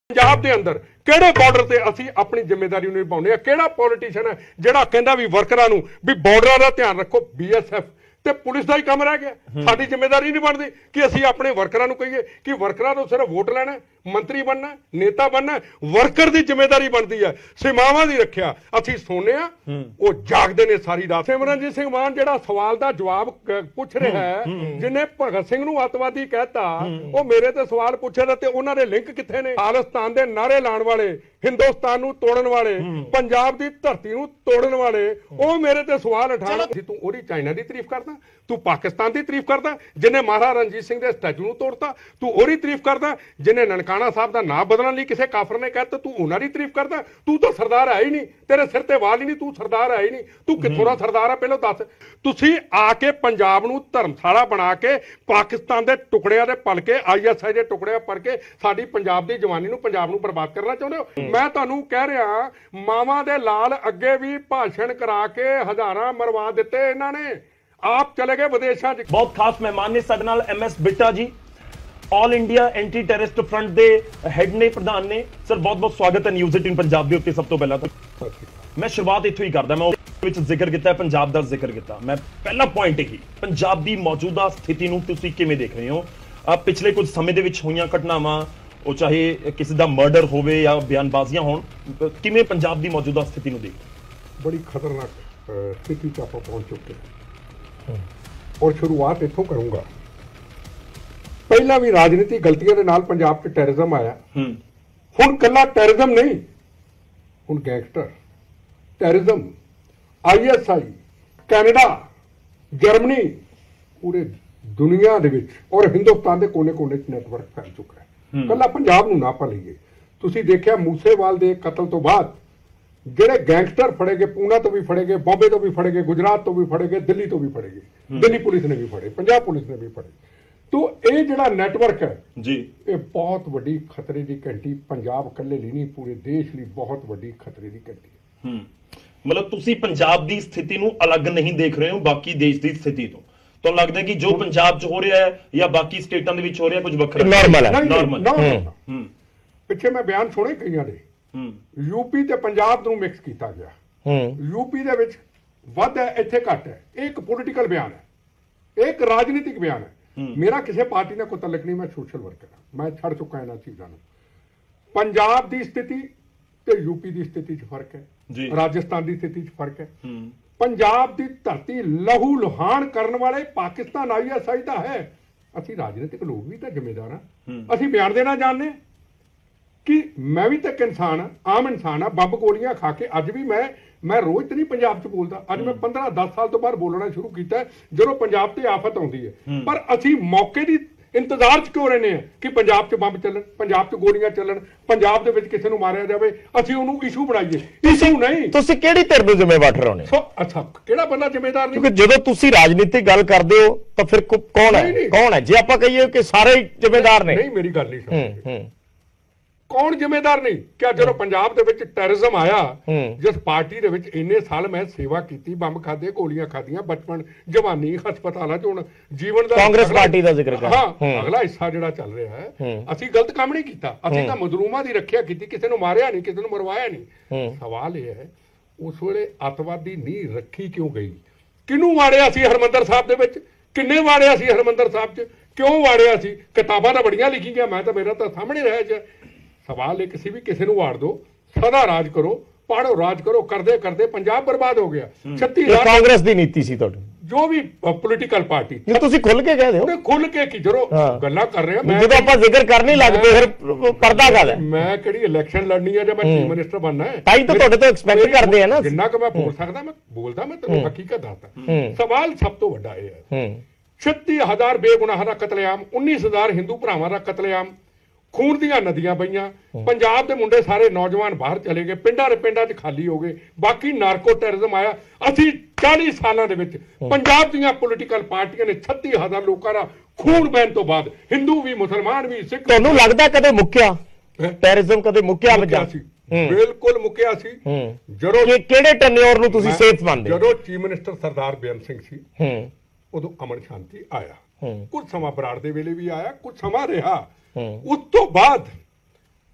पंजाब के अंदर किहड़े बॉर्डर ते असीं अपनी जिम्मेदारी निभाउने आ? किहड़ा पॉलिटिशियन है जिहड़ा कहंदा भी वर्करां नूं भी बॉर्डरां दा ध्यान रखो? BSF ते पुलिस का ही काम रह गया। साडी जिम्मेदारी नहीं बनती कि असीं अपने वर्करां नूं कहिए कि वर्करां तो सिर्फ वोट लेना, मंत्री बनना, नेता बनना। वर्कर की जिम्मेदारी बनती है सीमावां की रखिया। असीं सोने आ, वो जागदे ने सारी रात। सिमरनजीत सिंह मान जिहड़ा सवाल का जवाब पुछ रहा है, जिन्हें भगत सिंह नूं अतवादी कहता, वो मेरे ते सवाल पुछे ते उन्हां दे लिंक कित्थे ने? खालिस्तान दे नारे लाण वाले, हिंदुस्तान नूं तोड़न वाले, पंजाब की धरती नूं तोड़न वाले, वो मेरे ते सवाल उठाण। तू ओदी चाइना की तारीफ करदा, तू पाकिस्तान की तारीफ करदा जिन्हें महाराजा रणजीत सिंह के स्टैचू नूं तोड़ता, तू ओदी तारीफ करदा जिन्हें ननकाना साहब का नाम बदलने लिए किसी काफर ने कहता, तू उन्हां दी तारीफ करदा। तू तो सरदार है ही नहीं, तेरे सिर ते वाल ही नहीं, तू सरदार है ही नहीं। तू कित्थों दा सरदार है पहलों दस। तुसीं आके पंजाब नूं धर्मशाला बना के पाकिस्तान के टुकड़ियां दे पल के ISI के टुकड़ियां पढ़ के साडी पंजाब की जवानी नूं पंजाब नूं बर्बाद करना चाहुंदे हो? मैं तुहानूं कह रहा मावां दे लाल अगे भी भाषण करा के हज़ारां मरवा दिते इन्हां ने। आप चले गए विदेशों। बहुत खास मेहमान ने साडे नाल MS Bitta ji, all India anti terrorist front के हैड ने, प्रधान ने। सर बहुत बहुत स्वागत है न्यूज़ 18 पंजाब के उत्ते। सब तो पहला तो मैं शुरुआत इत्थों ही करदा। मैं विच जिक्र किया पंजाब का जिक्र किया। मैं पहला पॉइंट ही पंजाब की मौजूदा स्थिति नूं तुसीं किवें देख रहे हो? पिछले कुछ समय दे विच होईयां घटनावां, वो चाहे किसी का मर्डर होवे या बयानबाजियां होण, किवें पंजाब की मौजूदा स्थिति नूं देख? बड़ी खतरनाक स्थिति च आपां पहुंच चुके हैं और शुरुआत इत्थों करूंगा। पहला भी राजनीतिक गलतियों के नाल पंजाब च टैरिज्म आया। हुण कल्ला टैरिज्म नहीं, हुण gangster, terrorism, ISI, Canada, Germany, पूरे दुनिया दे विच और हिंदुस्तान के कोने-कोने च नैटवर्क फैल चुका है। कल्ला पंजाब नूं ना भलीए। तुसीं देखिया मूसेवाल दे कतल तो बाद ਜਿਹੜੇ गैंगस्टर फड़े गए, पूना तो भी फड़े गए, बॉम्बे तो भी फड़े गए, गुजरात तो भी फड़े गए, दिल्ली तो भी फड़े गए, दिल्ली पुलिस ने भी फड़े, पंजाब पुलिस ने भी फड़े। तो ये जिहड़ा नैटवर्क है जी, ये बहुत वड्डी खतरे की घंटी पंजाब कल्ले लिए नहीं, पूरे देश लिए बहुत वड्डी खतरे की घंटी है। मतलब तुसी पंजाब की स्थिति नूं अलग नहीं देख रहे हो बाकी देश की स्थिति तो लगता है कि जो पंजाब च हो रहा है या बाकी स्टेटां दे विच हो रहा है कुछ वखरा नॉर्मल है। नॉर्मल पिछे मैं बयान सुने कईयां दे, यूपी ते पंजाब नूं मिक्स किया गया। यूपी दे विच वध है, इत्थे घट है। एक पॉलिटिकल बयान है, एक राजनीतिक बयान है। मेरा किसी पार्टी ने कोई तलक नहीं, मैं सोशल वर्कर हाँ, मैं छड़ चुका इन्हां चीज़ां नूं। पंजाब की स्थिति ते यूपी की स्थिति च फर्क है, राजस्थान की स्थिति च फर्क है। पंजाब की धरती लहू लुहान करने वाले पाकिस्तान ISI का है। असी राजनीतिक लोग भी तो जिम्मेदार हाँ। असी बयान देना जानते कि मैं भी तो एक इंसान हाँ, आम इंसान हाँ। बंब गोलियां खा के अज भी मैं रोज तो नहीं पंजाब च बोलता। अज मैं 15-10 साल तो बाद बोलना शुरू किया जो पंजाब से आफत आती है। पर असी मौके की इंतजार च क्यों रहने कि पंजाब च बंब चलन, पंजाब च गोलियां चलन, पंजाब दे विच किसी नूं मारिया जाए, असी उहनूं इशू बनाईए। इशू नहीं, तुसीं किहड़ी धिर नूं जिम्मेवार ठहराउने? अच्छा किहड़ा बंदा जिम्मेदार नहीं? क्योंकि जदों तुसीं राजनीतिक गल करदे हो तो फिर कौन है? कौन है? जे आपां कहिए कि सारे जिम्मेदार ने, नहीं मेरी गल नहीं समझदे। कौन जिम्मेदार नहीं? क्या जो पंजाब दे विच टैरिज्म आया, जिस पार्टी दे विच इन्ने साल मैं सेवा की, बंब खादे, गोलियां खादियां, बचपन जवानी हस्पताल च, हुण जीवन दा कांग्रेस पार्टी दा जिक्र कर, हाँ अगला हिस्सा जिहड़ा चल रहा है, असीं गलत काम नहीं कीता। असीं तां मजलूमां दी रखिया कीती, किसी नूं मारिया नहीं, किसी नूं मरवाया नहीं। सवाल यह है उस वेले अतवादी नींह रखी क्यों गई? किहनूं वाड़िया सी हरमंदर साहब दे विच? किन्ने वाड़िया सी हरमंदर साहब च? क्यों वाड़िया सी? किताबां तां बड़ियां लिखी गया, मैं तां मेरा तां सामने रहा ज। सवाल है किसी भी किसी को वाड़ दो, सदा राज करो, पढ़ो राज करो, करते करते पंजाब बर्बाद हो गया। 36 कांग्रेस की नीति सी तुहाडी, जो भी पोलिटिकल पार्टी तुसीं खुल के कह दो, खुल के की जरो गल्लां कर रहे हैं। जदों आपां जिक्र करने लगदे फिर पर्दा काहदा? मैं किहड़ी इलैक्शन लड़नी है जब मैं चीफ मिनिस्टर बनना है, ताई तो तुहाडे तो एक्सपेक्ट करदे हैं ना। जिन्ना कि मैं बोल सकदा मैं बोलदा, मैं तैनूं हकीकत दसदा। सवाल सब तो वड्डा ये है, 36,000 बेगुनाह दा कतलेआम, 19,000 हिंदू भरावां दा कतलेआम, खून दियां नदियां पईयां, पंजाब के मुंडे सारे नौजवान बाहर चले गए, पिंडां च खाली हो गए, बाकी नारको टैरिज्म आया। असीं 40 सालों के पंजाब दीयां पोलिटिकल पार्टियां ने 36,000 लोगों का खून बहन तो बाद, हिंदू भी मुसलमान भी सिख। तुहानूं लगदा कदे मुक्किया टैरिज्म? कदे मुक्किया? बिल्कुल मुक्किया सी। जदों किहड़े टन्योर नूं तुसीं सेफ मंनदे? जदों चीफ मिनिस्टर सरदार बेअंत सिंह सी, उदों अमन शांति आया, कुछ समा बराड़ दे वेले भी आया, कुछ समा रहा। उस तो बाद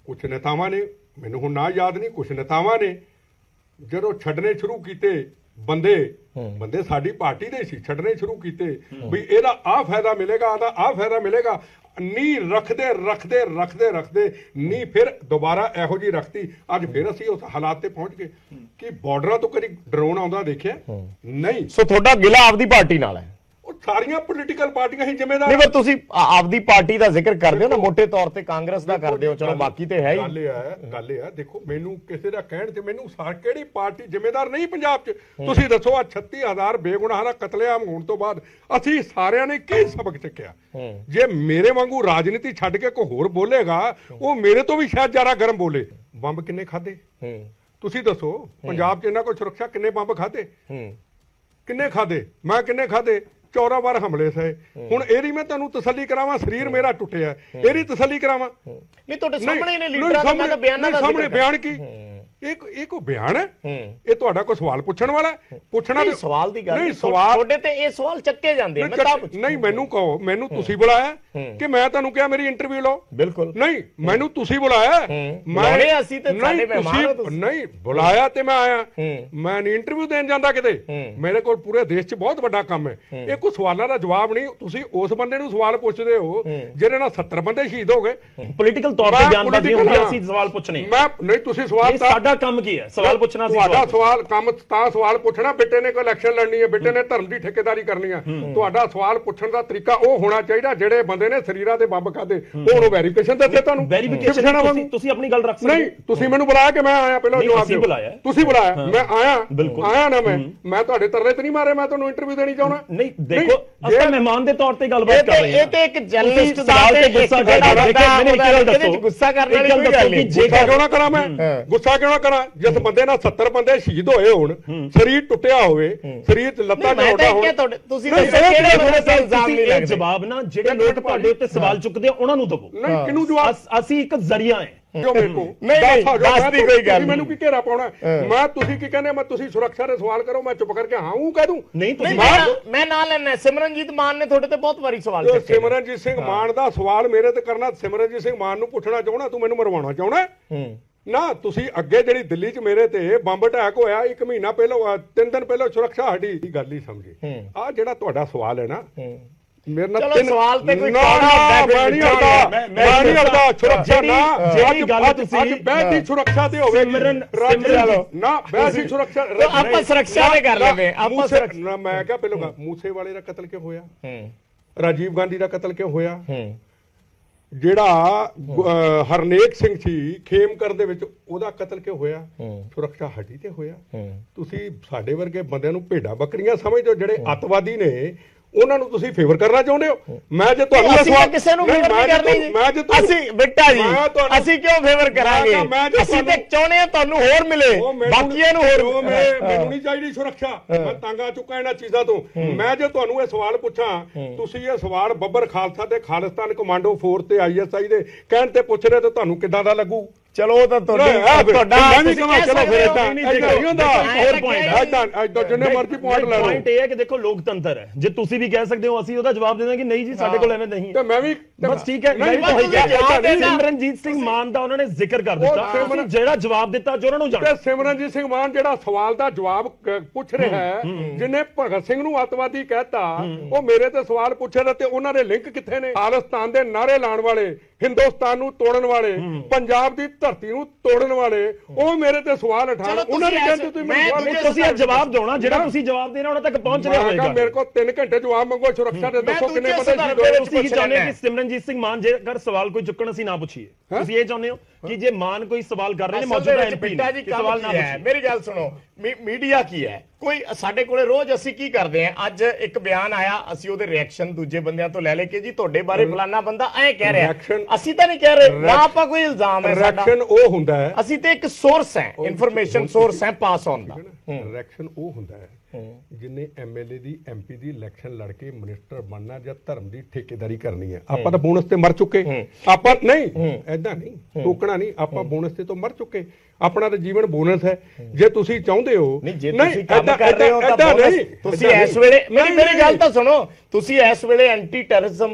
ਕੁਝ ਨੇਤਾਵਾਂ ਨੇ, ਮੈਨੂੰ ਹੁਣ ਨਾ ਯਾਦ ਨਹੀਂ, ਕੁਝ ਨੇਤਾਵਾਂ ਨੇ ਜਦੋਂ ਛੱਡਣੇ ਸ਼ੁਰੂ ਕੀਤੇ ਬੰਦੇ ਸਾਡੀ ਪਾਰਟੀ ਦੇ ਸੀ, ਛੱਡਣੇ ਸ਼ੁਰੂ ਕੀਤੇ ਵੀ ਇਹਦਾ ਆਹ ਫਾਇਦਾ ਮਿਲੇਗਾ, ਇਹਦਾ ਆਹ ਫਾਇਦਾ ਮਿਲੇਗਾ, ਨੀ ਰੱਖਦੇ ਨੀ ਫਿਰ ਦੁਬਾਰਾ ਇਹੋ ਜਿਹੀ ਰੱਖਤੀ। ਅੱਜ ਫਿਰ ਅਸੀਂ ਉਸ ਹਾਲਾਤ ਤੇ ਪਹੁੰਚ ਗਏ ਕਿ ਬਾਰਡਰਾਂ ਤੋਂ ਕਦੀ ਡਰੋਨ ਆਉਂਦਾ ਦੇਖਿਆ ਨਹੀਂ। ਸੋ ਤੁਹਾਡਾ ਗਿਲਾ ਆਪਦੀ ਪਾਰਟੀ ਨਾਲ ਹੈ? ਉਹ ਸਾਰੀਆਂ ਪੋਲੀਟੀਕਲ ਪਾਰਟੀਆਂ ਹੀ ਜ਼ਿੰਮੇਦਾਰ ਨਹੀਂ, ਪਰ ਤੁਸੀਂ ਆਪਦੀ ਪਾਰਟੀ ਦਾ ਜ਼ਿਕਰ ਕਰਦੇ ਹੋ ਨਾ, ਮੋٹے ਤੌਰ ਤੇ ਕਾਂਗਰਸ ਦਾ ਕਰਦੇ ਹੋ, ਚਲੋ ਬਾਕੀ ਤੇ ਹੈ ਹੀ। ਗੱਲ ਇਹ ਹੈ ਦੇਖੋ, ਮੈਨੂੰ ਕਿਸੇ ਦਾ ਕਹਿਣ ਤੇ ਮੈਨੂੰ ਕਿਹੜੀ ਪਾਰਟੀ ਜ਼ਿੰਮੇਦਾਰ ਨਹੀਂ ਪੰਜਾਬ 'ਚ। ਤੁਸੀਂ ਦੱਸੋ ਆ 36,000 ਬੇਗੁਨਾਹਾਂ ਦਾ ਕਤਲੇਆਮ ਹੋਣ ਤੋਂ ਬਾਅਦ ਅਸੀਂ ਸਾਰਿਆਂ ਨੇ ਕੀ ਸਬਕ ਚੱਕਿਆ? ਜੇ ਮੇਰੇ ਵਾਂਗੂ ਰਾਜਨੀਤੀ ਛੱਡ ਕੇ ਕੋਈ ਹੋਰ ਬੋਲੇਗਾ, ਉਹ ਮੇਰੇ ਤੋਂ ਵੀ ਸ਼ਾਇਦ ਜ਼ਿਆਦਾ ਗਰਮ ਬੋਲੇ। ਬੰਬ ਕਿੰਨੇ ਖਾਦੇ ਤੁਸੀਂ ਦੱਸੋ? ਪੰਜਾਬ 'ਚ ਇਹਨਾਂ ਕੋਲ ਸੁਰੱਖਿਆ ਕਿੰਨੇ ਬੰਬ ਖਾਦੇ? ਕਿੰਨੇ ਖਾਦੇ? ਮੈਂ ਕਿੰਨੇ ਖਾਦੇ? 14 ਵਾਰ ਹਮਲੇ ਸਹੇ। ਹੁਣ ਇਹਦੀ ਮੈਂ ਤੁਹਾਨੂੰ ਤਸੱਲੀ ਕਰਾਵਾਂ, ਸਰੀਰ ਮੇਰਾ ਟੁੱਟਿਆ, ਇਹਦੀ ਤਸੱਲੀ ਕਰਾਵਾਂ? ਨਹੀਂ, ਤੁਹਾਡੇ ਸਾਹਮਣੇ ਨੇ ਲੀਡਰਾਂ ਦਾ, ਮੈਂ ਤਾਂ ਬਿਆਨਾਂ ਦਾ ਸਾਹਮਣੇ ਬਿਆਨ ਕੀ ਇਹ ਕੋਈ ਬਿਆਨ ਹੈ? ਇਹ ਤੁਹਾਡਾ ਕੋਈ ਸਵਾਲ ਪੁੱਛਣ ਵਾਲਾ? ਪੁੱਛਣਾ ਨਹੀਂ, ਸਵਾਲ ਦੀ ਗੱਲ ਨਹੀਂ, ਸਵਾਲ ਤੁਹਾਡੇ ਤੇ ਇਹ ਸਵਾਲ ਚੱਕੇ ਜਾਂਦੇ ਮੈਂ ਤਾਂ ਨਹੀਂ। ਮੈਨੂੰ ਕਹੋ, ਮੈਨੂੰ ਤੁਸੀਂ ਬੁਲਾਇਆ ਕਿ ਮੈਂ ਤੁਹਾਨੂੰ ਕਿਹਾ ਮੇਰੀ ਇੰਟਰਵਿਊ ਲਓ? ਬਿਲਕੁਲ ਨਹੀਂ, ਮੈਨੂੰ ਤੁਸੀਂ ਬੁਲਾਇਆ, ਮੈਂ ਅਸੀਂ ਤੇ ਸਾਡੇ ਮਹਿਮਾਨ ਹੋ ਤੁਸੀਂ। ਨਹੀਂ ਬੁਲਾਇਆ ਤੇ ਮੈਂ ਆਇਆ, ਮੈਂ ਨਹੀਂ ਇੰਟਰਵਿਊ ਦੇਣ ਜਾਂਦਾ ਕਿਤੇ। ਮੇਰੇ ਕੋਲ ਪੂਰੇ ਦੇਸ਼ 'ਚ ਬਹੁਤ ਵੱਡਾ ਕੰਮ ਹੈ। ਇਹ ਕੋਈ ਸਵਾਲਾਂ ਦਾ ਜਵਾਬ ਨਹੀਂ। ਤੁਸੀਂ ਉਸ ਬੰਦੇ ਨੂੰ ਸਵਾਲ ਪੁੱਛਦੇ ਹੋ ਜਿਹਦੇ ਨਾਲ 70 ਬੰਦੇ ਸ਼ਹੀਦ ਹੋ ਗਏ। ਪੋਲੀਟੀਕਲ ਤੌਰ ਤੇ ਬਿਆਨਬਾਜ਼ੀ ਹੁੰਦੀ ਹੈ, ਅਸੀਂ ਸਵਾਲ ਪੁੱਛਣੇ। ਮੈਂ ਨਹੀਂ, ਤੁਸੀਂ ਸਵਾਲ ਸਾਡਾ ਕੰਮ ਕੀ ਹੈ? ਸਵਾਲ ਪੁੱਛਣਾ। ਤੁਹਾਡਾ ਸਵਾਲ ਕੰਮ ਤਾਂ ਸਵਾਲ ਪੁੱਛਣਾ, ਬੇਟੇ ਨੇ ਕੋਈ ਇਲੈਕਸ਼ਨ ਲੜਨੀ ਹੈ, ਬੇਟੇ ਨੇ ਧਰਮ ਦੀ ਠੇਕੇਦਾਰੀ ਕਰਨੀ ਹੈ। ਤੁਹਾਡਾ ਸਵਾਲ ਪੁੱਛਣ ਦਾ ਤਰੀਕਾ ਉਹ ਹੋਣਾ ਚਾਹੀਦਾ ਜਿਹੜੇ ਬੰਦੇ ਨੇ ਸਰੀਰਾਂ ਦੇ ਬੰਬ ਖਾਦੇ ਉਹਨੂੰ ਵੈਰੀਫਿਕੇਸ਼ਨ ਦੱਸੇ। ਤੁਹਾਨੂੰ ਵੈਰੀਫਿਕੇਸ਼ਨ ਤੁਸੀਂ ਆਪਣੀ ਗੱਲ ਰੱਖ ਸਕਦੇ ਨਹੀਂ। ਤੁਸੀਂ ਮੈਨੂੰ ਬੁਲਾਇਆ ਕਿ ਮੈਂ ਆਇਆ? ਪਹਿਲਾਂ ਜਵਾਬ ਦਿਓ। ਤੁਸੀਂ ਬੁਲਾਇਆ, ਮੈਂ ਆਇਆ ਨਾ। ਮੈਂ ਤੁਹਾਡੇ ਤਰਲੇ ਤੇ ਨਹੀਂ ਮਾਰੇ, ਮੈਂ ਤੁਹਾਨੂੰ ਇੰਟਰਵਿਊ ਦੇਣੀ ਚਾਹੁੰਦਾ। ਨਹੀਂ ਦੇਖੋ, ਅਸੀਂ ਮਹਿਮਾਨ ਦੇ ਤੌਰ ਤੇ ਗੱਲਬਾਤ ਕਰ ਰਹੇ ਹਾਂ। ਇਹ ਤੇ ਇੱਕ ਜਰਨਲਿਸਟ ਦਾ ਗੁੱਸਾ ਕਰਨ ਵਾਲੀ ਕੋਈ ਗੱਲ ਨਹੀਂ। ਗੁੱਸਾ ਕਿਉਂ ਨਾ ਕਰਾਂ ਮੈਂ? ਗੁੱਸਾ ਕਿਉਂ ਨਾ ਕਰਾਂ? ਜਿਸ ਬੰਦੇ ਨਾਲ 70 ਬੰਦੇ ਸ਼ਹੀਦ ਹੋਏ ਹੋਣ, ਸਰੀਰ ਟੁੱਟਿਆ ਹੋਵੇ, ਸਰੀਰ 'ਚ ਲੱਤਾਂ ਝੋਟਾ ਹੋਣ, ਤੁਸੀਂ ਇਲਜ਼ਾਮ ਨਹੀਂ ਲੱਗਦੇ। ਜਵਾਬ ਨਾ ਜਿਹੜੇ ਲੋਕ ਤੁਹਾਡੇ ਉੱਤੇ ਸਵਾਲ ਚੁੱਕਦੇ ਆ ਉਹਨਾਂ ਨੂੰ ਦਵੋ। ਨਹੀਂ, ਕਿਹਨੂੰ ਜਵਾਬ? ਅਸੀਂ ਇੱਕ ਜ਼ਰੀਆ ਹੈ। ਦੱਸਦੀ ਕੋਈ ਗੱਲ ਮੈਨੂੰ ਕੀ ਘੇਰਾ ਪਾਉਣਾ? ਮੈਂ ਤੁਸੀਂ ਕੀ ਕਹਿੰਦੇ? ਮੈਂ ਤੁਸੀਂ ਸੁਰੱਖਿਆ ਦੇ ਸਵਾਲ ਕਰੋ, ਮੈਂ ਚੁੱਪ ਕਰਕੇ ਹਾਂ ਹੂੰ ਕਹਿ ਦੂੰ? ਨਹੀਂ, ਮੈਂ ਨਾਲ ਲੈਣਾ। ਸਿਮਰਨਜੀਤ ਮਾਨ ਨੇ ਤੁਹਾਡੇ ਤੇ ਬਹੁਤ ਵਾਰੀ ਸਵਾਲ ਕੀਤੇ। ਸਿਮਰਨਜੀਤ ਸਿੰਘ ਮਾਨ ਦਾ ਸਵਾਲ ਮੇਰੇ ਤੇ ਕਰਨਾ, ਸਿਮਰਨਜੀਤ ਸਿੰਘ ਮਾਨ ਨੂੰ ਪੁੱਛਣਾ ਚਾਹਣਾ, ਤੂੰ ਮੈਨੂੰ ਮਰਵਾਉਣਾ ਚਾਹਣਾ ਨਾ? ਤੁਸੀਂ ਅੱਗੇ ਜਿਹੜੀ ਦਿੱਲੀ 'ਚ ਮੇਰੇ ਤੇ ਬੰਬ ਅਟੈਕ ਹੋਇਆ 1 ਮਹੀਨਾ ਪਹਿਲਾਂ, 3 ਦਿਨ ਪਹਿਲਾਂ, ਸੁਰੱਖਿਆ ਸਾਡੀ ਗੱਲ ਹੀ ਸਮਝੀ। ਆਹ ਜਿਹੜਾ ਤੁਹਾਡਾ ਸਵਾਲ ਹੈ ਨਾ, ਮੇਰੇ ਨਾਲ ਤਿੰਨ ਸਵਾਲ ਤੇ ਕੋਈ ਮੈਂ ਨਹੀਂ ਅੜਦਾ ਸੁਰੱਖਿਆ ਨਾ। ਜਿਹੜੀ ਗੱਲ ਤੁਸੀਂ ਅੱਜ ਬਹਿਸ ਦੀ ਸੁਰੱਖਿਆ ਤੇ ਹੋਵੇ ਨਾ, ਬਹਿਸ ਦੀ ਸੁਰੱਖਿਆ ਆਪਾਂ ਸੁਰੱਖਿਆ ਤੇ ਕਰ ਲਵੇ। ਆਪਾਂ ਸੁਰੱਖਿਆ ਮੈਂ ਕਿਹਾ ਪਹਿਲਾਂ ਮੂਸੇ ਵਾਲੇ ਦਾ ਕਤਲ ਕਿਉਂ ਹੋਇਆ? ਰਾਜੀਵ ਗਾਂਧੀ ਦਾ ਕਤਲ ਕਿਉਂ ਹੋਇਆ? ਜਿਹੜਾ ਹਰਨੇਕ ਸਿੰਘ ਸੀ ਖੇਮਕਰ ਦੇ ਵਿੱਚ, ਉਹਦਾ ਕਤਲ ਕਿਉਂ ਹੋਇਆ? ਸੁਰੱਖਿਆ ਹਟੀ ਤੇ ਹੋਇਆ। ਤੁਸੀਂ ਸਾਡੇ ਵਰਗੇ ਬੰਦਿਆਂ ਨੂੰ ਭੇਡਾਂ ਬੱਕਰੀਆਂ ਸਮਝਦੇ ਹੋ, ਜਿਹੜੇ ਅੱਤਵਾਦੀ ਨੇ ਉਹਨਾਂ ਨੂੰ ਤੁਸੀਂ ਫੇਵਰ ਕਰਨਾ ਚਾਹੁੰਦੇ ਹੋ। ਮੈਂ ਜੇ ਤੁਹਾਨੂੰ ਕਿਸੇ ਨੂੰ ਫੇਵਰ ਨਹੀਂ ਕਰਨੀ। ਅਸੀਂ ਬੇਟਾ ਜੀ, ਅਸੀਂ ਕਿਉਂ ਫੇਵਰ ਕਰਾਂਗੇ? ਅਸੀਂ ਤੇ ਚਾਹੁੰਦੇ ਹਾਂ ਤੁਹਾਨੂੰ ਹੋਰ ਮਿਲੇ, ਬਾਕੀਆਂ ਨੂੰ ਹੋਰ। ਮੈਨੂੰ ਨਹੀਂ ਚਾਹੀਦੀ ਸੁਰੱਖਿਆ, ਮੈਂ ਤੰਗ ਆ ਚੁੱਕਾ ਇਹਨਾਂ ਚੀਜ਼ਾਂ ਤੋਂ। ਮੈਂ ਜੇ ਤੁਹਾਨੂੰ ਇਹ ਸਵਾਲ ਪੁੱਛਾਂ, ਤੁਸੀਂ ਇਹ ਸਵਾਲ ਬੱਬਰ ਖਾਲਸਾ ਤੇ ਖਾਲਿਸਤਾਨ ਕਮਾਂਡੋ ਫੋਰਸ ਤੇ ISI ਦੇ ਕਹਿਣ ਤੇ ਪੁੱਛ ਰਹੇ ਤੇ ਤੁਹਾਨੂੰ ਕਿੱਦਾਂ ਦਾ ਲੱਗੂ? ਚਲੋ ਉਹ ਤਾਂ ਤੁਹਾਡਾ ਮੈਂ ਨਹੀਂ ਕਹਾਂ, ਚਲੋ ਫਿਰ ਇਦਾਂ ਨਹੀਂ ਹੁੰਦਾ। ਹੋਰ ਪੁਆਇੰਟ ਇਦਾਂ ਜਿੰਨੇ ਮਰਜ਼ੀ ਪੁਆਇੰਟ ਲੈ ਲਓ। ਪੁਆਇੰਟ ਇਹ ਹੈ ਕਿ ਦੇਖੋ ਲੋਕਤੰਤਰ ਹੈ, ਜੇ ਤੁਸੀਂ ਵੀ ਕਹਿ ਸਕਦੇ ਹੋ ਅਸੀਂ ਉਹਦਾ ਜਵਾਬ ਦੇ ਦਾਂਗੇ ਕਿ ਨਹੀਂ ਜੀ ਸਾਡੇ ਕੋਲ ਐਵੇਂ ਨਹੀਂ। ਤੇ ਮੈਂ ਵੀ ਬਸ ਠੀਕ ਹੈ। ਸਿਮਰਨਜੀਤ ਸਿੰਘ ਮਾਨ ਦਾ ਉਹਨਾਂ ਨੇ ਜ਼ਿਕਰ ਕਰ ਦਿੱਤਾ, ਜਿਹੜਾ ਜਵਾਬ ਦਿੱਤਾ ਜੋ ਉਹਨਾਂ ਨੂੰ ਜਾਣ। ਸਿਮਰਨਜੀਤ ਸਿੰਘ ਮਾਨ ਜਿਹੜਾ ਸਵਾਲ ਦਾ ਜਵਾਬ ਪੁੱਛ ਰਿਹਾ ਹੈ, ਜਿਹਨੇ ਭਗਤ ਸਿੰਘ ਨੂੰ ਅੱਤਵਾਦੀ ਕਹਿਤਾ, ਉਹ ਮੇਰੇ ਤੇ ਸਵਾਲ ਪੁੱਛ ਰਿਹਾ ਤੇ ਉਹਨਾਂ ਦੇ ਲਿੰਕ ਕਿੱਥੇ ਨੇ? ਖਾਲਿਸਤਾਨ ਦੇ ਨਾਰੇ ਲਾਉਣ ਵਾਲੇ, ਹਿੰਦੁਸਤਾਨ ਨੂੰ ਤੋੜਨ ਵਾਲੇ, ਪੰਜਾਬ ਦੀ ਧਰਤੀ ਨੂੰ ਤੋੜਨ ਵਾਲੇ, ਉਹ ਮੇਰੇ ਤੇ ਸਵਾਲ ਉਠਾਣ। ਉਹਨਾਂ ਨੇ ਕਹਿੰਦੇ ਤੁਸੀਂ ਇਹ ਜਵਾਬ ਦੋਣਾ, ਜਿਹੜਾ ਤੁਸੀਂ ਜਵਾਬ ਦੇਣਾ ਉਹਨਾਂ ਤੱਕ ਪਹੁੰਚ ਰਿਹਾ ਹੋਵੇਗਾ। ਮੇਰੇ ਕੋਲ 3 ਘੰਟੇ ਜਵਾਬ ਮੰਗੋ ਸੁਰੱਖਿਆ ਦੇ, ਦੱਸੋ ਕਿੰਨੇ ਬੰਦੇ ਸ਼ਹੀਦ ਹੋਏ? ਤੁਸੀਂ ਕੀ ਚਾਹੁੰਦੇ ਕਿ ਸਿਮਰਨਜੀਤ ਸਿੰਘ ਮਾਨ ਜੇਕਰ ਸਵਾਲ ਕੋਈ ਚੁੱਕਣ ਅਸੀਂ ਨਾ ਪੁੱਛੀਏ? ਤੁਸੀਂ ਇਹ ਚਾਹੁੰਦੇ ਹੋ ਕਿ ਜੇ ਮਾਨ ਕੋਈ ਸਵਾਲ ਕਰ ਰਹੇ ਨੇ ਮੌਜੂਦਾ ਐਮਪੀ ਨੇ, ਸਵਾਲ ਨਾ ਪੁੱਛੀਏ? ਮੇਰੀ ਗੱਲ ਸੁਣੋ, ਮੀਡੀਆ ਕੀ ਹੈ? ਕੋਈ ਸਾਡੇ ਕੋਲੇ ਰੋਜ਼ ਅਸੀਂ ਕੀ ਕਰਦੇ ਆਂ? ਅੱਜ ਇੱਕ ਬਿਆਨ ਆਇਆ, ਅਸੀਂ ਉਹਦੇ ਰਿਐਕਸ਼ਨ ਦੂਜੇ ਬੰਦਿਆਂ ਤੋਂ ਲੈ ਕੇ ਜੀ ਤੁਹਾਡੇ ਬਾਰੇ ਫਲਾਨਾ ਬੰਦਾ ਐਂ ਕਹਿ ਰਿਹਾ। ਅਸੀਂ ਤਾਂ ਨਹੀਂ ਕਹਿ ਰਹੇ ਨਾ, ਆਪਾਂ ਕੋਈ ਇਲਜ਼ਾਮ ਹੈ ਸਾਡਾ। ਰਿਐਕਸ਼ਨ ਉਹ ਹੁੰਦਾ ਹੈ, ਅਸੀਂ ਤੇ ਇੱਕ ਸੋਰਸ ਹੈ, ਇਨਫੋਰਮੇਸ਼ਨ ਸੋਰਸ ਹੈ ਪਾਸ ਆਨ ਦਾ। ਰਿਐਕਸ਼ਨ ਉਹ ਹੁੰਦਾ ਹੈ ਜਿੰਨੇ MLA ਦੀ MP ਦੀ ਇਲੈਕਸ਼ਨ ਲੜ ਕੇ ਮਿਨਿਸਟਰ ਬਣਨਾ ਜਾਂ ਧਰਮ ਦੀ ਠੇਕੇਦਾਰੀ ਕਰਨੀ ਹੈ। ਆਪਾਂ ਤਾਂ ਬੋਨਸ ਤੇ ਮਰ ਚੁੱਕੇ, ਆਪਾਂ ਨਹੀਂ ਐਦਾਂ ਨਹੀਂ ਟੋਕਣਾ ਨਹੀਂ, ਆਪਾਂ ਬੋਨਸ ਤੇ ਤੋਂ ਮਰ ਚੁੱਕੇ। ਆਪਣਾ ਤਾਂ ਜੀਵਨ ਬੋਨਸ ਹੈ। ਜੇ ਤੁਸੀਂ ਚਾਹੁੰਦੇ ਹੋ ਨਹੀਂ ਕੰਮ ਕਰ ਰਹੇ ਹੋ ਤਾਂ ਤੁਸੀਂ ਇਸ ਵੇਲੇ ਮੇਰੀ ਗੱਲ ਤਾਂ ਸੁਣੋ, ਤੁਸੀਂ ਇਸ ਵੇਲੇ ਐਂਟੀ ਟੈਰਰਿਜ਼ਮ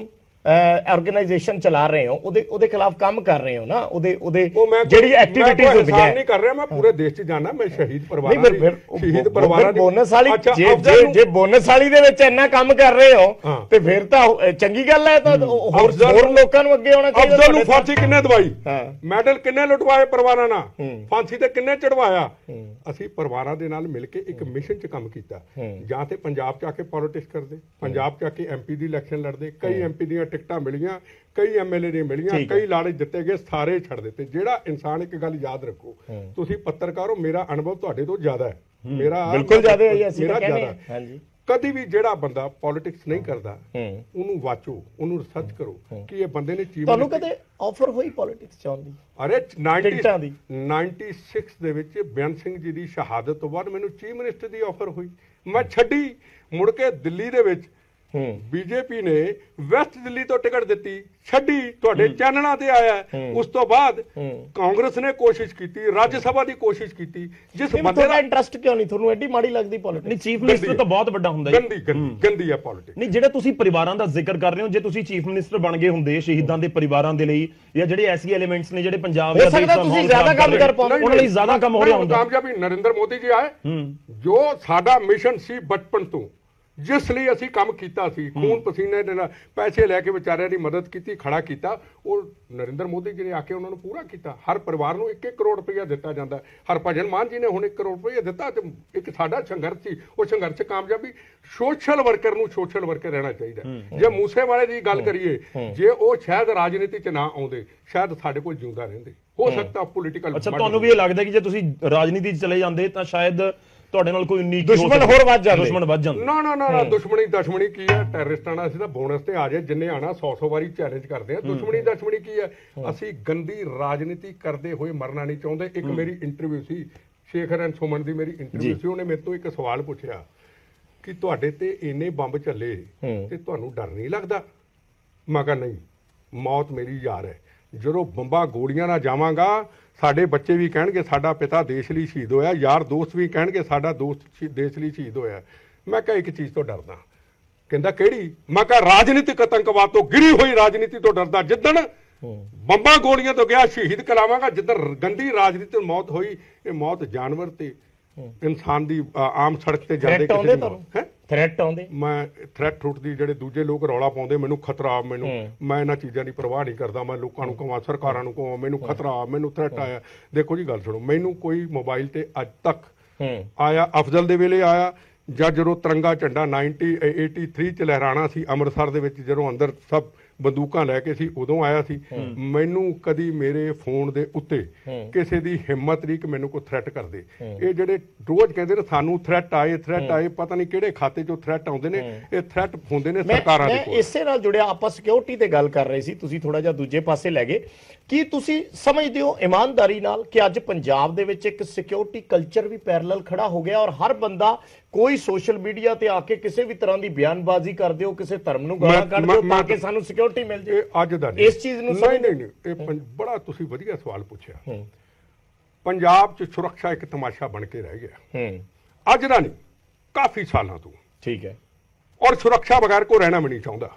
ਆਰਗੇਨਾਈਜੇਸ਼ਨ ਚਲਾ ਰਹੇ ਹੋ, ਉਹਦੇ ਖਿਲਾਫ ਕੰਮ ਕਰ ਰਹੇ ਹੋ ਨਾ, ਉਹਦੇ ਉਹ ਮੈਂ ਜਿਹੜੀ ਐਕਟੀਵਿਟੀਜ਼ ਹੁੰਦੀਆਂ ਨਹੀਂ ਕਰ ਰਿਹਾ, ਮੈਂ ਪੂਰੇ ਦੇਸ਼ 'ਚ ਜਾਣਾ, ਮੈਂ ਸ਼ਹੀਦ ਪਰਿਵਾਰਾਂ ਦੀ ਬੋਨਸ ਵਾਲੀ ਜੇ ਬੋਨਸ ਵਾਲੀ ਦੇ ਵਿੱਚ ਇੰਨਾ ਕੰਮ ਕਰ ਰਹੇ ਹੋ ਤੇ ਫਿਰ ਤਾਂ ਚੰਗੀ ਗੱਲ ਹੈ, ਤਾਂ ਹੋਰ ਲੋਕਾਂ ਨੂੰ ਅੱਗੇ ਆਉਣਾ ਚਾਹੀਦਾ। ਅਫਜ਼ਲ ਨੂੰ ਫਾਂਸੀ ਕਿੰਨੇ ਦਵਾਈ, ਮੈਡਲ ਕਿੰਨੇ ਲੁਟਵਾਏ ਪਰਿਵਾਰਾਂ ਨਾਲ, ਫਾਂਸੀ ਤੇ ਕਿੰਨੇ ਚੜਵਾਇਆ। ਅਸੀਂ ਪਰਿਵਾਰਾਂ ਦੇ ਨਾਲ ਮਿਲ ਕੇ ਇੱਕ ਮਿਸ਼ਨ 'ਚ ਕੰਮ ਕੀਤਾ, ਜਾਂ ਤੇ ਪੰਜਾਬ 'ਚ ਆ ਕੇ ਪੋਲਿਟਿਕਸ ਕਰਦੇ, ਪੰਜਾਬ 'ਚ ਆ ਕੇ MP ਦੀ ਇਲੈਕਸ਼ਨ ਲੜਦੇ, ਕਈ MP ਦੀਆਂ ਟਿਕਟਾਂ ਮਿਲੀਆਂ, ਕਈ MLA ਦੀਆਂ ਮਿਲੀਆਂ, ਕਈ ਲਾੜੇ ਦਿੱਤੇ ਗਏ, ਸਾਰੇ ਛੱਡ ਦਿੱਤੇ। ਜਿਹੜਾ ਇਨਸਾਨ ਇੱਕ ਗੱਲ ਯਾਦ ਰੱਖੋ, ਤੁਸੀਂ ਪੱਤਰਕਾਰ ਹੋ, ਮੇਰਾ ਅਨੁਭਵ ਤੁਹਾਡੇ ਤੋਂ ਜ਼ਿਆਦਾ ਹੈ, ਮੇਰਾ ਬਿਲਕੁਲ ਜ਼ਿਆਦਾ ਹੈ, ਅਸੀਂ ਤਾਂ ਕਹਿੰਦੇ ਹਾਂ। ਹਾਂਜੀ, ਕਦੀ ਵੀ ਜਿਹੜਾ ਬੰਦਾ ਪੋਲਿਟਿਕਸ ਨਹੀਂ ਕਰਦਾ ਉਹਨੂੰ ਵਾਚੋ, ਉਹਨੂੰ ਰਿਸਰਚ ਕਰੋ ਕਿ ਇਹ ਬੰਦੇ ਨੇ ਤੁਹਾਨੂੰ ਕਦੇ ਆਫਰ ਹੋਈ ਪੋਲਿਟਿਕਸ ਚ ਆਉਣ ਦੀ? ਅਰੇ 96 ਦੇ ਵਿੱਚ ਬੇਅੰਤ ਸਿੰਘ ਜੀ ਦੀ ਸ਼ਹਾਦਤ ਤੋਂ ਬਾਅਦ ਮੈਨੂੰ ਚੀਫ ਮਿਨਿਸਟਰ ਦੀ ਆਫਰ ਹੋਈ, ਮੈਂ ਛੱਡੀ। ਮੁੜ ਕੇ ਦਿੱਲੀ ਦੇ ਵਿੱਚ ਬੀਜੇਪੀ ਨੇ ਵੈਸਟ ਦਿੱਲੀ ਤੋਂ ਟਿਕਟ ਦਿੱਤੀ, ਛੱਡੀ, ਤੁਹਾਡੇ ਚੈਨਲਾਂ ਤੇ ਆਇਆ। ਉਸ ਤੋਂ ਬਾਅਦ ਕਾਂਗਰਸ ਨੇ ਕੋਸ਼ਿਸ਼ ਕੀਤੀ, ਰਾਜ ਸਭਾ ਦੀ ਕੋਸ਼ਿਸ਼ ਕੀਤੀ। ਜਿਸ ਬੰਦੇ ਦਾ ਇੰਟਰਸਟ ਕਿਉਂ ਨਹੀਂ ਤੁਹਾਨੂੰ ਐਡੀ ਮਾੜੀ ਲੱਗਦੀ ਪੋਲਿਟਿਕਸ? ਨਹੀਂ, ਚੀਫ ਮਿਨਿਸਟਰ ਤਾਂ ਬਹੁਤ ਵੱਡਾ ਹੁੰਦਾ ਹੈ, ਗੰਦੀ ਹੈ ਪੋਲਿਟਿਕਸ। ਨਹੀਂ, ਜਿਹੜੇ ਤੁਸੀਂ ਪਰਿਵਾਰਾਂ ਦਾ ਜ਼ਿਕਰ ਕਰ ਰਹੇ ਹੋ, ਜੇ ਤੁਸੀਂ ਚੀਫ ਮਿਨਿਸਟਰ ਬਣ ਗਏ ਹੁੰਦੇ ਸ਼ਹੀਦਾਂ ਦੇ ਪਰਿਵਾਰਾਂ ਦੇ ਲਈ, ਜਾਂ ਜਿਹੜੇ ਐਸੀ ਐਲੀਮੈਂਟਸ ਨੇ ਜਿਹੜੇ ਪੰਜਾਬ ਦਾ ਤੁਸੀਂ ਜ਼ਿਆਦਾ ਕੰਮ ਕਰ ਪਾਉਂਦੇ, ਉਹਨਾਂ ਲਈ ਜ਼ਿਆਦਾ ਕੰਮ ਹੋ ਰਿਹਾ ਹੁੰਦਾ। ਕਾਮਯਾਬੀ ਨਰਿੰਦਰ ਮੋਦੀ ਜੀ ਆਏ, ਜੋ ਸਾਡਾ ਮਿਸ਼ਨ ਸੀ ਬਚਪਨ ਤੋਂ, ਜਿਸ ਲਈ ਅਸੀਂ ਕੰਮ ਕੀਤਾ ਸੀ, ਖੂਨ ਪਸੀਨੇ ਦੇ ਨਾਲ ਪੈਸੇ ਲੈ ਕੇ ਵਿਚਾਰਿਆਂ ਦੀ ਮਦਦ ਕੀਤੀ, ਖੜਾ ਕੀਤਾ, ਉਹ ਨਰਿੰਦਰ ਮੋਦੀ ਜੀ ਨੇ ਆ ਕੇ ਉਹਨਾਂ ਨੂੰ ਪੂਰਾ ਕੀਤਾ। ਹਰ ਪਰਿਵਾਰ ਨੂੰ 1-1 ਕਰੋੜ ਰੁਪਇਆ ਦਿੱਤਾ ਜਾਂਦਾ। ਹਰਭਜਨ ਮਾਨ ਜੀ ਨੇ ਹੁਣ 1 ਕਰੋੜ ਰੁਪਇਆ ਦਿੱਤਾ, ਤੇ ਇੱਕ ਸਾਡਾ ਸੰਘਰਸ਼ ਸੀ, ਉਹ ਸੰਘਰਸ਼ ਕਾਮਯਾਬੀ। ਸੋਸ਼ਲ ਵਰਕਰ ਨੂੰ ਸੋਸ਼ਲ ਵਰਕਰ ਰਹਿਣਾ ਚਾਹੀਦਾ। ਜੇ ਮੂਸੇਵਾਲੇ ਦੀ ਗੱਲ ਕਰੀਏ, ਜੇ ਉਹ ਸ਼ਾਇਦ ਰਾਜਨੀਤੀ 'ਚ ਨਾ ਆਉਂਦੇ, ਸ਼ਾਇਦ ਸਾਡੇ ਕੋਲ ਜਿਉਂਦਾ ਰਹਿੰਦੇ, ਹੋ ਸਕਦਾ ਪੋਲੀਟੀਕਲ। ਅੱਛਾ, ਤੁਹਾਨੂੰ ਵੀ ਇਹ ਲੱਗਦਾ ਕਿ ਜੇ ਤੁਸੀਂ ਰਾਜਨੀਤੀ 'ਚ ਚਲੇ ਜਾਂਦੇ ਤਾਂ ਸ਼ਾਇਦ ਤੁਹਾਡੇ ਨਾਲ ਕੋਈ ਉਨੀਕ ਦੁਸ਼ਮਣ ਹੋਰ ਵੱਧ ਜਾਂਦੇ? ਦੁਸ਼ਮਣ ਵੱਧ ਜਾਂਦੇ। ਨਾ, ਦੁਸ਼ਮਣੀ ਕੀ ਹੈ? ਟੈਰਰਿਸਟਾਂ ਨਾਲ ਅਸੀਂ ਤਾਂ ਬੋਨਸ ਤੇ ਆ ਜਾਏ, ਜਿੰਨੇ ਆਣਾ 100 ਵਾਰੀ ਚੈਲੰਜ ਕਰਦੇ ਆ। ਦੁਸ਼ਮਣੀ ਕੀ ਹੈ? ਅਸੀਂ ਗੰਦੀ ਰਾਜਨੀਤੀ ਕਰਦੇ ਹੋਏ ਮਰਨਾ ਨਹੀਂ ਚਾਹੁੰਦੇ। ਇੱਕ ਮੇਰੀ ਇੰਟਰਵਿਊ ਸੀ, ਸ਼ੇਖਰ ਐਂਡ ਸੁਮਨ ਦੀ ਮੇਰੀ ਇੰਟਰਵਿਊ ਸੀ, ਉਹਨੇ ਮੇਰੇ ਤੋਂ ਇੱਕ ਸਵਾਲ ਪੁੱਛਿਆ ਕਿ ਤੁਹਾਡੇ ਤੇ ਇੰਨੇ ਬੰਬ ਚੱਲੇ ਤੇ ਤੁਹਾਨੂੰ ਡਰ ਨਹੀਂ ਲੱਗਦਾ? ਮੈਂ ਕਿਹਾ ਨਹੀਂ, ਮੌਤ ਮੇਰੀ ਯਾਰ ਹੈ। ਜਦੋਂ ਬੰਬਾਂ ਗੋਲੀਆਂ ਨਾਲ ਜਾਵਾਂਗਾ, ਸਾਡੇ ਬੱਚੇ ਵੀ ਕਹਿਣਗੇ ਸਾਡਾ ਪਿਤਾ ਦੇਸ਼ ਲਈ ਸ਼ਹੀਦ ਹੋਇਆ, ਯਾਰ ਦੋਸਤ ਵੀ ਕਹਿਣਗੇ ਸਾਡਾ ਦੋਸਤ ਦੇਸ਼ ਲਈ ਸ਼ਹੀਦ ਹੋਇਆ। ਮੈਂ ਕਿਹਾ ਇੱਕ ਚੀਜ਼ ਤੋਂ ਡਰਦਾ। ਕਹਿੰਦਾ ਕਿਹੜੀ? ਮੈਂ ਕਿਹਾ ਰਾਜਨੀਤਿਕ ਆਤੰਕਵਾਦ ਤੋਂ, ਗਿਰੀ ਹੋਈ ਰਾਜਨੀਤੀ ਤੋਂ ਡਰਦਾ। ਜਿੱਦਣ ਬੰਬਾਂ ਗੋਲੀਆਂ ਤੋਂ ਗਿਆ, ਸ਼ਹੀਦ ਕਰਾਵਾਂਗਾ। ਜਿੱਦਣ ਗੰਦੀ ਰਾਜਨੀਤੀ ਮੌਤ ਹੋਈ, ਇਹ ਮੌਤ ਜਾਨਵਰ ਤੇ ਇਨਸਾਨ ਦੀ ਆਮ ਸੜਕ ਤੇ ਜਾਂਦੇ ਕਿਸੇ ਦੀ ਥ੍ਰੈਟ ਆਉਂਦੇ। ਮੈਂ ਥ੍ਰੈਟ ਦੀ ਜਿਹੜੇ ਦੂਜੇ ਲੋਕ ਰੌਲਾ ਪਾਉਂਦੇ, ਮੈਨੂੰ ਖਤਰਾ, ਮੈਨੂੰ, ਮੈਂ ਇਹਨਾਂ ਚੀਜ਼ਾਂ ਦੀ ਪਰਵਾਹ ਨਹੀਂ ਕਰਦਾ। ਮੈਂ ਲੋਕਾਂ ਨੂੰ ਕਹਾਂ, ਸਰਕਾਰਾਂ ਨੂੰ ਕਹਾਂ, ਮੈਨੂੰ ਖਤਰਾ, ਮੈਨੂੰ ਥ੍ਰੈਟ ਆਇਆ। ਦੇਖੋ ਜੀ, ਗੱਲ ਸੁਣੋ, ਮੈਨੂੰ ਕੋਈ ਮੋਬਾਈਲ ਤੇ ਅੱਜ ਤੱਕ ਆਇਆ, ਅਫਜ਼ਲ ਦੇ ਵੇਲੇ ਆਇਆ, ਜਾਂ ਜਦੋਂ ਤਿਰੰਗਾ ਝੰਡਾ 1983 ਚ ਲਹਿਰਾਣਾ ਸੀ ਅੰਮ੍ਰਿਤਸਰ ਦੇ ਵਿੱਚ, ਜਦੋਂ ਅੰਦਰ ਸਭ ਬੰਦੂਕਾਂ ਲੈ ਕੇ ਸੀ, ਉਦੋਂ ਆਇਆ ਸੀ। ਮੈਨੂੰ ਕਦੀ ਮੇਰੇ ਫੋਨ ਦੇ ਉੱਤੇ ਕਿਸੇ ਦੀ ਹਿੰਮਤ ਨਹੀਂ ਕਿ ਮੈਨੂੰ ਕੋਈ ਥ੍ਰੈਟ ਕਰਦੇ। ਇਹ ਜਿਹੜੇ ਰੋਜ਼ ਕਹਿੰਦੇ ਨੇ ਸਾਨੂੰ ਥ੍ਰੈਟ ਆਏ, ਪਤਾ ਨਹੀਂ ਕਿਹੜੇ ਖਾਤੇ ਚੋਂ ਥ੍ਰੈਟ ਆਉਂਦੇ ਨੇ। ਇਹ ਥ੍ਰੈਟ ਹੁੰਦੇ ਨੇ ਸਰਕਾਰਾਂ ਦੇ ਕੋਲ। ਇਸੇ ਨਾਲ ਜੁੜਿਆ ਆਪਾਂ ਸਿਕਿਉਰਿਟੀ ਤੇ ਗੱਲ ਕਰ ਰਹੇ ਸੀ, ਤੁਸੀਂ ਥੋੜਾ ਜਿਹਾ ਦੂਜੇ ਪਾਸੇ ਲੈ ਗਏ। ਕੀ ਤੁਸੀਂ ਸਮਝਦੇ ਹੋ ਇਮਾਨਦਾਰੀ ਨਾਲ ਕਿ ਅੱਜ ਪੰਜਾਬ ਦੇ ਵਿੱਚ ਇੱਕ ਸਿਕਿਉਰਿਟੀ ਕਲਚਰ ਵੀ ਪੈਰਲਲ ਖੜਾ ਹੋ ਗਿਆ, ਔਰ ਹਰ ਬੰਦਾ ਕੋਈ ਸੋਸ਼ਲ ਮੀਡੀਆ ਤੇ ਆ ਕੇ ਕਿਸੇ ਵੀ ਤਰ੍ਹਾਂ ਦੀ ਬਿਆਨਬਾਜ਼ੀ ਕਰ ਦਿਓ, ਕਿਸੇ ਧਰਮ ਨੂੰ ਗਾਲਾਂ ਕੱਢ ਦਿਓ ਤਾਂ ਕਿ ਸਾਨੂੰ ਸਿਕਿਉਰਿਟੀ ਮਿਲ ਜੇ? ਅੱਜ ਦਾ ਨਹੀਂ, ਇਸ ਚੀਜ਼ ਨੂੰ ਨਹੀਂ, ਇਹ ਬੜਾ ਤੁਸੀਂ ਵਧੀਆ ਸਵਾਲ ਪੁੱਛਿਆ। ਪੰਜਾਬ 'ਚ ਸੁਰੱਖਿਆ ਇੱਕ ਤਮਾਸ਼ਾ ਬਣ ਕੇ ਰਹਿ ਗਿਆ, ਅੱਜ ਦਾ ਨਹੀਂ, ਕਾਫੀ ਸਾਲਾਂ ਤੋਂ। ਠੀਕ ਹੈ। ਔਰ ਸੁਰੱਖਿਆ ਬਗੈਰ ਕੋਈ ਰਹਿਣਾ ਵੀ ਨਹੀਂ ਚਾਹੁੰਦਾ,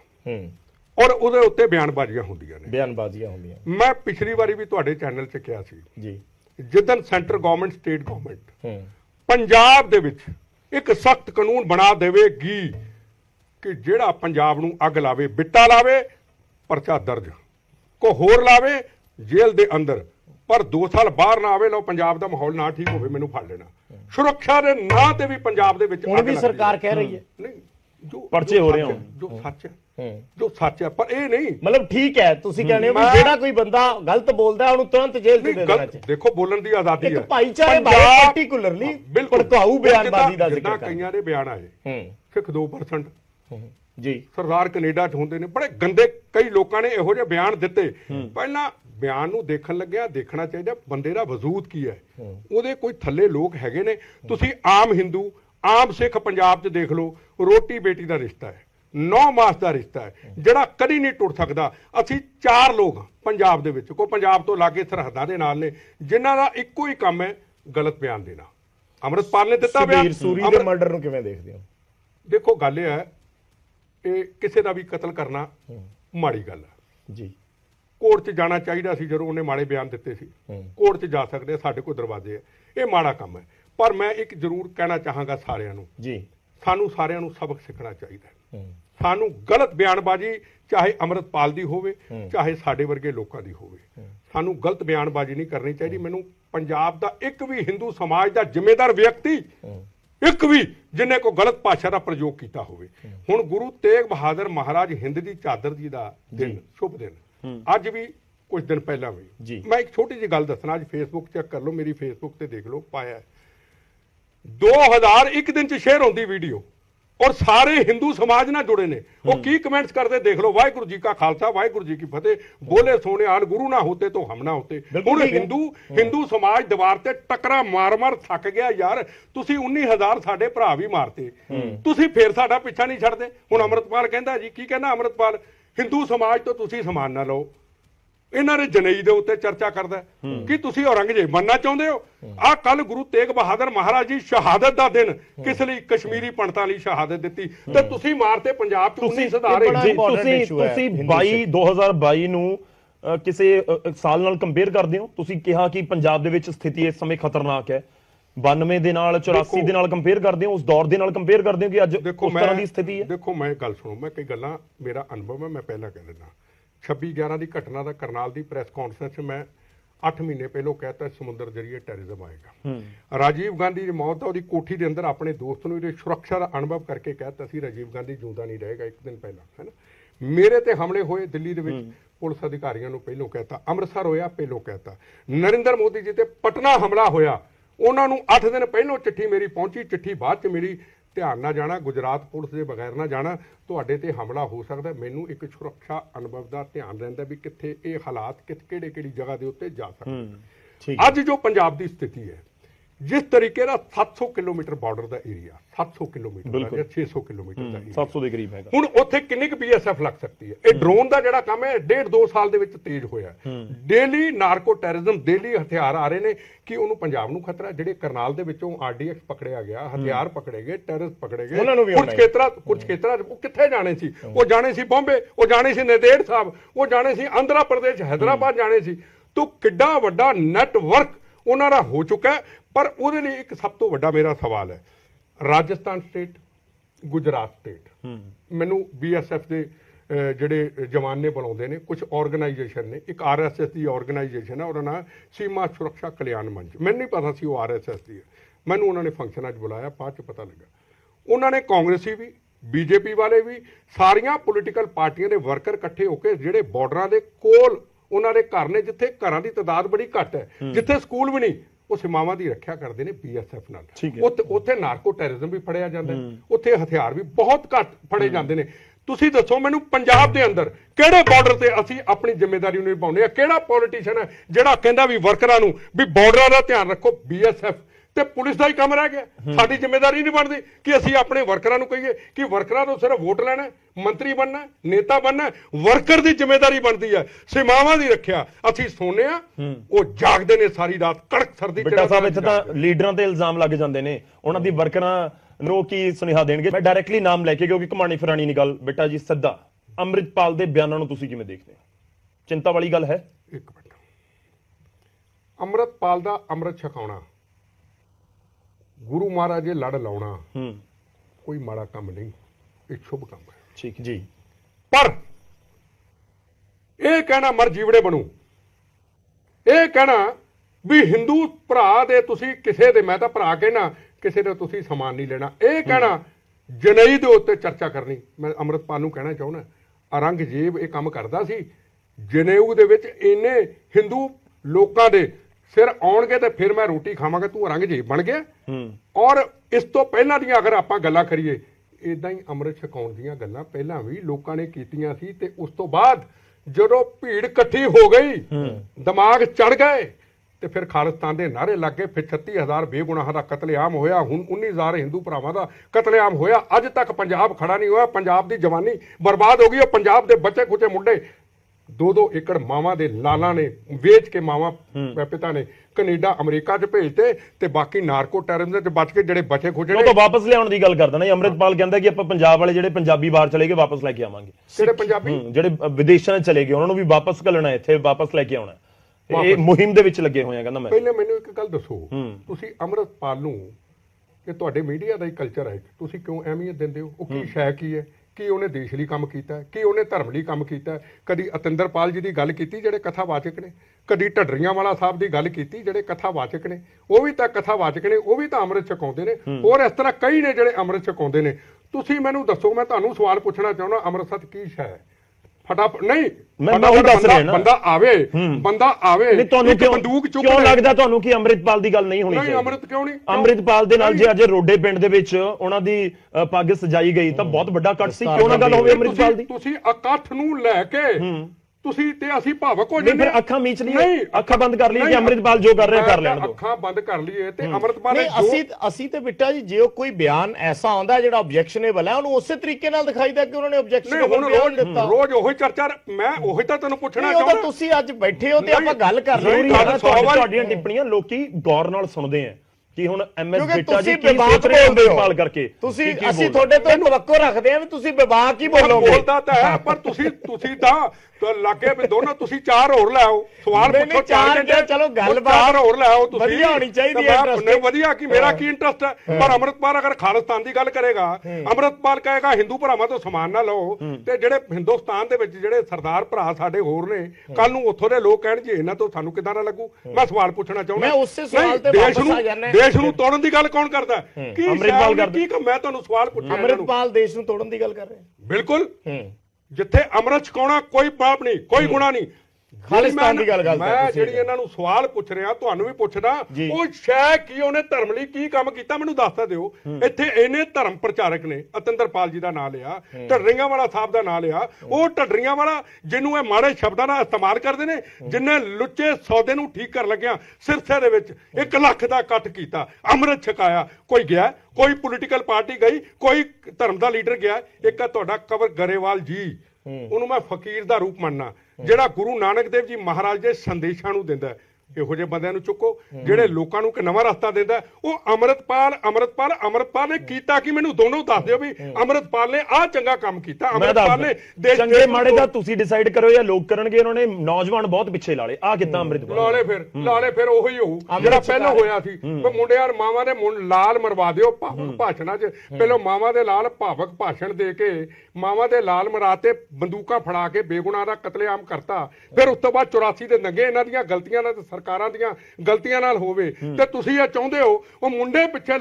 ਔਰ ਉਹਦੇ ਉੱਤੇ ਬਿਆਨਬਾਜ਼ੀਆਂ ਹੁੰਦੀਆਂ ਨੇ। ਮੈਂ ਪਿਛਲੀ ਵਾਰੀ ਵੀ ਤੁਹਾਡੇ ਚੈਨਲ 'ਚ ਕਿਹਾ ਸੀ ਜੀ, ਜਿੱਦਣ centre government, state government Punjab ਦੇ ਵਿੱਚ ਇੱਕ ਸਖਤ ਕਾਨੂੰਨ ਬਣਾ ਦੇਵੇਗੀ ਕਿ ਜਿਹੜਾ ਪੰਜਾਬ ਨੂੰ ਅੱਗ ਲਾਵੇ, ਬਿੱਟਾ ਲਾਵੇ, ਪਰਚਾ ਦਰਜ, ਕੋ ਹੋਰ ਲਾਵੇ ਜੇਲ੍ਹ ਦੇ ਅੰਦਰ, ਪਰ 2 ਸਾਲ ਬਾਹਰ ਨਾ ਆਵੇ। ਲਓ, ਪੰਜਾਬ ਦਾ ਮਾਹੌਲ ਨਾ ਠੀਕ ਹੋਵੇ, ਮੈਨੂੰ ਫੜ ਲੈਣਾ। ਸੁਰੱਖਿਆ ਦੇ ਨਾਂ ਤੇ ਵੀ ਪੰਜਾਬ ਦੇ ਵਿੱਚ ਹੁਣ ਵੀ ਸਰਕਾਰ ਕਹਿ ਰਹੀ ਹੈ ਨਹੀਂ, ਜੋ ਪਰਚੇ ਹੋ ਰਹੇ ਹੋ, ਜੋ ਸੱਚ ਹੈ, ਪਰ ਇਹ ਨਹੀਂ ਮਤਲਬ ਠੀਕ ਹੈ। ਤੁਸੀਂ ਕਹਿੰਦੇ ਹੋ ਵੀ ਜਿਹੜਾ ਕੋਈ ਬੰਦਾ ਗਲਤ ਬੋਲਦਾ ਉਹਨੂੰ ਤੁਰੰਤ ਜੇਲ੍ਹ ਦੇ ਦੇਣਾ ਚਾਹੀਦਾ। ਦੇਖੋ, ਬੋਲਣ ਦੀ ਆਜ਼ਾਦੀ ਹੈ। ਭਾਈਚਾਰੇ ਬਾਰੇ ਪਾਰਟਿਕੂਲਰਲੀ ਭੜਕਾਊ ਬਿਆਨਬਾਜ਼ੀ ਦਾ ਜ਼ਿਕਰ ਕਰ, ਕਈਆਂ ਦੇ ਬਿਆਨ ਆਏ, ਸਿਰਫ 2% ਜੀ ਸਰਦਾਰ ਕੈਨੇਡਾ 'ਚ ਹੁੰਦੇ ਨੇ, ਬੜੇ ਗੰਦੇ ਕਈ ਲੋਕਾਂ ਨੇ ਇਹੋ ਜਿਹੇ ਬਿਆਨ ਦਿੱਤੇ। ਪਹਿਲਾਂ ਬਿਆਨ ਨੂੰ ਦੇਖਣ ਲੱਗਿਆ, ਦੇਖਣਾ ਚਾਹੀਦਾ ਬੰਦੇ ਦਾ ਵਜੂਦ ਕੀ ਹੈ, ਉਹਦੇ ਕੋਈ ਥੱਲੇ ਲੋਕ ਹੈਗੇ ਨੇ। ਤੁਸੀਂ ਆਮ ਹਿੰਦੂ, ਆਮ ਸਿੱਖ ਪੰਜਾਬ 'ਚ ਦੇਖ ਲਓ, ਰੋਟੀ ਬੇਟੀ ਦਾ ਰਿਸ਼ਤਾ ਹੈ, 9 ਮਾਸ ਦਾ ਰਿਸ਼ਤਾ ਹੈ, ਜਿਹੜਾ ਕਦੀ ਨਹੀਂ ਟੁੱਟ ਸਕਦਾ। ਅਸੀਂ 4 ਲੋਕ ਪੰਜਾਬ ਦੇ ਵਿੱਚ, ਕੋਈ ਪੰਜਾਬ ਤੋਂ ਲਾਗੇ ਸਰਹੱਦਾਂ ਦੇ ਨਾਲ ਨੇ, ਜਿਨ੍ਹਾਂ ਦਾ ਇੱਕੋ ਹੀ ਕੰਮ ਹੈ ਗਲਤ ਬਿਆਨ ਦੇਣਾ। ਅੰਮ੍ਰਿਤਪਾਲ ਨੇ ਦਿੱਤਾ ਬਿਆਨ। ਸੂਰੀ ਦੇ ਮਰਡਰ ਨੂੰ ਕਿਵੇਂ ਦੇਖਦੇ ਹੋ? ਦੇਖੋ, ਗੱਲ ਇਹ ਹੈ, ਇਹ ਕਿਸੇ ਦਾ ਵੀ ਕਤਲ ਕਰਨਾ ਮਾੜੀ ਗੱਲ ਹੈ ਜੀ। ਕੋਰਟ 'ਚ ਜਾਣਾ ਚਾਹੀਦਾ ਸੀ ਜਦੋਂ ਉਹਨੇ ਮਾੜੇ ਬਿਆਨ ਦਿੱਤੇ ਸੀ। ਕੋਰਟ 'ਚ ਜਾ ਸਕਦੇ, ਸਾਡੇ ਕੋਲ ਦਰਵਾਜ਼ੇ ਆ। ਇਹ ਮਾੜਾ ਕੰਮ ਹੈ। ਪਰ ਮੈਂ ਇੱਕ ਜ਼ਰੂਰ ਕਹਿਣਾ ਚਾਹਾਂਗਾ ਸਾਰਿਆਂ ਨੂੰ ਜੀ, ਸਾਨੂੰ ਸਾਰਿਆਂ ਨੂੰ ਸਬਕ ਸਿੱਖਣਾ ਚਾਹੀਦਾ। ਸਾਨੂੰ ਗਲਤ ਬਿਆਨਬਾਜ਼ੀ ਚਾਹੇ ਅੰਮ੍ਰਿਤਪਾਲ ਦੀ ਹੋਵੇ ਚਾਹੇ ਸਾਡੇ ਵਰਗੇ ਲੋਕਾਂ ਦੀ ਹੋਵੇ, ਸਾਨੂੰ ਗਲਤ ਬਿਆਨਬਾਜ਼ੀ ਨਹੀਂ ਕਰਨੀ ਚਾਹੀਦੀ। ਮੈਨੂੰ ਪੰਜਾਬ ਦਾ ਇੱਕ ਵੀ ਹਿੰਦੂ ਸਮਾਜ ਦਾ ਜ਼ਿੰਮੇਦਾਰ ਵਿਅਕਤੀ ਇੱਕ ਵੀ ਜਿੰਨੇ ਕੋ ਗਲਤ ਭਾਸ਼ਾ ਦਾ ਪ੍ਰਯੋਗ ਕੀਤਾ ਹੋਵੇ। ਹੁਣ ਗੁਰੂ ਤੇਗ ਬਹਾਦਰ ਮਹਾਰਾਜ ਹਿੰਦ ਦੀ ਚਾਦਰ ਜੀ ਦਾ ਦਿਨ, ਸ਼ੁਭ ਦਿਨ, ਅੱਜ ਵੀ ਕੁਝ ਦਿਨ ਪਹਿਲਾਂ ਵੀ ਮੈਂ ਇੱਕ ਛੋਟੀ ਜਿਹੀ ਗੱਲ ਦੱਸਣਾ। ਅੱਜ ਫੇਸਬੁੱਕ ਚੈੱਕ ਕਰ ਲਓ, ਮੇਰੀ ਫੇਸਬੁੱਕ ਤੇ ਦੇਖ ਲਓ, ਪਾਇਆ 2001 ਦਿਨ ਚ ਸ਼ੇਅਰ ਹੁੰਦੀ ਵੀਡੀਓ ਔਰ ਸਾਰੇ ਹਿੰਦੂ ਸਮਾਜ ਨਾਲ ਜੁੜੇ ਨੇ। ਉਹ ਕੀ ਕਮੈਂਟਸ ਕਰਦੇ ਦੇਖ ਲਓ। ਵਾਹਿਗੁਰੂ ਜੀ ਕਾ ਖਾਲਸਾ ਵਾਹਿਗੁਰੂ ਜੀ ਕੀ ਫਤਿਹ, ਬੋਲੇ ਸੋਨਿਆਲ ਗੁਰੂ ਨਾ ਹੋਤੇ ਤੋਂ ਹਮ ਨਾ ਹੋਤੇ। ਹੁਣ ਹਿੰਦੂ ਸਮਾਜ ਦੀਵਾਰ ਤੇ ਟਕਰਾ ਮਾਰ ਥੱਕ ਗਿਆ ਯਾਰ। ਤੁਸੀਂ 19,000 ਸਾਡੇ ਭਰਾ ਵੀ ਮਾਰਤੇ, ਤੁਸੀਂ ਫੇਰ ਸਾਡਾ ਪਿੱਛਾ ਨਹੀਂ ਛੱਡਦੇ। ਹੁਣ ਅੰਮ੍ਰਿਤਪਾਲ ਕਹਿੰਦਾ ਜੀ, ਕੀ ਕਹਿੰਦਾ ਅੰਮ੍ਰਿਤਪਾਲ, ਹਿੰਦੂ ਸਮਾਜ ਤੋਂ ਤੁਸੀਂ ਸਮਾਨ ਨਾ ਲਓ। ਇਹਨਾਂ ਦੇ ਜਨੇਈ ਦੇ ਉੱਤੇ ਚਰਚਾ ਕਰਦਾ ਕਿ ਤੁਸੀਂ ਔਰੰਗਜ਼ੇਬ ਬਣਨਾ ਚਾਹੁੰਦੇ ਹੋ। ਆਹ ਕੱਲ ਗੁਰੂ ਤੇਗ ਬਹਾਦਰ ਮਹਾਰਾਜ ਜੀ ਸ਼ਹਾਦਤ ਦਾ ਦਿਨ ਕਿਸ ਲਈ, ਕਸ਼ਮੀਰੀ ਪੰਡਤਾਂ ਲਈ ਸ਼ਹਾਦਤ ਦਿੱਤੀ ਤੇ ਤੁਸੀਂ ਮਾਰਤੇ ਪੰਜਾਬ ਚ 19 ਸੁਧਾਰੇ। ਤੁਸੀਂ 2022 ਨੂੰ ਕਿਸੇ ਸਾਲ ਨਾਲ ਕੰਪੇਅਰ ਕਰਦੇ ਹੋ। ਤੁਸੀਂ ਕਿਹਾ ਕਿ ਪੰਜਾਬ ਦੇ ਵਿੱਚ ਸਥਿਤੀ ਇਸ ਸਮੇਂ ਖਤਰਨਾਕ ਹੈ। 92 ਦੇ ਨਾਲ 84 ਦੇ ਨਾਲ ਕੰਪੇਅਰ ਕਰਦੇ ਹੋ, ਉਸ ਦੌਰ ਦੇ ਨਾਲ ਕੰਪੇਅਰ ਕਰਦੇ ਹੋ ਕਿ ਅੱਜ ਉਸ ਤਰ੍ਹਾਂ ਦੀ ਸਥਿਤੀ ਹੈ। ਦੇਖੋ ਮੈਂ ਗੱਲ ਸੁਣੋ, ਮੈਂ ਕਈ ਗੱਲਾਂ, ਮੇਰਾ ਅਨੁਭਵ ਹੈ, ਮੈਂ ਪਹਿਲਾਂ ਕਹਿ ਦਿੰਦਾ। 26/11 ਦੀ ਘਟਨਾ ਦਾ ਕਰਨਾਲ ਦੀ ਪ੍ਰੈਸ ਕਾਨਫਰੰਸ 'ਚ ਮੈਂ 8 ਮਹੀਨੇ ਪਹਿਲਾਂ ਕਹਿਤਾ ਸਮੁੰਦਰ ਜਰੀਏ ਟੈਰਰਿਜ਼ਮ ਆਏਗਾ। ਰਾਜੀਵ ਗਾਂਧੀ ਦੀ ਮੌਤ ਦਾ ਉਹਦੀ ਕੋਠੀ ਦੇ ਅੰਦਰ ਆਪਣੇ ਦੋਸਤ ਨੂੰ ਇਹਦੀ ਸੁਰੱਖਿਆ ਦਾ ਅਨੁਭਵ ਕਰਕੇ ਕਹਿਤਾ ਸੀ ਰਾਜੀਵ ਗਾਂਧੀ ਜਿਉਂਦਾ ਨਹੀਂ ਰਹੇਗਾ ਇੱਕ ਦਿਨ ਪਹਿਲਾਂ, ਹੈ ਨਾ। ਮੇਰੇ ਤੇ ਹਮਲੇ ਹੋਏ ਦਿੱਲੀ ਦੇ ਵਿੱਚ, ਪੁਲਿਸ ਅਧਿਕਾਰੀਆਂ ਨੂੰ ਪਹਿਲੋਂ ਕਹਿਤਾ। ਅੰਮ੍ਰਿਤਸਰ ਹੋਇਆ, ਪਹਿਲੋਂ ਕਹਿਤਾ। ਨਰਿੰਦਰ ਮੋਦੀ ਜੀ ਤੇ ਪਟਨਾ ਹਮਲਾ ਹੋਇਆ, ਉਹਨਾਂ ਨੂੰ 8 ਦਿਨ ਪਹਿਲੋਂ ਚਿੱਠੀ ਮੇਰੀ ਪਹੁੰਚੀ, ਚਿੱਠੀ ਬਾਅਦ 'ਚ ਮੇਰੀ। ਧਿਆਨ ਨਾ ਜਾਣਾ, ਗੁਜਰਾਤ ਪੁਲਿਸ ਦੇ ਬਗੈਰ ਨਾ ਜਾਣਾ, ਤੁਹਾਡੇ ਤੇ ਹਮਲਾ ਹੋ ਸਕਦਾ। ਮੈਨੂੰ ਇੱਕ ਸੁਰੱਖਿਆ ਅਨੁਭਵ ਦਾ ਧਿਆਨ ਰਹਿੰਦਾ ਵੀ ਕਿੱਥੇ ਇਹ ਹਾਲਾਤ ਕਿਹੜੀ ਜਗ੍ਹਾ ਦੇ ਉੱਤੇ ਜਾ ਸਕਦੇ। ਅੱਜ ਜੋ ਪੰਜਾਬ ਦੀ ਸਥਿਤੀ ਹੈ, ਜਿਸ ਤਰੀਕੇ ਦਾ 700 ਕਿਲੋਮੀਟਰ ਬਾਰਡਰ ਦਾ ਏਰੀਆ, 700 ਕਿਲੋਮੀਟਰ ਦਾ ਜਾਂ 600 ਕਿਲੋਮੀਟਰ ਦਾ ਏਰੀਆ, 700 ਦੇ ਕਰੀਬ ਹੈਗਾ। ਹੁਣ ਉੱਥੇ ਕਿੰਨੀ ਕੁ BSF ਲੱਗ ਸਕਦੀ ਹੈ? ਇਹ ਡਰੋਨ ਦਾ ਜਿਹੜਾ ਕੰਮ ਹੈ 1.5-2 ਸਾਲ ਦੇ ਵਿੱਚ ਤੇਜ਼ ਹੋਇਆ। ਡੇਲੀ ਨਾਰਕੋ ਟੈਰਰਿਜ਼ਮ, ਡੇਲੀ ਹਥਿਆਰ ਆ ਰਹੇ ਨੇ ਕਿ ਉਹਨੂੰ ਪੰਜਾਬ ਨੂੰ ਖਤਰਾ। ਜਿਹੜੇ ਕਰਨਾਲ ਦੇ ਵਿੱਚੋਂ RDX ਪਕੜਿਆ ਗਿਆ, ਹਥਿਆਰ ਪਕੜੇ ਗਏ, ਟੈਰਰਿਸਟ ਪਕੜੇ ਗਏ, ਕੁਝ ਖੇਤਰਾਂ ਉਹ ਕਿੱਥੇ ਜਾਣੇ ਸੀ? ਉਹ ਜਾਣੇ ਸੀ ਬੰਬੇ, ਉਹ ਜਾਣੇ ਸੀ ਨੰਦੇੜ ਸਾਹਿਬ, ਉਹ ਜਾਣੇ ਸੀ ਆਂਧਰਾ ਪ੍ਰਦੇਸ਼, ਹੈਦਰਾਬਾਦ ਜਾਣੇ ਸੀ। ਤੋਂ ਕਿੱਡਾ ਵੱਡਾ ਨੈਟਵਰਕ ਉਹਨਾਂ ਦਾ ਹੋ ਚੁੱਕਾ ਹੈ। ਪਰ ਉਹਦੇ ਲਈ ਇੱਕ ਸਭ ਤੋਂ ਵੱਡਾ ਮੇਰਾ ਸਵਾਲ ਹੈ, ਰਾਜਸਥਾਨ ਸਟੇਟ, ਗੁਜਰਾਤ ਸਟੇਟ, ਮੈਨੂੰ BSF ਦੇ ਜਿਹੜੇ ਜਵਾਨ ਨੇ ਬੁਲਾਉਂਦੇ ਨੇ, ਕੁਝ ਆਰਗੇਨਾਈਜੇਸ਼ਨ ਨੇ, ਇੱਕ RSS ਦੀ ਆਰਗੇਨਾਈਜੇਸ਼ਨ ਹੈ, ਉਹਦਾ ਨਾਮ ਸੀਮਾ ਸੁਰੱਖਿਆ ਕਲਿਆਣ ਮੰਚ। ਮੈਨੂੰ ਨਹੀਂ ਪਤਾ ਸੀ ਉਹ RSS ਦੀ ਹੈ, ਮੈਨੂੰ ਉਹਨਾਂ ਨੇ ਫੰਕਸ਼ਨਾਂ 'ਚ ਬੁਲਾਇਆ, ਬਾਅਦ 'ਚ ਪਤਾ ਲੱਗਾ। ਉਹਨਾਂ ਨੇ ਕਾਂਗਰਸੀ ਵੀ, BJP ਵਾਲੇ ਵੀ, ਸਾਰੀਆਂ ਪੋਲੀਟੀਕਲ ਪਾਰਟੀਆਂ ਦੇ ਵਰਕਰ ਇਕੱਠੇ ਹੋ ਕੇ ਜਿਹੜੇ ਬਾਰਡਰਾਂ ਦੇ ਕੋਲ ਉਹਨਾਂ ਦੇ ਘਰ ਨੇ, ਜਿੱਥੇ ਘਰਾਂ ਦੀ ਤਾਦਾਦ ਬੜੀ ਘੱਟ ਹੈ, ਜਿੱਥੇ ਸਕੂਲ ਵੀ ਨਹੀਂ, ਉਹ ਸੀਮਾਵਾਂ ਦੀ ਰੱਖਿਆ ਕਰਦੇ ਨੇ BSF ਨਾਲ। ਉੱਥੇ ਨਾਰਕੋ ਟੈਰਰਿਜ਼ਮ ਵੀ ਫੜਿਆ ਜਾਂਦਾ, ਉੱਥੇ ਹਥਿਆਰ ਵੀ ਬਹੁਤ ਘੱਟ ਫੜੇ ਜਾਂਦੇ ਨੇ। ਤੁਸੀਂ ਦੱਸੋ ਮੈਨੂੰ, ਪੰਜਾਬ ਦੇ ਅੰਦਰ ਕਿਹੜੇ ਬਾਰਡਰ ਤੇ ਅਸੀਂ ਆਪਣੀ ਜ਼ਿੰਮੇਵਾਰੀ ਨੂੰ ਨਿਭਾਉਂਦੇ ਆ? ਕਿਹੜਾ ਪੋਲੀਟੀਸ਼ੀਅਨ ਹੈ ਜਿਹੜਾ ਕਹਿੰਦਾ ਵੀ ਵਰਕਰਾਂ ਨੂੰ ਵੀ ਬਾਰਡਰਾਂ ਦਾ ਧਿਆਨ ਰੱਖੋ? BSF ਤੇ ਪੁਲਿਸ ਦਾ ਹੀ ਕੰਮ ਰਹਿ ਗਿਆ। ਸਾਡੀ ਜ਼ਿੰਮੇਵਾਰੀ ਨਹੀਂ ਬਣਦੀ ਕਿ ਅਸੀਂ ਆਪਣੇ ਵਰਕਰਾਂ ਨੂੰ ਕਹੀਏ ਕਿ ਵਰਕਰਾਂ ਤੋਂ ਸਿਰਫ ਵੋਟ ਲੈਣਾ, ਮੰਤਰੀ ਬਣਨਾ, ਨੇਤਾ ਬਣਨਾ। ਵਰਕਰ ਦੀ ਜ਼ਿੰਮੇਵਾਰੀ ਬਣਦੀ ਹੈ ਸੀਮਾਵਾਂ ਦੀ ਰੱਖਿਆ। ਅਸੀਂ ਸੋਨੇ ਆ, ਉਹ ਜਾਗਦੇ ਨੇ ਸਾਰੀ ਰਾਤ, ਕੜਕ ਸਰਦੀ। ਬਿੱਟਾ ਸਾਹਿਬ, ਇੱਥੇ ਤਾਂ ਲੀਡਰਾਂ ਤੇ ਇਲਜ਼ਾਮ ਲੱਗ ਜਾਂਦੇ ਨੇ, ਉਹਨਾਂ ਦੀ ਵਰਕਰਾਂ ਨੂੰ ਕੀ ਸੁਨੇਹਾ ਦੇਣਗੇ? ਮੈਂ ਡਾਇਰੈਕਟਲੀ ਨਾਮ ਲੈ ਕੇ, ਕਿਉਂਕਿ ਕਮਾਣੀ ਫਿਰਾਣੀ ਨਹੀਂ ਗੱਲ। ਬਿੱਟਾ ਜੀ, ਸਿੱਧਾ ਅੰਮ੍ਰਿਤਪਾਲ ਦੇ ਬਿਆਨਾਂ ਨੂੰ ਤੁਸੀਂ ਕਿਵੇਂ ਦੇਖਦੇ ਹੋ? ਚਿੰਤਾ ਵਾਲੀ ਗੱਲ ਹੈ? ਇੱਕ ਮਿੰਟ, ਅੰਮ੍ਰਿਤਪਾਲ ਦਾ ਅੰਮ੍ਰਿਤ ਛਕਾਉਣਾ, ਗੁਰੂ ਮਹਾਰਾਜ ਦੇ ਲੜ ਲਾਉਣਾ ਕੋਈ ਮਾੜਾ ਕੰਮ ਨਹੀਂ, ਇਹ ਸ਼ੁਭ ਕੰਮ ਹੈ। ਠੀਕ ਜੀ। ਪਰ ਇਹ ਕਹਿਣਾ ਮਰ ਜੀਵੜੇ ਬਣੂ, ਇਹ ਕਹਿਣਾ ਵੀ ਹਿੰਦੂ ਭਰਾ ਦੇ ਤੁਸੀਂ ਕਿਸੇ ਦੇ, ਮੈਂ ਤਾਂ ਭਰਾ ਕਹਿਣਾ, ਕਿਸੇ ਦੇ ਤੁਸੀਂ ਸਮਾਨ ਨਹੀਂ ਲੈਣਾ, ਇਹ ਕਹਿਣਾ ਜਨੇਈ ਦੇ ਉੱਤੇ ਚਰਚਾ ਕਰਨੀ। ਮੈਂ ਅੰਮ੍ਰਿਤਪਾਲ ਨੂੰ ਕਹਿਣਾ ਚਾਹੁੰਦਾ, ਔਰੰਗਜ਼ੇਬ ਇਹ ਕੰਮ ਕਰਦਾ ਸੀ। ਜਨੇਊ ਦੇ ਵਿੱਚ ਇੰਨੇ ਹਿੰਦੂ ਲੋਕਾਂ ਦੇ ਸਿਰ ਆਉਣਗੇ ਤੇ ਫਿਰ ਮੈਂ ਰੋਟੀ ਖਾਵਾਂਗਾ, ਤੂੰ ਔਰੰਗਜ਼ੇਬ ਬਣ ਗਿਆ। ਔਰ ਇਸ ਤੋਂ ਪਹਿਲਾਂ ਦੀਆਂ ਅਗਰ ਆਪਾਂ ਗੱਲਾਂ ਕਰੀਏ, ਇਦਾਂ ਹੀ ਅੰਮ੍ਰਿਤ ਛਕਾਉਣ ਦੀਆਂ ਗੱਲਾਂ ਪਹਿਲਾਂ ਵੀ ਲੋਕਾਂ ਨੇ ਕੀਤੀਆਂ ਸੀ। ਤੇ ਉਸ ਤੋਂ ਬਾਅਦ ਜਦੋਂ ਭੀੜ ਇਕੱਠੀ ਹੋ ਗਈ, ਦਿਮਾਗ ਚੜ ਗਏ, ਤੇ ਫਿਰ ਖਾਲਿਸਤਾਨ ਦੇ ਨਾਅਰੇ ਲੱਗ ਗਏ। ਫਿਰ 36,000 ਬੇਗੁਨਾਹਾਂ ਦਾ ਕਤਲੇਆਮ ਹੋਇਆ, ਹੁਣ 19,000 ਹਿੰਦੂ ਭਰਾਵਾਂ ਦਾ ਕਤਲੇਆਮ ਹੋਇਆ। ਅੱਜ ਤੱਕ ਪੰਜਾਬ ਖੜਾ ਨਹੀਂ ਹੋਇਆ, ਪੰਜਾਬ ਦੀ ਜਵਾਨੀ ਬਰਬਾਦ ਹੋ ਗਈ। ਉਹ ਪੰਜਾਬ ਦੇ ਬੱਚੇ ਖੁੱਚੇ ਮੁੰਡੇ 2-2 ਏਕੜ ਮਾਵਾਂ ਦੇ ਲਾਲਾਂ ਨੇ ਵੇਚ ਕੇ ਮਾਵਾਂ ਪਿਤਾ ਨੇ ਕੈਨੇਡਾ ਅਮਰੀਕਾ 'ਚ ਭੇਜਤੇ ਤੇ ਬਾਕੀ ਨਾਰਕੋ ਟੈਰਰਿਜ਼ਮ ਦੇ ਬਚ ਕੇ ਜਿਹੜੇ ਬਚੇ ਖੋਜੇ ਉਹ ਤਾਂ ਵਾਪਸ ਲਿਆਉਣ ਦੀ ਗੱਲ ਕਰਦਾ ਨਾ। ਅੰਮ੍ਰਿਤਪਾਲ ਕਹਿੰਦਾ ਕਿ ਆਪਾਂ ਪੰਜਾਬ ਵਾਲੇ ਜਿਹੜੇ ਪੰਜਾਬੀ ਬਾਹਰ ਚਲੇ ਗਏ ਵਾਪਸ ਲੈ ਕੇ ਆਵਾਂਗੇ। ਕਿਹੜੇ ਪੰਜਾਬੀ? ਜਿਹੜੇ ਵਿਦੇਸ਼ਾਂ 'ਚ ਚਲੇ ਗਏ ਉਹਨਾਂ ਨੂੰ ਵੀ ਵਾਪਸ ਘੱਲਣਾ, ਇੱਥੇ ਵਾਪਸ ਲੈ ਕੇ ਆਉਣਾ। ਇਹ ਮੁਹਿੰਮ ਦੇ ਵਿੱਚ ਲੱਗੇ ਹੋਏ ਆ ਕਹਿੰਦਾ ਮੈਂ। ਪਹਿਲੇ ਮੈਨੂੰ ਇੱਕ ਗੱਲ ਦੱਸੋ, ਤੁਸੀਂ ਅੰਮ੍ਰਿਤਪਾਲ ਨੂੰ, ਇਹ ਤੁਹਾਡੇ ਮੀਡੀਆ ਦਾ ਹੀ ਕਲਚਰ ਹੈ, ਤੁਸੀਂ ਕਿਉਂ ਅਹਿਮੀਅਤ ਦਿੰਦੇ ਹੋ? ਉਹ ਕੀ ਸ਼ੈ ਕੀ ਹੈ? ਕੀ ਉਹਨੇ ਦੇਸ਼ ਲਈ ਕੰਮ ਕੀਤਾ? ਕੀ ਉਹਨੇ ਧਰਮ ਲਈ ਕੰਮ ਕੀਤਾ? ਕਦੀ ਅਤਿੰਦਰਪਾਲ ਜੀ ਦੀ ਗੱਲ ਕੀਤੀ ਜਿਹੜੇ ਕਥਾਵਾਚਕ ਨੇ, ਕਦੀ ਢੱਡਰੀਆਂ ਵਾਲਾ ਸਾਹਿਬ ਦੀ ਗੱਲ ਕੀਤੀ ਜਿਹੜੇ ਕਥਾਵਾਚਕ ਨੇ, ਉਹ ਵੀ ਤਾਂ ਕਥਾਵਾਚਕ ਨੇ, ਉਹ ਵੀ ਤਾਂ ਅੰਮ੍ਰਿਤ ਛਕਾਉਂਦੇ ਨੇ। ਹੋਰ ਇਸ ਤਰ੍ਹਾਂ ਕਈ ਨੇ ਜਿਹੜੇ ਅੰਮ੍ਰਿਤ ਛਕਾਉਂਦੇ ਨੇ। ਤੁਸੀਂ ਮੈਨੂੰ ਦੱਸੋ, ਮੈਂ ਤੁਹਾਨੂੰ ਸਵਾਲ ਪੁੱਛਣਾ ਚਾਹੁੰਦਾ, ਅੰਮ੍ਰਿਤਸਰ ਕੀ ਸ਼ੈ ਹੈ? ਫਟਾਫਟ ਨਹੀਂ, ਮੈਂ ਉਹੀ ਦੱਸ ਰਿਹਾ ਨਾ, ਬੰਦਾ ਆਵੇ ਨਹੀਂ ਤੁਹਾਨੂੰ ਬੰਦੂਕ ਚੁੱਕ ਕਿਉਂ ਲੱਗਦਾ ਤੁਹਾਨੂੰ ਕਿ ਅੰਮ੍ਰਿਤਪਾਲ ਦੀ ਗੱਲ ਨਹੀਂ ਹੋਣੀ ਚਾਹੀਦੀ? ਅੰਮ੍ਰਿਤ ਕਿਉਂ ਨਹੀਂ? ਅੰਮ੍ਰਿਤਪਾਲ ਦੇ ਨਾਲ ਜੇ ਅੱਜ ਰੋਡੇ ਪਿੰਡ ਦੇ ਵਿੱਚ ਉਹਨਾਂ ਦੀ ਪੱਗ ਸਜਾਈ ਗਈ ਤਾਂ ਬਹੁਤ ਵੱਡਾ ਕੱਟ ਸੀ। ਕਿਉਂ ਨਾ ਗੱਲ ਹੋਵੇ ਅੰਮ੍ਰਿਤਪਾਲ ਦੀ? ਤੁਸੀਂ ਇਕੱਠ ਨੂੰ ਲੈ ਕੇ ਤੁਸੀਂ ਤੇ ਅਸੀਂ ਭਾਵਕ ਹੋ ਜਾਂਦੇ। ਫਿਰ ਅੱਖਾਂ ਮੀਚ ਲਈਏ, ਅੱਖਾਂ ਬੰਦ ਕਰ ਲਈਏ ਕਿ ਅੰਮ੍ਰਿਤਪਾਲ ਜੋ ਕਰ ਰਿਹਾ ਕਰ ਲੈਣ ਦਿਓ। ਅੱਖਾਂ ਬੰਦ ਕਰ ਲਈਏ ਤੇ ਅੰਮ੍ਰਿਤਪਾਲ ਅਸੀਂ ਤੇ ਬਿੱਟਾ ਜੀ, ਜੇ ਕੋਈ ਬਿਆਨ ਐਸਾ ਆਉਂਦਾ ਜਿਹੜਾ ਆਬਜੈਕਸ਼ਨੇਬਲ ਹੈ, ਉਹਨੂੰ ਉਸੇ ਤਰੀਕੇ ਨਾਲ ਦਿਖਾਈਦਾ ਕਿ ਉਹਨਾਂ ਨੇ ਆਬਜੈਕਸ਼ਨੇਬਲ ਬਿਆਨ ਦਿੱਤਾ। ਰੋਜ਼ ਉਹੀ ਚਰਚਾ, ਮੈਂ ਉਹੀ ਤਾਂ ਤੁਹਾਨੂੰ ਪੁੱਛਣਾ ਚਾਹੁੰਦਾ। ਤੁਸੀਂ ਅੱਜ ਬੈਠੇ ਹੋ ਤੇ ਆਪਾਂ ਗੱਲ ਕਰ ਰਹੇ ਹਾਂ। ਤੁਹਾਡੀਆਂ ਟਿੱਪਣੀਆਂ ਲੋਕੀ ਗੌਰ ਨਾਲ ਸੁਣਦੇ ਆ ਕਿ ਹੁਣ ਐਮਐਸ ਬਿੱਟਾ ਜੀ ਕੀ ਵਿਵਾਦ ਸੋਚ ਰਹੇ ਅੰਮ੍ਰਿਤਪਾਲ ਕਰਕੇ। ਤੁਸੀਂ ਅਸੀਂ ਤੁਹਾਡੇ ਤੋਂ ਤਵੱਕੋ ਰੱਖਦੇ ਆ ਵੀ ਤੁਸੀਂ ਵਿਵਾਦ ਕੀ ਬੋਲੋਗੇ। ਬੋਲਦਾ ਤਾਂ ਹੈ, ਪਰ ਤੁਸੀਂ ਤਾਂ ਲੱਗੇ ਵੀ ਦੋਨੋਂ ਤੁਸੀਂ ਚਾਰ ਹੋਰ ਲੈ ਆਓ, ਸਵਾਲ ਪੁੱਛੋ ਚਾਰ ਘੰਟੇ, ਚਲੋ ਗੱਲਬਾਤ ਚਾਰ ਹੋਰ ਲੈ ਆਓ ਤੁਸੀਂ। ਵਧੀਆ ਹੋਣੀ ਚਾਹੀਦੀ ਹੈ। ਨਹੀਂ ਵਧੀਆ ਕੀ, ਮੇਰਾ ਕੀ ਇੰਟਰਸਟ ਹੈ? ਪਰ ਅੰਮ੍ਰਿਤਪਾਲ ਅਗਰ ਖਾਲਿਸਤਾਨ ਦੀ ਗੱਲ ਕਰੇਗਾ, ਅੰਮ੍ਰਿਤਪਾਲ ਕਹੇਗਾ ਹਿੰਦੂ ਭਰਾਵਾਂ ਤੋਂ ਸਮਾਨ ਨਾ ਲਓ, ਤੇ ਜਿਹੜੇ ਹਿੰਦੁਸਤਾਨ ਦੇ ਵਿੱਚ ਜਿਹੜੇ ਸਰਦਾਰ ਭਰਾ ਸਾਡੇ ਹੋਰ ਨੇ, ਕੱਲ ਨੂੰ ਉੱਥੋਂ ਦੇ ਲੋਕ ਕਹਿਣ ਜੀ ਇਹਨਾਂ ਤੋਂ ਸਾਨੂੰ ਕਿਦਾਂ ਨਾ ਲੱਗੂ। ਮੈਂ ਸਵਾਲ ਪੁੱਛਣਾ ਚਾਹੁੰਦਾ, ਮੈਂ ਉਸੇ ਸਵਾਲ ਤੇ ਵਾਪਸ ਆ ਜਾਣਾ। ਦੇਸ਼ ਨੂੰ ਤੋੜਨ ਦੀ ਗੱਲ ਕੌਣ ਕਰਦਾ? ਕੀ ਅੰਮ੍ਰਿਤਪਾਲ ਕਰਦਾ? ਕੀ ਮੈਂ ਤੁਹਾਨੂੰ ਸਵਾਲ ਪੁੱਛਿਆ, ਅੰਮ੍ਰਿਤਪਾਲ ਦੇਸ਼ ਨੂੰ ਤੋੜਨ ਦੀ ਗੱਲ ਕਰ ਰਹੇ? ਬਿਲਕੁਲ। ਜਿੱਥੇ ਅੰਮ੍ਰਿਤ ਛਕਾਉਣਾ ਕੋਈ ਪਾਪ ਨਹੀਂ, ਕੋਈ ਗੁਨਾਹ ਨਹੀਂ। ਖਾਲਿਸਤਾਨ ਦੀ ਗੱਲ ਮੈਂ ਜਿਹੜੀ ਇਹਨਾਂ ਨੂੰ ਸਵਾਲ ਪੁੱਛ ਰਿਹਾ, ਤੁਹਾਨੂੰ ਵੀ ਪੁੱਛਦਾ, ਉਹ ਸ਼ੈ ਕੀ ਉਹਨੇ ਧਰਮ ਲਈ ਕੀ ਕੰਮ ਕੀਤਾ ਮੈਨੂੰ ਦੱਸ ਤਾਂ ਦਿਓ। ਇੱਥੇ ਇਹਨੇ ਧਰਮ ਪ੍ਰਚਾਰਕ ਨੇ ਅਤਿੰਦਰਪਾਲ ਜੀ ਦਾ ਨਾਂ ਲਿਆ, ਢੱਡਰੀਆਂ ਵਾਲਾ ਸਾਹਿਬ ਦਾ ਨਾਂ ਲਿਆ। ਉਹ ਢੱਡਰੀਆਂ ਵਾਲਾ ਜਿਹਨੂੰ ਇਹ ਮਾੜੇ ਸ਼ਬਦਾਂ ਦਾ ਇਸਤੇਮਾਲ ਕਰਦੇ ਨੇ, ਜਿੰਨੇ ਲੁੱਚੇ ਸੌਦੇ ਨੂੰ ਠੀਕ ਕਰ ਲੱਗਿਆ ਸਿਰਸੇ ਦੇ ਵਿੱਚ 1 ਲੱਖ ਦਾ ਇਕੱਠ ਕੀਤਾ, ਅੰਮ੍ਰਿਤ ਛਕਾਇਆ। ਕੋਈ ਗਿਆ, ਕੋਈ ਪੋਲੀਟੀਕਲ ਪਾਰਟੀ ਗਈ, ਕੋਈ ਧਰਮ ਦਾ ਲੀਡਰ ਗਿਆ। ਇੱਕ ਤੁਹਾਡਾ ਕੰਵਰ ਗਰੇਵਾਲ ਜੀ, ਉਹਨੂੰ ਮੈਂ ਫਕੀਰ ਦਾ ਰੂਪ ਮੰਨਣਾ, ਜਿਹੜਾ ਗੁਰੂ ਨਾਨਕ ਦੇਵ ਜੀ ਮਹਾਰਾਜ ਦੇ ਸੰਦੇਸ਼ਾਂ ਨੂੰ ਦਿੰਦਾ। ਇਹੋ ਜਿਹੇ ਬੰਦਿਆਂ ਨੂੰ ਚੁੱਕੋ ਜਿਹੜੇ ਲੋਕਾਂ ਨੂੰ ਇੱਕ ਨਵਾਂ ਰਸਤਾ ਦਿੰਦਾ। ਉਹ ਅੰਮ੍ਰਿਤਪਾਲ ਨੇ ਕੀਤਾ ਕਿ ਮੈਨੂੰ ਦੋਨੋਂ ਦੱਸ ਦਿਓ ਵੀ ਅੰਮ੍ਰਿਤਪਾਲ ਨੇ ਆਹ ਚੰਗਾ ਕੰਮ ਕੀਤਾ, ਅੰਮ੍ਰਿਤਪਾਲ ਨੇ ਚੰਗੇ ਮਾੜੇ ਦਾ ਤੁਸੀਂ ਡਿਸਾਈਡ ਕਰੋ ਜਾਂ ਲੋਕ ਕਰਨਗੇ। ਉਹਨਾਂ ਨੇ ਨੌਜਵਾਨ ਬਹੁਤ ਪਿੱਛੇ ਲਾ ਲਏ, ਆਹ ਕੀਤਾ ਅੰਮ੍ਰਿਤਪਾਲ ਲਾਲੇ ਫਿਰ ਉਹੀ ਹੋਊ ਜਿਹੜਾ ਪਹਿਲਾਂ ਹੋਇਆ ਸੀ। ਮੁੰਡਿਆਂ ਮਾਵਾਂ ਦੇ ਲਾਲ ਮਰਵਾ ਦਿਓ ਭਾਸ਼ਣਾਂ 'ਚ। ਪਹਿਲਾਂ ਮਾਵਾਂ ਦੇ ਲਾਲ ਭਾਵਕ ਭਾਸ਼ਣ ਦੇ ਕੇ ਮਾਵਾਂ ਦੇ ਲਾਲ ਮਰਾਤੇ, ਬੰਦੂਕਾਂ ਫੜਾ ਕੇ ਬੇਗੁਨਾਹ ਦਾ ਕਤਲੇਆਮ ਕਰਤਾ। ਫਿਰ ਉਸ ਤੋਂ ਬਾਅਦ 84 ਦੇ ਦੰਗੇ ਇਹਨਾਂ ਦੀਆਂ ਗਲਤੀਆਂ ਨਾਲ, ਸਰਕਾਰਾਂ ਦੀਆਂ ਗਲਤੀਆਂ ਨਾਲ ਹੋਵੇ। ਤੇ ਤੁਸੀਂ ਇਹ ਚਾਹੁੰਦੇ ਹੋ ਉਹ ਮੁੰਡੇ ਪਿੱਛੇ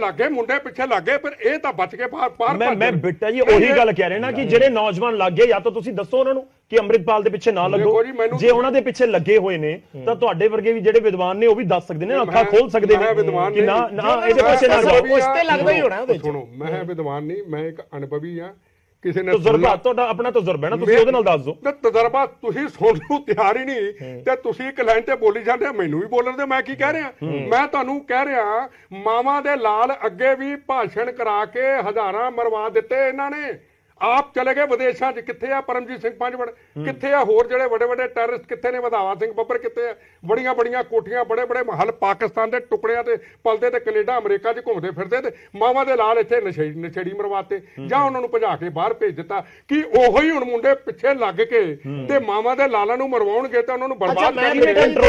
ਲੱਗੇ, ਫਿਰ ਇਹ ਤਾਂ ਬਚ ਕੇ ਬਾਹਰ। ਮੈਂ ਬਿੱਟਾ ਜੀ ਉਹੀ ਗੱਲ ਕਹਿ ਰਿਹਾ ਨਾ ਕਿ ਜਿਹੜੇ ਨੌਜਵਾਨ ਲੱਗੇ, ਜਾਂ ਤਾਂ ਤੁਸੀਂ ਦੱਸੋ ਉਹਨਾਂ ਨੂੰ ਕਿ ਅੰਮ੍ਰਿਤਪਾਲ ਦੇ ਪਿੱਛੇ ਨਾ ਲੱਗੋ। ਜੇ ਉਹਨਾਂ ਦੇ ਪਿੱਛੇ ਲੱਗੇ ਹੋਏ ਨੇ ਤਾਂ ਤੁਹਾਡੇ ਵਰਗੇ ਵੀ ਜਿਹੜੇ ਵਿਦਵਾਨ ਨੇ ਉਹ ਵੀ ਦੱਸ ਸਕਦੇ ਨੇ, ਅੱਖਾਂ ਖੋਲ ਸਕਦੇ ਨੇ ਕਿ ਨਾ ਇਹਦੇ ਪਿੱਛੇ ਨਾ ਜਾਓ। ਉਸ ਤੇ ਲੱਗਦਾ ਹੀ ਹੋਣਾ ਉਹਦੇ। ਸੁਣੋ, ਮੈਂ ਵਿਦਵਾਨ ਨਹੀਂ, ਮੈਂ ਇੱਕ ਅਨੁਭਵੀ ਆ। ਕਿਸੇ ਨੇ ਤਜਰਬਾ, ਤੁਹਾਡਾ ਆਪਣਾ ਤਜਰਬਾ ਹੈ ਨਾ, ਤੁਸੀਂ ਉਹਦੇ ਨਾਲ ਦੱਸ ਦਿਓ। ਤੇ ਤਜਰਬਾ ਤੁਸੀਂ ਸੁਣਨ ਨੂੰ ਤਿਆਰ ਹੀ ਨਹੀਂ, ਤੇ ਤੁਸੀਂ ਇੱਕ ਲਾਈਨ ਤੇ ਬੋਲੀ ਜਾਂਦੇ, ਮੈਨੂੰ ਵੀ ਬੋਲਣ ਦੇ। ਮੈਂ ਕੀ ਕਹਿ ਰਿਹਾ? ਮੈਂ ਤੁਹਾਨੂੰ ਕਹਿ ਰਿਹਾ, ਮਾਵਾਂ ਦੇ ਲਾਲ ਅੱਗੇ ਵੀ ਭਾਸ਼ਣ ਕਰਾ ਕੇ ਹਜ਼ਾਰਾਂ ਮਰਵਾ ਦਿੱਤੇ ਇਹਨਾਂ ਨੇ। ਆਪ ਚਲੇ ਗਏ ਵਿਦੇਸ਼ਾਂ 'ਚ। ਕਿੱਥੇ ਆ ਪਰਮਜੀਤ ਸਿੰਘ ਪੰਜਵੜ? ਕਿੱਥੇ ਆ ਹੋਰ ਜਿਹੜੇ ਵੱਡੇ ਵੱਡੇ ਟੈਰਰਿਸਟ? ਕਿੱਥੇ ਨੇ ਵਧਾਵਾ ਸਿੰਘ ਬੱਬਰ? ਕਿੱਥੇ ਆ ਬੜੀਆਂ ਬੜੀਆਂ ਕੋਠੀਆਂ, ਬੜੇ ਬੜੇ ਮਹੱਲ ਪਾਕਿਸਤਾਨ ਦੇ ਟੁਕੜਿਆਂ ਤੇ ਪਲਦੇ ਤੇ ਕੈਨੇਡਾ ਅਮਰੀਕਾ 'ਚ ਘੁੰਮਦੇ ਫਿਰਦੇ, ਤੇ ਮਾਵਾਂ ਦੇ ਲਾਲ ਇੱਥੇ ਨਸ਼ੇੜੀ ਮਰਵਾਤੇ ਜਾਂ ਉਹਨਾਂ ਨੂੰ ਭਜਾ ਕੇ ਬਾਹਰ ਭੇਜ ਦਿੱਤਾ। ਕਿ ਉਹੋ ਹੀ ਹੁਣ ਮੁੰਡੇ ਪਿੱਛੇ ਲੱਗ ਕੇ ਤੇ ਮਾਵਾਂ ਦੇ ਲਾਲਾਂ ਨੂੰ ਮਰਵਾਉਣਗੇ ਤੇ ਉਹਨਾਂ ਨੂੰ ਬਰਬਾਦ ਕਰਨਗੇ।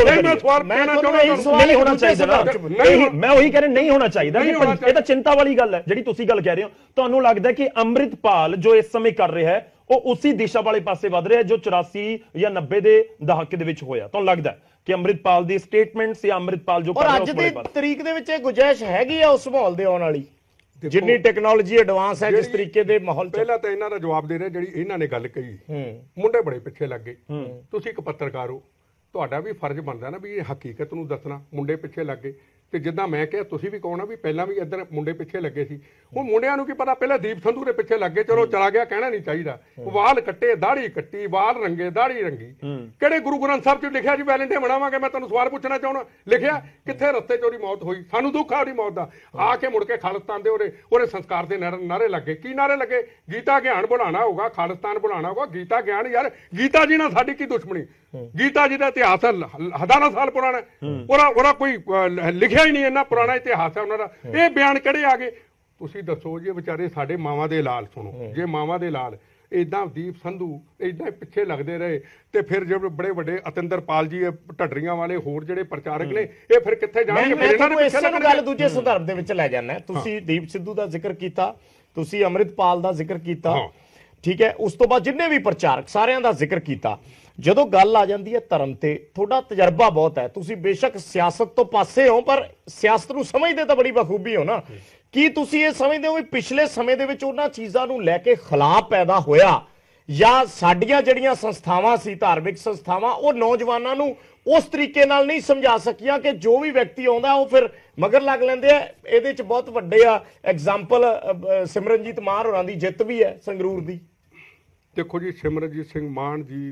ਨਹੀਂ ਹੋਣਾ ਚਾਹੀਦਾ। ਮੈਂ ਉਹੀ ਕਹਿ ਰਿਹਾ, ਨਹੀਂ ਹੋਣਾ ਚਾਹੀਦਾ। ਇਹ ਤਾਂ ਚਿੰਤਾ ਵਾਲੀ ਗੱਲ ਹੈ ਜਿਹੜੀ ਤੁਸੀਂ ਗੱਲ ਕਹਿ ਰਹੇ ਹੋ। ਤੁਹਾਨੂੰ ਲੱਗਦਾ ਕਿ ਅੰਮ੍ਰਿਤਪਾਲ ਜੋ ਇਸ ਸਮੇਂ ਕਰ ਰਿਹਾ ਹੈ ਉਹ ਉਸੇ ਦਿਸ਼ਾ ਵਾਲੇ ਪਾਸੇ ਵਧ ਰਿਹਾ ਜੋ 84 ਜਾਂ 90 ਦੇ ਦਹਾਕੇ ਦੇ ਵਿੱਚ ਹੋਇਆ? ਤੁਹਾਨੂੰ ਲੱਗਦਾ ਕਿ ਅੰਮ੍ਰਿਤਪਾਲ ਦੀ ਸਟੇਟਮੈਂਟਸ ਜਾਂ ਅੰਮ੍ਰਿਤਪਾਲ ਜੋ ਕਰ ਰਿਹਾ ਉਸ ਵਾਲੇ ਪਾਸੇ? ਅੱਜ ਦੀ ਤਰੀਕ ਦੇ ਵਿੱਚ ਇਹ ਗੁੰਜਾਇਸ਼ ਹੈਗੀ ਆ ਉਸ ਮਾਹੌਲ ਦੇ ਆਉਣ ਵਾਲੀ, ਜਿੰਨੀ ਟੈਕਨੋਲੋਜੀ ਐਡਵਾਂਸ ਹੈ, ਜਿਸ ਤਰੀਕੇ ਦੇ ਮਾਹੌਲ। ਪਹਿਲਾਂ ਤਾਂ ਇਹਨਾਂ ਦਾ ਜਵਾਬ ਦੇ ਰਿਹਾ ਜਿਹੜੀ ਇਹਨਾਂ ਨੇ ਗੱਲ ਕਹੀ, ਮੁੰਡੇ ਬੜੇ ਪਿੱਛੇ ਲੱਗ ਗਏ। ਤੁਸੀਂ ਇੱਕ ਪੱਤਰਕਾਰ ਹੋ, ਤੁਹਾਡਾ ਵੀ ਫਰਜ਼ ਬਣਦਾ ਨਾ ਵੀ ਇਹ ਹਕੀਕਤ ਨੂੰ ਦੱਸਣਾ। ਮੁੰਡੇ ਪਿੱਛੇ ਲੱਗ ਗਏ ਤੇ ਜਿੱਦਾਂ ਮੈਂ ਕਿਹਾ ਤੁਸੀਂ ਵੀ ਕਹੋ ਨਾ ਵੀ ਪਹਿਲਾਂ ਵੀ ਇੱਧਰ ਮੁੰਡੇ ਪਿੱਛੇ ਲੱਗੇ ਸੀ, ਉਹ ਮੁੰਡਿਆਂ ਨੂੰ ਕੀ ਪਤਾ ਪਹਿਲਾਂ ਦੀਪ ਸੰਧੂ ਦੇ ਪਿੱਛੇ ਲੱਗੇ, ਚਲੋ ਚਲਾ ਗਿਆ ਕਹਿਣਾ ਨਹੀਂ ਚਾਹੀਦਾ। ਵਾਲ ਕੱਟੇ, ਦਾੜੀ ਕੱਟੀ, ਵਾਲ ਰੰਗੇ, ਦਾੜੀ ਰੰਗੀ, ਕਿਹੜੇ ਗੁਰੂ ਗ੍ਰੰਥ ਸਾਹਿਬ 'ਚ ਲਿਖਿਆ ਜੀ ਵੈਲੈਂਟਾਈਨ ਬਣਾਵਾਂਗੇ? ਮੈਂ ਤੁਹਾਨੂੰ ਸਵਾਲ ਪੁੱਛਣਾ ਚਾਹੁੰਦਾ, ਲਿਖਿਆ ਕਿੱਥੇ? ਰਸਤੇ 'ਚ ਉਹਦੀ ਮੌਤ ਹੋਈ, ਸਾਨੂੰ ਦੁੱਖ ਆ ਉਹਦੀ ਮੌਤ ਦਾ। ਆ ਕੇ ਮੁੜ ਕੇ ਖਾਲਿਸਤਾਨ ਦੇ ਉਹਦੇ ਸੰਸਕਾਰ ਦੇ ਨਾਰੇ ਲੱਗੇ। ਕੀ ਨਾਰੇ ਲੱਗੇ? ਗੀਤਾ ਗਿਆਨ ਬਣਾਉਣਾ ਹੋਗਾ, ਖਾਲਿਸਤਾਨ ਬਣਾਉਣਾ ਹੋਗਾ। ਗੀਤਾ ਗਿਆਨ ਯਾਰ, ਗੀਤਾ ਜੀ ਨਾਲ ਸਾਡੀ ਕੀ ਦੁਸ਼ਮਣੀ? ਗੀਤਾ ਜੀ ਦਾ ਇਤਿਹਾਸ ਹਜ਼ਾਰਾਂ ਸਾਲ ਪੁਰਾਣਾ, ਉਹਦਾ ਕੋਈ ਲਿਖਿਆ ਹੀ ਨਹੀਂ, ਇੰਨਾ ਪੁਰਾਣਾ ਇਤਿਹਾਸ ਹੈ ਉਹਨਾਂ ਦਾ। ਇਹ ਬਿਆਨ ਕਿਹੜੇ ਆ ਗਏ? ਤੁਸੀਂ ਦੱਸੋ ਜੀ, ਵਿਚਾਰੇ ਸਾਡੇ ਮਾਵਾਂ ਦੇ ਲਾਲ, ਸੁਣੋ, ਜੇ ਮਾਵਾਂ ਦੇ ਲਾਲ ਇਦਾਂ ਦੀਪ ਸੰਧੂ ਇਦਾਂ ਪਿੱਛੇ ਲੱਗਦੇ ਰਹੇ ਤੇ ਫਿਰ ਜਿਹੜੇ ਬੜੇ ਵੱਡੇ ਅਤਿੰਦਰਪਾਲ ਜੀ, ਢੱਡਰੀਆਂ ਵਾਲੇ, ਹੋਰ ਜਿਹੜੇ ਪ੍ਰਚਾਰਕ ਨੇ, ਇਹ ਫਿਰ ਕਿੱਥੇ ਜਾਣਗੇ? ਮੈਂ ਤੁਹਾਨੂੰ ਇਸੇ ਨੂੰ ਗੱਲ ਦੂਜੇ ਸੰਦਰਭ ਦੇ ਵਿੱਚ ਲੈ ਜਾਣਾ। ਤੁਸੀਂ ਦੀਪ ਸਿੱਧੂ ਦਾ ਜ਼ਿਕਰ ਕੀਤਾ, ਤੁਸੀਂ ਅੰਮ੍ਰਿਤਪਾਲ ਦਾ ਜ਼ਿਕਰ ਕੀਤਾ, ਠੀਕ ਹੈ, ਉਸ ਤੋਂ ਬਾਅਦ ਜਿੰਨੇ ਵੀ ਪ੍ਰਚਾਰਕ ਸਾਰਿਆਂ ਦਾ ਜ਼ਿਕਰ ਕੀਤਾ। ਜਦੋਂ ਗੱਲ ਆ ਜਾਂਦੀ ਹੈ ਧਰਮ ਤੇ, ਤੁਹਾਡਾ ਤਜਰਬਾ ਬਹੁਤ ਹੈ, ਤੁਸੀਂ ਬੇਸ਼ੱਕ ਸਿਆਸਤ ਤੋਂ ਪਾਸੇ ਹੋ ਪਰ ਸਿਆਸਤ ਨੂੰ ਸਮਝਦੇ ਤਾਂ ਬੜੀ ਬਖੂਬੀ ਹੋ ਨਾ। ਕੀ ਤੁਸੀਂ ਇਹ ਸਮਝਦੇ ਹੋ ਵੀ ਪਿਛਲੇ ਸਮੇਂ ਦੇ ਵਿੱਚ ਉਹਨਾਂ ਚੀਜ਼ਾਂ ਨੂੰ ਲੈ ਕੇ ਖਲਾਅ ਪੈਦਾ ਹੋਇਆ, ਜਾਂ ਸਾਡੀਆਂ ਜਿਹੜੀਆਂ ਸੰਸਥਾਵਾਂ ਸੀ, ਧਾਰਮਿਕ ਸੰਸਥਾਵਾਂ, ਉਹ ਨੌਜਵਾਨਾਂ ਨੂੰ ਉਸ ਤਰੀਕੇ ਨਾਲ ਨਹੀਂ ਸਮਝਾ ਸਕੀਆਂ ਕਿ ਜੋ ਵੀ ਵਿਅਕਤੀ ਆਉਂਦਾ ਉਹ ਫਿਰ ਮਗਰ ਲੱਗ ਲੈਂਦੇ ਆ? ਇਹਦੇ 'ਚ ਬਹੁਤ ਵੱਡੇ ਆ ਐਗਜ਼ਾਮਪਲ ਸਿਮਰਨਜੀਤ ਮਾਨ ਹੋਰਾਂ ਦੀ ਜਿੱਤ ਵੀ ਹੈ ਸੰਗਰੂਰ ਦੀ। ਦੇਖੋ ਜੀ, ਸਿਮਰਨਜੀਤ ਸਿੰਘ ਮਾਨ ਦੀ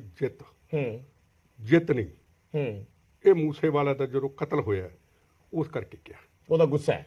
ਜਿੱਤ ਨਹੀਂ, ਇਹ ਮੂਸੇਵਾਲਾ ਦਾ ਜਦੋਂ ਕਤਲ ਹੋਇਆ ਉਸ ਕਰਕੇ ਕਿਹਾ, ਉਹਦਾ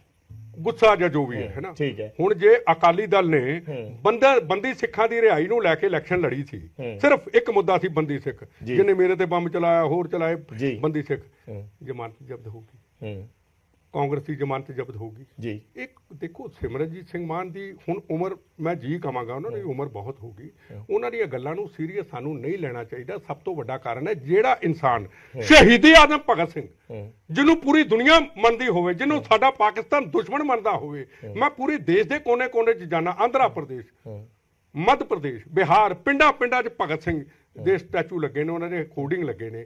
ਗੁੱਸਾ ਜਾਂ ਜੋ ਵੀ ਹੈ ਨਾ। ਠੀਕ ਹੈ। ਹੁਣ ਜੇ ਅਕਾਲੀ ਦਲ ਨੇ ਬੰਦੀ ਸਿੱਖਾਂ ਦੀ ਰਿਹਾਈ ਨੂੰ ਲੈ ਕੇ ਇਲੈਕਸ਼ਨ ਲੜੀ ਸੀ, ਸਿਰਫ ਇੱਕ ਮੁੱਦਾ ਸੀ ਬੰਦੀ ਸਿੱਖ, ਜਿਹਨੇ ਮੇਰੇ ਤੇ ਬੰਬ ਚਲਾਇਆ, ਹੋਰ ਚਲਾਏ, ਬੰਦੀ ਸਿੱਖ, ਜ਼ਮਾਨਤ ਜ਼ਬਤ ਹੋਊਗੀ, ਕਾਂਗਰਸ ਦੀ ਜ਼ਮਾਨਤ ਜ਼ਬਤ ਹੋਊਗੀ ਜੀ। ਇੱਕ ਦੇਖੋ, ਸਿਮਰਨਜੀਤ ਸਿੰਘ ਮਾਨ ਦੀ ਹੁਣ ਉਮਰ, ਮੈਂ ਜੀ ਕਹਾਂਗਾ, ਉਹਨਾਂ ਦੀ ਉਮਰ ਬਹੁਤ ਹੋ ਗਈ, ਉਹਨਾਂ ਦੀਆਂ ਗੱਲਾਂ ਨੂੰ ਸੀਰੀਅਸ ਸਾਨੂੰ ਨਹੀਂ ਲੈਣਾ ਚਾਹੀਦਾ। ਸਭ ਤੋਂ ਵੱਡਾ ਕਾਰਨ ਹੈ ਜਿਹੜਾ ਇਨਸਾਨ ਸ਼ਹੀਦੀ ਆਜ਼ਮ ਭਗਤ ਸਿੰਘ, ਜਿਹਨੂੰ ਪੂਰੀ ਦੁਨੀਆ ਮੰਨਦੀ ਹੋਵੇ, ਜਿਹਨੂੰ ਸਾਡਾ ਪਾਕਿਸਤਾਨ ਦੁਸ਼ਮਣ ਮੰਨਦਾ ਹੋਵੇ, ਮੈਂ ਪੂਰੇ ਦੇਸ਼ ਦੇ ਕੋਨੇ-ਕੋਨੇ 'ਚ ਜਾਣਾ, ਆਂਧਰਾ ਪ੍ਰਦੇਸ਼, ਮੱਧ ਪ੍ਰਦੇਸ਼, ਬਿਹਾਰ, ਪਿੰਡਾਂ 'ਚ ਭਗਤ ਸਿੰਘ ਦੇ ਸਟੈਚੂ ਲੱਗੇ ਨੇ, ਉਹਨਾਂ ਦੇ ਹੋਰਡਿੰਗ ਲੱਗੇ ਨੇ,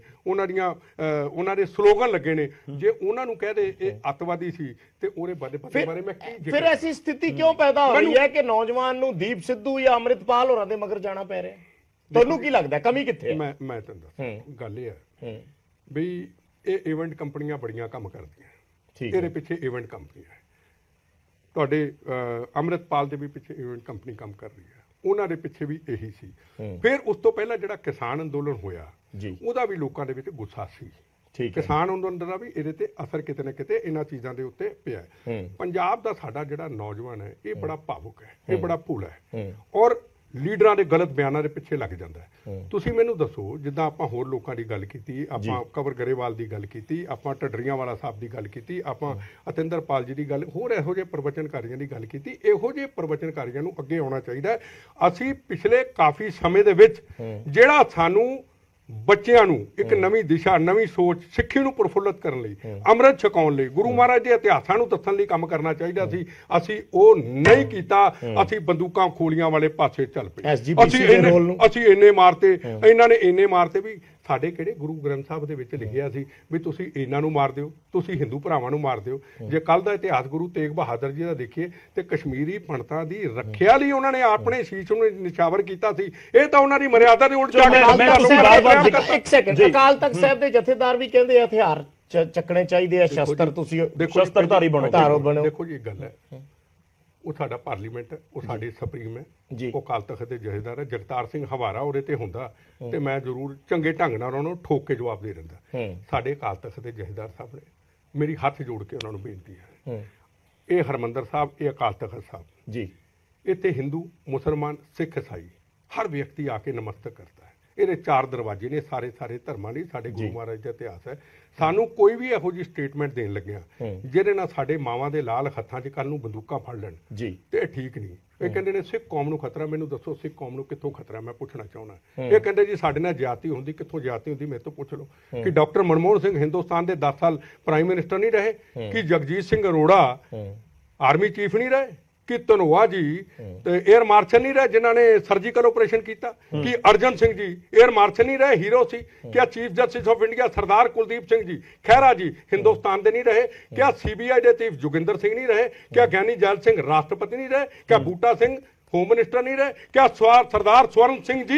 ਉਹਨਾਂ ਦੇ ਸਲੋਗਨ ਲੱਗੇ ਨੇ। ਜੇ ਉਹਨਾਂ ਨੂੰ ਕਹਦੇ ਇਹ ਅੱਤਵਾਦੀ ਸੀ ਤੇ ਉਹਦੇ ਬਾਰੇ ਮੈਂ ਕੀ? ਫਿਰ ਐਸੀ ਸਥਿਤੀ ਕਿਉਂ ਪੈਦਾ ਹੋ ਰਹੀ ਹੈ ਕਿ ਨੌਜਵਾਨ ਨੂੰ ਦੀਪ ਸਿੱਧੂ ਜਾਂ ਅੰਮ੍ਰਿਤਪਾਲ ਹੋਰਾਂ ਦੇ ਮਗਰ ਜਾਣਾ ਪੈ ਰਿਹਾ? ਤੁਹਾਨੂੰ ਕੀ ਲੱਗਦਾ ਕਮੀ ਕਿੱਥੇ ਹੈ? ਮੈਂ ਤੁਹਾਨੂੰ ਦੱਸਾਂ, ਗੱਲ ਇਹ ਹੈ ਵੀ ਇਹ ਇਵੈਂਟ ਕੰਪਨੀਆਂ ਬੜੀਆਂ ਕੰਮ ਕਰਦੀਆਂ, ਇਹਦੇ ਪਿੱਛੇ ਇਵੈਂਟ ਕੰਪਨੀ ਹੈ। ਤੁਹਾਡੇ ਅੰਮ੍ਰਿਤਪਾਲ ਦੇ ਵੀ ਪਿੱਛੇ ਇਵੈਂਟ ਕੰਪਨੀ ਕੰਮ ਕਰ ਰਹੀ ਹੈ, ਉਹਨਾਂ ਦੇ ਪਿੱਛੇ ਵੀ ਇਹੀ ਸੀ। ਫਿਰ ਉਸ ਤੋਂ ਪਹਿਲਾਂ ਜਿਹੜਾ ਕਿਸਾਨ ਅੰਦੋਲਨ ਹੋਇਆ, ਉਹਦਾ ਵੀ ਲੋਕਾਂ ਦੇ ਵਿੱਚ ਗੁੱਸਾ ਸੀ। ਕਿਸਾਨ ਅੰਦੋਲਨ ਦਾ ਵੀ ਇਹਦੇ ਤੇ ਅਸਰ ਕਿਤੇ ਨਾ ਕਿਤੇ ਇਹਨਾਂ ਚੀਜ਼ਾਂ ਦੇ ਉੱਤੇ ਪਿਆ। ਪੰਜਾਬ ਦਾ ਸਾਡਾ ਜਿਹੜਾ ਨੌਜਵਾਨ ਹੈ, ਇਹ ਬੜਾ ਭਾਵੁਕ ਹੈ, ਇਹ ਬੜਾ ਭੋਲਾ ਹੈ, ਔਰ ਲੀਡਰਾਂ ਦੇ ਗਲਤ ਬਿਆਨਾਂ ਦੇ ਪਿੱਛੇ ਲੱਗ ਜਾਂਦਾ ਹੈ। ਤੁਸੀਂ ਮੈਨੂੰ ਦੱਸੋ, ਜਿੱਦਾਂ ਆਪਾਂ ਹੋਰ ਲੋਕਾਂ ਦੀ ਗੱਲ ਕੀਤੀ, ਆਪਾਂ ਕੰਵਰ ਗਰੇਵਾਲ ਦੀ ਗੱਲ ਕੀਤੀ, ਆਪਾਂ ਢੱਡਰੀਆਂ ਵਾਲਾ ਸਾਹਿਬ ਦੀ ਗੱਲ ਕੀਤੀ, ਆਪਾਂ ਅਤਿੰਦਰਪਾਲ ਜੀ ਦੀ ਗੱਲ, ਹੋਰ ਇਹੋ ਜਿਹੇ ਪ੍ਰਵਚਨਕਾਰੀਆਂ ਦੀ ਗੱਲ ਕੀਤੀ। ਇਹੋ ਜਿਹੇ ਪ੍ਰਵਚਨਕਾਰੀਆਂ ਨੂੰ ਅੱਗੇ ਆਉਣਾ ਚਾਹੀਦਾ। ਅਸੀਂ ਪਿਛਲੇ ਕਾਫੀ ਸਮੇਂ ਦੇ ਵਿੱਚ ਜਿਹੜਾ ਸਾਨੂੰ ਬੱਚਿਆਂ ਨੂੰ ਇੱਕ ਨਵੀਂ ਦਿਸ਼ਾ, ਨਵੀਂ ਸੋਚ, ਸਿੱਖੀ ਨੂੰ ਪ੍ਰਫੁੱਲਤ ਕਰਨ ਲਈ, ਅੰਮ੍ਰਿਤ ਛਕਾਉਣ ਲਈ, ਗੁਰੂ ਮਹਾਰਾਜ ਦੇ ਇਤਿਹਾਸਾਂ ਨੂੰ ਦੱਸਣ ਲਈ ਕੰਮ ਕਰਨਾ ਚਾਹੀਦਾ ਸੀ। ਅਸੀਂ ਉਹ ਨਹੀਂ ਕੀਤਾ। ਅਸੀਂ ਬੰਦੂਕਾਂ ਖੋਲੀਆਂ ਵਾਲੇ ਪਾਸੇ ਚੱਲ ਪਏ। ਅਸੀਂ ਇੰਨੇ ਮਾਰਤੇ, ਇਹਨਾਂ ਨੇ ਇੰਨੇ ਮਾਰਤੇ। ਵੀ ਸਾਡੇ ਕਿਹੜੇ ਗੁਰੂ ਗ੍ਰੰਥ ਸਾਹਿਬ ਦੇ ਵਿੱਚ ਲਿਖਿਆ ਸੀ ਵੀ ਤੁਸੀਂ ਇਹਨਾਂ ਨੂੰ ਮਾਰ ਦਿਓ, ਤੁਸੀਂ ਹਿੰਦੂ ਭਰਾਵਾਂ ਨੂੰ ਮਾਰ ਦਿਓ? ਜੇ ਕੱਲ ਦਾ ਇਤਿਹਾਸ ਗੁਰੂ ਤੇਗ ਬਹਾਦਰ ਜੀ ਦਾ ਦੇਖੀਏ ਤੇ ਕਸ਼ਮੀਰੀ ਪੰਡਤਾਂ ਦੀ ਰੱਖਿਆ ਲਈ ਉਹਨਾਂ ਨੇ ਆਪਣੇ ਸ਼ੀਸ਼ ਨੂੰ ਨਿਸ਼ਾਵਰ ਕੀਤਾ ਸੀ। ਇਹ ਤਾਂ ਉਹਨਾਂ ਦੀ ਮਰਿਆਦਾ ਦੇ ਉਲਟ ਜਾ ਕੇ ਇੱਕ ਸੈਕਿੰਡ, ਅਕਾਲ ਤਖਤ ਸਾਹਿਬ ਦੇ ਜਥੇਦਾਰ ਵੀ ਕਹਿੰਦੇ ਆ ਹਥਿਆਰ ਚੱਕਣੇ ਚਾਹੀਦੇ ਆ, ਸ਼ਸਤਰ ਤੁਸੀਂ ਸ਼ਸਤਰਧਾਰੀ ਬਣੋ। ਦੇਖੋ ਜੀ, ਗੱਲ ਹੈ, ਉਹ ਸਾਡਾ ਪਾਰਲੀਮੈਂਟ ਹੈ, ਉਹ ਸਾਡੀ ਸੁਪਰੀਮ ਹੈ, ਉਹ ਅਕਾਲ ਤਖਤ ਦੇ ਜਥੇਦਾਰ ਹੈ। ਜਗਤਾਰ ਸਿੰਘ ਹਵਾਰਾ ਉਹਦੇ ਤੇ ਹੁੰਦਾ ਤੇ ਮੈਂ ਜ਼ਰੂਰ ਚੰਗੇ ਢੰਗ ਨਾਲ ਉਹਨਾਂ ਨੂੰ ਠੋਕ ਕੇ ਜਵਾਬ ਦੇ ਦਿੰਦਾ। ਸਾਡੇ ਅਕਾਲ ਤਖਤ ਦੇ ਜਥੇਦਾਰ ਸਾਹਿਬ ਨੇ, ਮੇਰੀ ਹੱਥ ਜੋੜ ਕੇ ਉਹਨਾਂ ਨੂੰ ਬੇਨਤੀ ਹੈ, ਇਹ ਹਰਮੰਦਰ ਸਾਹਿਬ, ਇਹ ਅਕਾਲ ਤਖਤ ਸਾਹਿਬ ਜੀ, ਇੱਥੇ ਹਿੰਦੂ, ਮੁਸਲਮਾਨ, ਸਿੱਖ, ਈਸਾਈ ਹਰ ਵਿਅਕਤੀ ਆ ਕੇ ਨਮਸਤਕ ਕਰਦਾ ਹੈ। ਇਹਦੇ 4 ਦਰਵਾਜ਼ੇ ਨੇ, ਸਾਰੇ ਧਰਮਾਂ ਲਈ। ਸਾਡੇ ਗੁਰੂ ਮਹਾਰਾਜ ਦਾ ਇਤਿਹਾਸ ਹੈ। ਸਾਨੂੰ ਕੋਈ ਵੀ ਇਹੋ ਜਿਹੀ ਸਟੇਟਮੈਂਟ ਦੇਣ ਲੱਗਿਆ ਜਿਹਦੇ ਨਾਲ ਸਾਡੇ ਮਾਵਾਂ ਦੇ ਲਾਲ ਹੱਥਾਂ 'ਚ ਕੱਲ ਨੂੰ ਬੰਦੂਕਾਂ ਫੜ ਲੈਣ ਤੇ ਇਹ ਠੀਕ ਨਹੀਂ। ਇਹ ਕਹਿੰਦੇ ਨੇ ਸਿੱਖ ਕੌਮ ਨੂੰ ਖਤਰਾ। ਮੈਨੂੰ ਦੱਸੋ ਸਿੱਖ ਕੌਮ ਨੂੰ ਕਿੱਥੋਂ ਖਤਰਾ? ਮੈਂ ਪੁੱਛਣਾ ਚਾਹੁੰਦਾ। ਇਹ ਕਹਿੰਦੇ ਜੀ ਸਾਡੇ ਨਾਲ ਜ਼ਿਆਦਤੀ ਹੁੰਦੀ। ਕਿੱਥੋਂ ਜ਼ਿਆਦਤੀ ਹੁੰਦੀ? ਮੇਰੇ ਤੋਂ ਪੁੱਛ ਲਓ। ਕਿ ਡਾਕਟਰ ਮਨਮੋਹਨ ਸਿੰਘ ਹਿੰਦੁਸਤਾਨ ਦੇ 10 ਸਾਲ ਪ੍ਰਾਈਮ ਮਿਨਿਸਟਰ ਨਹੀਂ ਰਹੇ? ਕਿ ਜਗਜੀਤ ਸਿੰਘ ਅਰੋੜਾ ਆਰਮੀ ਚੀਫ ਨਹੀਂ ਰਹੇ? ਕਿ ਧਨੋਆ ਜੀ 에ਅਰ ਮਾਰਸ਼ਲ ਨਹੀਂ ਰਹੇ ਜਿਨ੍ਹਾਂ ਨੇ ਸਰਜੀਕਲ ਆਪਰੇਸ਼ਨ ਕੀਤਾ? ਕਿ ਅਰਜਨ ਸਿੰਘ ਜੀ 에ਅਰ ਮਾਰਸ਼ਲ ਨਹੀਂ ਰਹੇ, ਹੀਰੋ ਸੀ? ਕਿਆ chief justice of India Sardar Kuldeep Singh ji Khaira ਜੀ ਹਿੰਦੁਸਤਾਨ ਦੇ ਨਹੀਂ ਰਹੇ? ਕਿਆ CBI ਦੇ ਚੀਫ ਜੋਗਿੰਦਰ ਸਿੰਘ ਨਹੀਂ ਰਹੇ? ਕਿਆ ਗਿਆਨੀ ਜੈਲ ਸਿੰਘ ਰਾਸ਼ਟਰਪਤੀ ਨਹੀਂ ਰਹੇ? ਕਿਆ ਬੂਟਾ ਸਿੰਘ ਹੋਮ ਮਿਨਿਸਟਰ ਨਹੀਂ ਰਹੇ? ਕਿਆ ਸਰਦਾਰ ਸਵਰਨ ਸਿੰਘ ਜੀ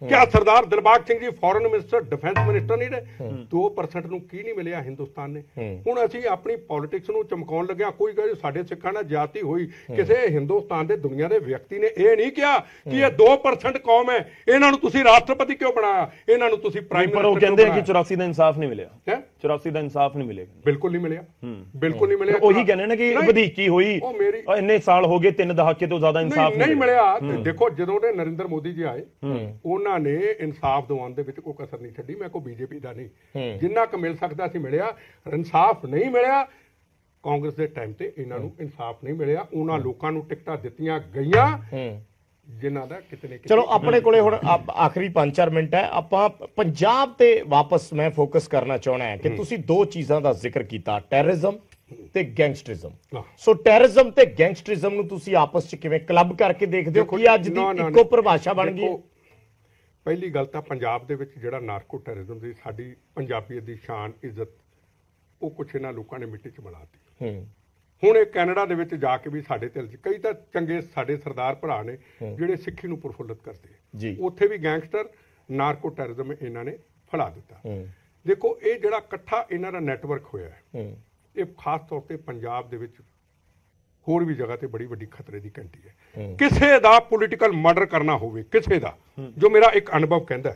ਕਿਆ ਸਰਦਾਰ Dilbag Singh ji foreign minister defence minister ਨਹੀਂ ਰਹੇ 2% ਨੂੰ ਕੀ ਨਹੀਂ ਮਿਲਿਆ ਹਿੰਦੁਸਤਾਨ ਨੇ ਹੁਣ ਅਸੀਂ ਆਪਣੀ ਪੋਲਿਟਿਕਸ ਨੂੰ ਚਮਕਾਉਣ ਲੱਗਿਆ ਕੋਈ ਕਹੇ ਸਾਡੇ ਸਿੱਖਾਂ ਨਾਲ ਜਾਤੀ ਹੋਈ ਕਿਸੇ ਹਿੰਦੁਸਤਾਨ ਦੇ ਦੁਨੀਆ ਦੇ ਵਿਅਕਤੀ ਨੇ ਇਹ ਨਹੀਂ ਕਿਹਾ ਕਿ ਇਹ 2% ਕੌਮ ਹੈ ਇਹਨਾਂ ਨੂੰ ਤੁਸੀਂ ਰਾਸ਼ਟਰਪਤੀ ਕਿਉਂ ਬਣਾਇਆ ਇਹਨਾਂ ਨੂੰ ਤੁਸੀਂ ਪ੍ਰਾਈਮ ਪਰ ਉਹ ਕਹਿੰਦੇ ਆ ਕਿ 84 ਦਾ ਇਨਸਾਫ ਨਹੀਂ ਮਿਲਿਆ ਹੈ 84 ਦਾ ਇਨਸਾਫ ਨਹੀਂ ਮਿਲਿਆ ਬਿਲਕੁਲ ਨਹੀਂ ਮਿਲਿਆ ਬਿਲਕੁਲ ਨਹੀਂ ਮਿਲਿਆ ਉਹੀ ਕਹਿੰਦੇ ਨੇ ਕਿ ਵਧੀਕੀ ਹੋਈ ਇੰਨੇ ਸਾਲ ਹੋ ਗਏ 3 ਦਹਾਕੇ ਤੋਂ ਜ਼ਿਆਦਾ ਇਨਸਾਫ ਨਹੀਂ ਮਿਲਿਆ ਦੇਖੋ ਜਦੋਂ ਦੇ ਨਰਿੰਦਰ ਮੋਦੀ ਜੀ ਆਏ ਉਹਨਾਂ ਨੇ ਇਨਸਾਫ ਦਿਵਾਉਣ ਦੇ ਵਿੱਚ ਕੋਈ ਕਸਰ ਨਹੀਂ ਛੱਡੀ ਮੈਂ ਕੋਈ ਬੀਜੇਪੀ ਦਾ ਨਹੀਂ ਜਿੰਨਾ ਕੁ ਮਿਲ ਸਕਦਾ ਸੀ ਮਿਲਿਆ ਇਨਸਾਫ ਨਹੀਂ ਮਿਲਿਆ ਕਾਂਗਰਸ ਦੇ ਟਾਈਮ ਤੇ ਇਹਨਾਂ ਨੂੰ ਇਨਸਾਫ ਨਹੀਂ ਮਿਲਿਆ ਉਹਨਾਂ ਲੋਕਾਂ ਨੂੰ ਟਿਕਟਾਂ ਦਿੱਤੀਆਂ ਗਈਆਂ ਜਿਨ੍ਹਾਂ ਦਾ ਕਿਤਨੇ ਚਲੋ ਆਪਣੇ ਕੋਲੇ ਹੁਣ ਆਖਰੀ 5-4 ਮਿੰਟ ਹੈ ਆਪਾਂ ਪੰਜਾਬ ਤੇ ਵਾਪਸ ਮੈਂ ਫੋਕਸ ਕਰਨਾ ਚਾਹਣਾ ਹੈ ਕਿ ਤੁਸੀਂ ਦੋ ਚੀਜ਼ਾਂ ਦਾ ਜ਼ਿਕਰ ਕੀਤਾ ਟੈਰਰਿਜ਼ਮ ਤੇ ਗੈਂਗਸਟਰਿਜ਼ਮ ਸੋ ਟੈਰਰਿਜ਼ਮ ਤੇ ਗੈਂਗਸਟਰਿਜ਼ਮ ਨੂੰ ਤੁਸੀਂ ਆਪਸ ਚ ਕਿਵੇਂ ਕਲੱਬ ਕਰਕੇ ਦੇਖਦੇ ਹੋ ਕਿ ਅੱਜ ਦੀ ਇੱਕੋ ਪਰਿਭਾਸ਼ਾ ਬਣ ਗਈ ਪਹਿਲੀ ਗੱਲ ਤਾਂ ਪੰਜਾਬ ਦੇ ਵਿੱਚ ਜਿਹੜਾ ਨਾਰਕੋ ਟੈਰਰਿਜ਼ਮ ਦੀ ਸਾਡੀ ਪੰਜਾਬੀਅਤ ਦੀ ਸ਼ਾਨ ਇੱਜ਼ਤ ਉਹ ਕੁਛ ਇਹਨਾਂ ਲੋਕਾਂ ਨੇ ਮਿੱਟੀ 'ਚ ਮਿਲਾਤੀ ਹੁਣ ਇਹ ਕੈਨੇਡਾ ਦੇ ਵਿੱਚ ਜਾ ਕੇ ਵੀ ਸਾਡੇ ਦਿਲ 'ਚ ਕਈ ਤਾਂ ਚੰਗੇ ਸਾਡੇ ਸਰਦਾਰ ਭਰਾ ਨੇ ਜਿਹੜੇ ਸਿੱਖੀ ਨੂੰ ਪ੍ਰਫੁੱਲਤ ਕਰਦੇ ਉੱਥੇ ਵੀ ਗੈਂਗਸਟਰ ਨਾਰਕੋ ਟੈਰਰਿਜ਼ਮ ਇਹਨਾਂ ਨੇ ਫੈਲਾ ਦਿੱਤਾ ਦੇਖੋ ਇਹ ਜਿਹੜਾ ਇਕੱਠਾ ਇਹਨਾਂ ਦਾ ਨੈਟਵਰਕ ਹੋਇਆ ਹੈ ਇਹ ਖਾਸ ਤੌਰ ਤੇ ਪੰਜਾਬ ਦੇ ਵਿੱਚ ਹੋਰ ਵੀ ਜਗ੍ਹਾ ਤੇ ਬੜੀ ਵੱਡੀ ਖਤਰੇ ਦੀ ਘੰਟੀ ਹੈ ਕਿਸੇ ਦਾ ਪੋਲੀਟੀਕਲ ਮਰਡਰ ਕਰਨਾ ਹੋਵੇ ਕਿਸੇ ਦਾ ਜੋ ਮੇਰਾ ਇੱਕ ਅਨੁਭਵ ਕਹਿੰਦਾ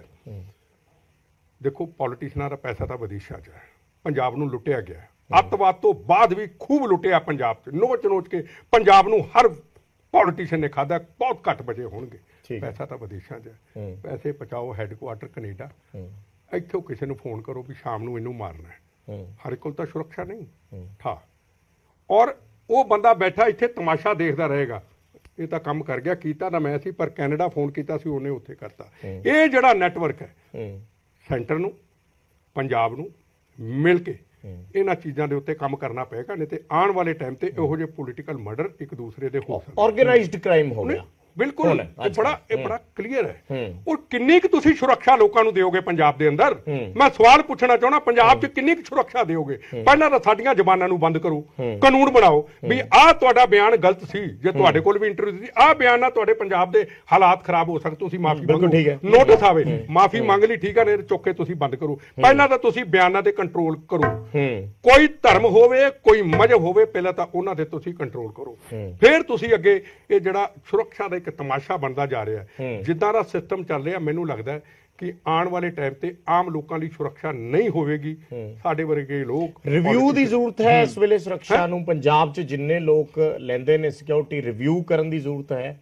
ਦੇਖੋ ਪੋਲੀਟੀਸ਼ੀਅਨਾਂ ਦਾ ਪੈਸਾ ਤਾਂ ਵਿਦੇਸ਼ਾਂ 'ਚ ਹੈ ਪੰਜਾਬ ਨੂੰ ਲੁੱਟਿਆ ਗਿਆ ਅੱਤਵਾਦ ਤੋਂ ਬਾਅਦ ਵੀ ਖੂਬ ਲੁੱਟਿਆ ਪੰਜਾਬ 'ਚ ਨੋਚ ਕੇ ਪੰਜਾਬ ਨੂੰ ਹਰ ਪੋਲੀਟੀਸ਼ੀਅਨ ਨੇ ਖਾਦਾ ਬਹੁਤ ਘੱਟ ਬਚੇ ਹੋਣਗੇ ਪੈਸਾ ਤਾਂ ਵਿਦੇਸ਼ਾਂ 'ਚ ਹੈ ਪੈਸੇ ਪਹੁੰਚਾਓ ਹੈੱਡਕੁਆਟਰ ਕੈਨੇਡਾ ਇੱਥੋਂ ਕਿਸੇ ਨੂੰ ਫੋਨ ਕਰੋ ਵੀ ਸ਼ਾਮ ਨੂੰ ਇਹਨੂੰ ਮਾਰਨਾ ਹੈ ਹਰ ਕੋਲ ਤਾਂ ਸੁਰੱਖਿਆ ਨਹੀਂ ਠਾ ਔਰ ਉਹ ਬੰਦਾ ਬੈਠਾ ਇੱਥੇ ਤਮਾਸ਼ਾ ਦੇਖਦਾ ਰਹੇਗਾ ਇਹ ਤਾਂ ਕੰਮ ਕਰ ਗਿਆ ਕੀਤਾ ਤਾਂ ਮੈਂ ਸੀ ਪਰ ਕੈਨੇਡਾ ਫੋਨ ਕੀਤਾ ਸੀ ਉਹਨੇ ਉੱਥੇ ਕਰਤਾ ਇਹ ਜਿਹੜਾ ਨੈਟਵਰਕ ਹੈ ਸੈਂਟਰ ਨੂੰ ਪੰਜਾਬ ਨੂੰ ਮਿਲ ਕੇ ਇਹਨਾਂ ਚੀਜ਼ਾਂ ਦੇ ਉੱਤੇ ਕੰਮ ਕਰਨਾ ਪਏਗਾ ਨਹੀਂ ਤੇ ਆਉਣ ਵਾਲੇ ਟਾਈਮ ਤੇ ਇਹੋ ਜਿਹੇ ਪੋਲੀਟੀਕਲ ਮਰਡਰ ਇੱਕ ਦੂਸਰੇ ਦੇ ਹੋ ਸਕਦੇ ਆਰਗੇਨਾਈਜ਼ਡ ਕ੍ਰਾਈਮ ਹੋ ਗਿਆ ਬਿਲਕੁਲ ਇਹ ਬੜਾ ਕਲੀਅਰ ਹੈ ਔਰ ਕਿੰਨੀ ਕੁ ਤੁਸੀਂ ਸੁਰੱਖਿਆ ਲੋਕਾਂ ਨੂੰ ਦਿਓਗੇ ਪੰਜਾਬ ਦੇ ਅੰਦਰ ਮੈਂ ਸਵਾਲ ਪੁੱਛਣਾ ਚਾਹੁੰਦਾ ਪੰਜਾਬ 'ਚ ਕਿੰਨੀ ਕੁ ਸੁਰੱਖਿਆ ਦਿਓਗੇ ਪਹਿਲਾਂ ਤਾਂ ਸਾਡੀਆਂ ਜ਼ਬਾਨਾਂ ਨੂੰ ਬੰਦ ਕਰੋ ਕਾਨੂੰਨ ਬਣਾਓ ਵੀ ਆਹ ਤੁਹਾਡਾ ਬਿਆਨ ਗਲਤ ਸੀ ਜੇ ਤੁਹਾਡੇ ਕੋਲ ਵੀ ਇੰਟਰਵਿਊ ਸੀ ਆਹ ਬਿਆਨ ਨਾਲ ਤੁਹਾਡੇ ਪੰਜਾਬ ਦੇ ਹਾਲਾਤ ਖਰਾਬ ਹੋ ਸਕਦੇ ਤੁਸੀਂ ਮਾਫੀ ਮੰਗੋ ਨੋਟਿਸ ਆਵੇ ਮਾਫੀ ਮੰਗ ਲਈ ਠੀਕ ਹੈ ਨਹੀਂ ਚੁੱਕ ਕੇ ਤੁਸੀਂ ਬੰਦ ਕਰੋ ਪਹਿਲਾਂ ਤਾਂ ਤੁਸੀਂ ਬਿਆਨਾਂ ਤੇ ਕੰਟਰੋਲ ਕਰੋ ਕੋਈ ਧਰਮ ਹੋਵੇ ਕੋਈ ਮਜ਼ਹਬ ਹੋਵੇ ਪਹਿਲਾਂ ਤਾਂ ਉਹਨਾਂ ਤੇ ਤੁਸੀਂ ਕੰਟਰੋਲ ਕਰੋ ਫਿਰ ਤੁਸੀਂ ਅੱਗੇ ਇਹ ਜਿਹੜਾ ਸੁਰੱਖਿਆ ਦਾ ਤਮਾਸ਼ਾ ਬਣਦਾ ਜਾ ਰਿਹਾ ਹੈ ਜਿੱਦਾਂ ਦਾ ਸਿਸਟਮ ਚੱਲ ਰਿਹਾ ਮੈਨੂੰ ਲੱਗਦਾ ਕਿ ਆਉਣ ਵਾਲੇ ਟਾਈਮ ਤੇ ਆਮ ਲੋਕਾਂ ਲਈ ਸੁਰੱਖਿਆ ਨਹੀਂ ਹੋਵੇਗੀ ਸਾਡੇ ਵਰਗੇ ਲੋਕ ਰਿਵਿਊ ਦੀ ਜ਼ਰੂਰਤ ਹੈ ਇਸ ਵੇਲੇ ਸੁਰੱਖਿਆ ਨੂੰ ਪੰਜਾਬ 'ਚ ਜਿੰਨੇ ਲੋਕ ਲੈਂਦੇ ਨੇ ਸਿਕਿਉਰਿਟੀ ਰਿਵਿਊ ਕਰਨ ਦੀ ਜ਼ਰੂਰਤ ਹੈ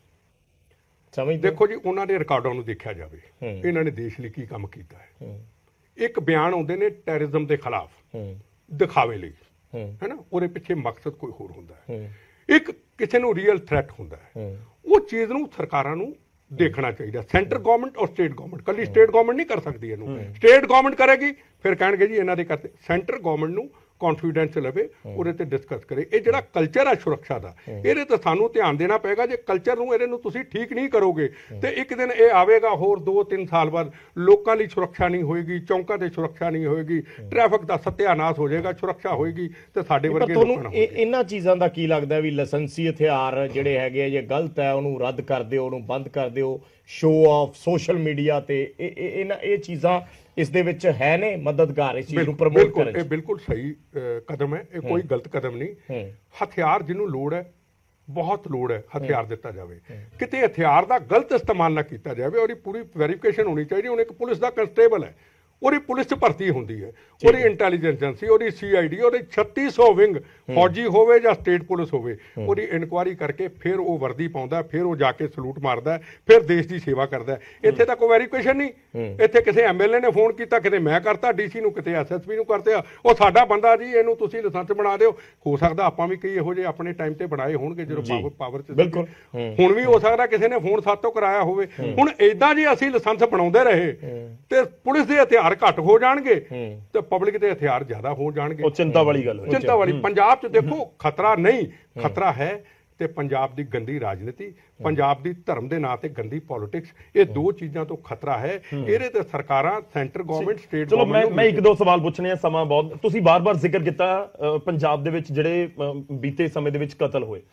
ਸਮਝਦੇ ਦੇਖੋ ਜੀ ਉਹਨਾਂ ਦੇ ਰਿਕਾਰਡਾਂ ਨੂੰ ਦੇਖਿਆ ਜਾਵੇ ਇਹਨਾਂ ਨੇ ਦੇਸ਼ ਲਈ ਕੀ ਕੰਮ ਕੀਤਾ ਹੈ ਇੱਕ ਬਿਆਨ ਆਉਂਦੇ ਨੇ ਟੈਰਰਿਜ਼ਮ ਦੇ ਖਿਲਾਫ ਦਿਖਾਵੇ ਲਈ ਹੈ ਨਾ ਉਹਦੇ ਪਿੱਛੇ ਮਕਸਦ ਕੋਈ ਹੋਰ ਹੁੰਦਾ ਹੈ ਇੱਕ ਕਿਸੇ ਨੂੰ ਰੀਅਲ ਥ੍ਰੈਟ ਹੁੰਦਾ ਹੈ ਉਹ ਚੀਜ਼ ਨੂੰ ਸਰਕਾਰਾਂ ਨੂੰ ਦੇਖਣਾ ਚਾਹੀਦਾ ਸੈਂਟਰ ਗਵਰਨਮੈਂਟ ਔਰ ਸਟੇਟ ਗਵਰਨਮੈਂਟ ਕੱਲੀ ਸਟੇਟ ਗਵਰਨਮੈਂਟ ਨਹੀਂ ਕਰ ਸਕਦੀ ਇਹਨੂੰ ਸਟੇਟ ਗਵਰਨਮੈਂਟ ਕਰੇਗੀ ਫਿਰ ਕਹਿਣਗੇ ਜੀ ਇਹਨਾਂ ਦੇ ਕਰਤੇ ਸੈਂਟਰ ਗਵਰਨਮੈਂਟ ਨੂੰ ਕੌਨਫੀਡੈਂਸ ਲਵੇ ਉਹਦੇ ਤੇ ਡਿਸਕਸ ਕਰੇ ਇਹ ਜਿਹੜਾ ਕਲਚਰ ਹੈ ਸੁਰੱਖਿਆ ਦਾ ਇਹਦੇ ਤੇ ਸਾਨੂੰ ਧਿਆਨ ਦੇਣਾ ਪਏਗਾ ਜੇ ਕਲਚਰ ਨੂੰ ਇਹਦੇ ਨੂੰ ਤੁਸੀਂ ਠੀਕ ਨਹੀਂ ਕਰੋਗੇ ਤੇ ਇੱਕ ਦਿਨ ਇਹ ਆਵੇਗਾ ਹੋਰ 2-3 ਸਾਲ ਬਾਅਦ ਲੋਕਾਂ ਲਈ ਸੁਰੱਖਿਆ ਨਹੀਂ ਹੋਏਗੀ ਚੌਂਕਾਂ ਤੇ ਸੁਰੱਖਿਆ ਨਹੀਂ ਹੋਏਗੀ ਟ੍ਰੈਫਿਕ ਦਾ ਸੱਤਿਆਨਾਸ਼ ਹੋ ਜਾਏਗਾ ਸੁਰੱਖਿਆ ਹੋਏਗੀ ਤੇ ਸਾਡੇ ਵਰਗੇ ਲੋਕਾਂ ਨੂੰ ਇਹਨਾਂ ਚੀਜ਼ਾਂ ਦਾ ਕੀ ਲੱਗਦਾ ਵੀ ਲਾਇਸੈਂਸੀ ਹਥਿਆਰ ਜਿਹੜੇ ਹੈਗੇ ਆ ਜੇ ਗਲਤ ਹੈ ਉਹਨੂੰ ਰੱਦ ਕਰ ਦਿਓ ਉਹਨੂੰ ਬੰਦ ਕਰ ਦਿਓ ਸ਼ੋਅ ਆਫ ਸੋਸ਼ਲ ਮੀਡੀਆ ਤੇ ਇਹ ਚੀਜ਼ਾਂ ਇਸ ਦੇ ਵਿੱਚ ਹੈ ਨੇ ਮਦਦਗਾਰ ਇਸ ਚੀਜ਼ ਨੂੰ ਪ੍ਰਮੋਟ ਕਰਨ ਇਹ ਬਿਲਕੁਲ ਸਹੀ ਕਦਮ ਹੈ ਇਹ ਕੋਈ ਗਲਤ ਕਦਮ ਨਹੀਂ ਹਥਿਆਰ ਜਿਹਨੂੰ ਲੋੜ ਹੈ ਬਹੁਤ ਲੋੜ ਹੈ ਹਥਿਆਰ ਦਿੱਤਾ ਜਾਵੇ ਕਿਤੇ ਹਥਿਆਰ ਦਾ ਗਲਤ ਇਸਤੇਮਾਲ ਨਾ ਕੀਤਾ ਜਾਵੇ ਉਹਦੀ ਪੂਰੀ ਵੈਰੀਫਿਕੇਸ਼ਨ ਹੋਣੀ ਚਾਹੀਦੀ ਹੁਣ ਇੱਕ ਪੁਲਿਸ ਦਾ ਕਨਸਟੇਬਲ ਹੈ ਉਹਦੀ ਪੁਲਿਸ 'ਚ ਭਰਤੀ ਹੁੰਦੀ ਹੈ ਉਹਦੀ ਇੰਟੈਲੀਜੈਂਸ ਏਜੰਸੀ ਉਹਦੀ CID ਉਹਦੀ 3600 ਵਿੰਗ ਫੌਜੀ ਹੋਵੇ ਜਾਂ ਸਟੇਟ ਪੁਲਿਸ ਹੋਵੇ ਉਹਦੀ ਇਨਕੁਆਇਰੀ ਕਰਕੇ ਫਿਰ ਉਹ ਵਰਦੀ ਪਾਉਂਦਾ ਫਿਰ ਉਹ ਜਾ ਕੇ ਸਲੂਟ ਮਾਰਦਾ ਫਿਰ ਦੇਸ਼ ਦੀ ਸੇਵਾ ਕਰਦਾ ਇੱਥੇ ਤਾਂ ਕੋਈ ਵੈਰੀਫਿਕੇਸ਼ਨ ਨਹੀਂ ਇੱਥੇ ਕਿਸੇ MLA ਨੇ ਫੋਨ ਕੀਤਾ ਕਿਤੇ ਮੈਂ ਕਰਤਾ DC ਨੂੰ ਕਿਤੇ SSP ਨੂੰ ਕਰਤੇ ਉਹ ਸਾਡਾ ਬੰਦਾ ਜੀ ਇਹਨੂੰ ਤੁਸੀਂ ਲਾਇਸੈਂਸ ਬਣਾ ਦਿਓ ਹੋ ਸਕਦਾ ਆਪਾਂ ਵੀ ਕਈ ਇਹੋ ਜਿਹੇ ਆਪਣੇ ਟਾਈਮ ਤੇ ਬਣਾਏ ਹੋਣਗੇ ਜਦੋਂ ਪਾਵਰ 'ਚ ਬਿਲਕੁਲ ਹੁਣ ਵੀ ਹੋ ਸਕਦਾ ਕਿਸੇ ਨੇ ਫੋਨ ਸਾਤੋਂ ਕਰਾਇਆ ਹੋਵੇ ਹੁਣ ਏਦਾਂ ਜੀ ਅਸੀਂ ਲਾਇਸੈਂਸ ਬਣਾਉਂਦੇ ਰਹੇ ਤੇ ਪੁਲਿਸ ਦੇ ਹਥਿਆਰ ਘੱਟ ਹੋ ਜਾਣਗੇ ਤੇ ਪਬਲਿਕ ਦੇ ਹਥਿਆਰ ਜ਼ਿਆਦਾ ਹੋ ਜਾਣਗੇ ਉਹ ਚਿੰਤਾ ਵਾਲੀ ਗੱਲ ਹੈ ਚਿੰਤਾ ਵਾਲੀ ਪੰਜਾਬ 'ਚ ਦੇਖੋ ਖਤਰਾ ਨਹੀਂ ਖਤਰਾ ਹੈ ਤੇ ਪੰਜਾਬ ਦੀ ਗੰਦੀ ਰਾਜਨੀਤੀ ਪੰਜਾਬ ਦੀ ਧਰਮ ਦੇ ਨਾਂ ਤੇ ਗੰਦੀ ਪੋਲਿਟਿਕਸ ਇਹ ਦੋ ਚੀਜ਼ਾਂ ਤੋਂ ਖਤਰਾ ਹੈ ਇਹਦੇ ਤੇ ਸਰਕਾਰਾਂ ਸੈਂਟਰ ਗਵਰਨਮੈਂਟ ਸਟੇਟ ਗਵਰਨਮੈਂਟ ਮੈਂ ਇੱਕ ਦੋ ਸਵਾਲ ਪੁੱਛਣੇ ਆ ਸਮਾਂ ਬਹੁਤ ਤੁਸੀਂ ਬਾਰ-ਬਾਰ ਜ਼ਿਕਰ ਕੀਤਾ ਪੰਜਾਬ ਦੇ ਵਿੱਚ ਜਿਹੜੇ ਬੀਤੇ ਸਮੇਂ ਦੇ ਵਿੱਚ ਕਤਲ ਹੋਏ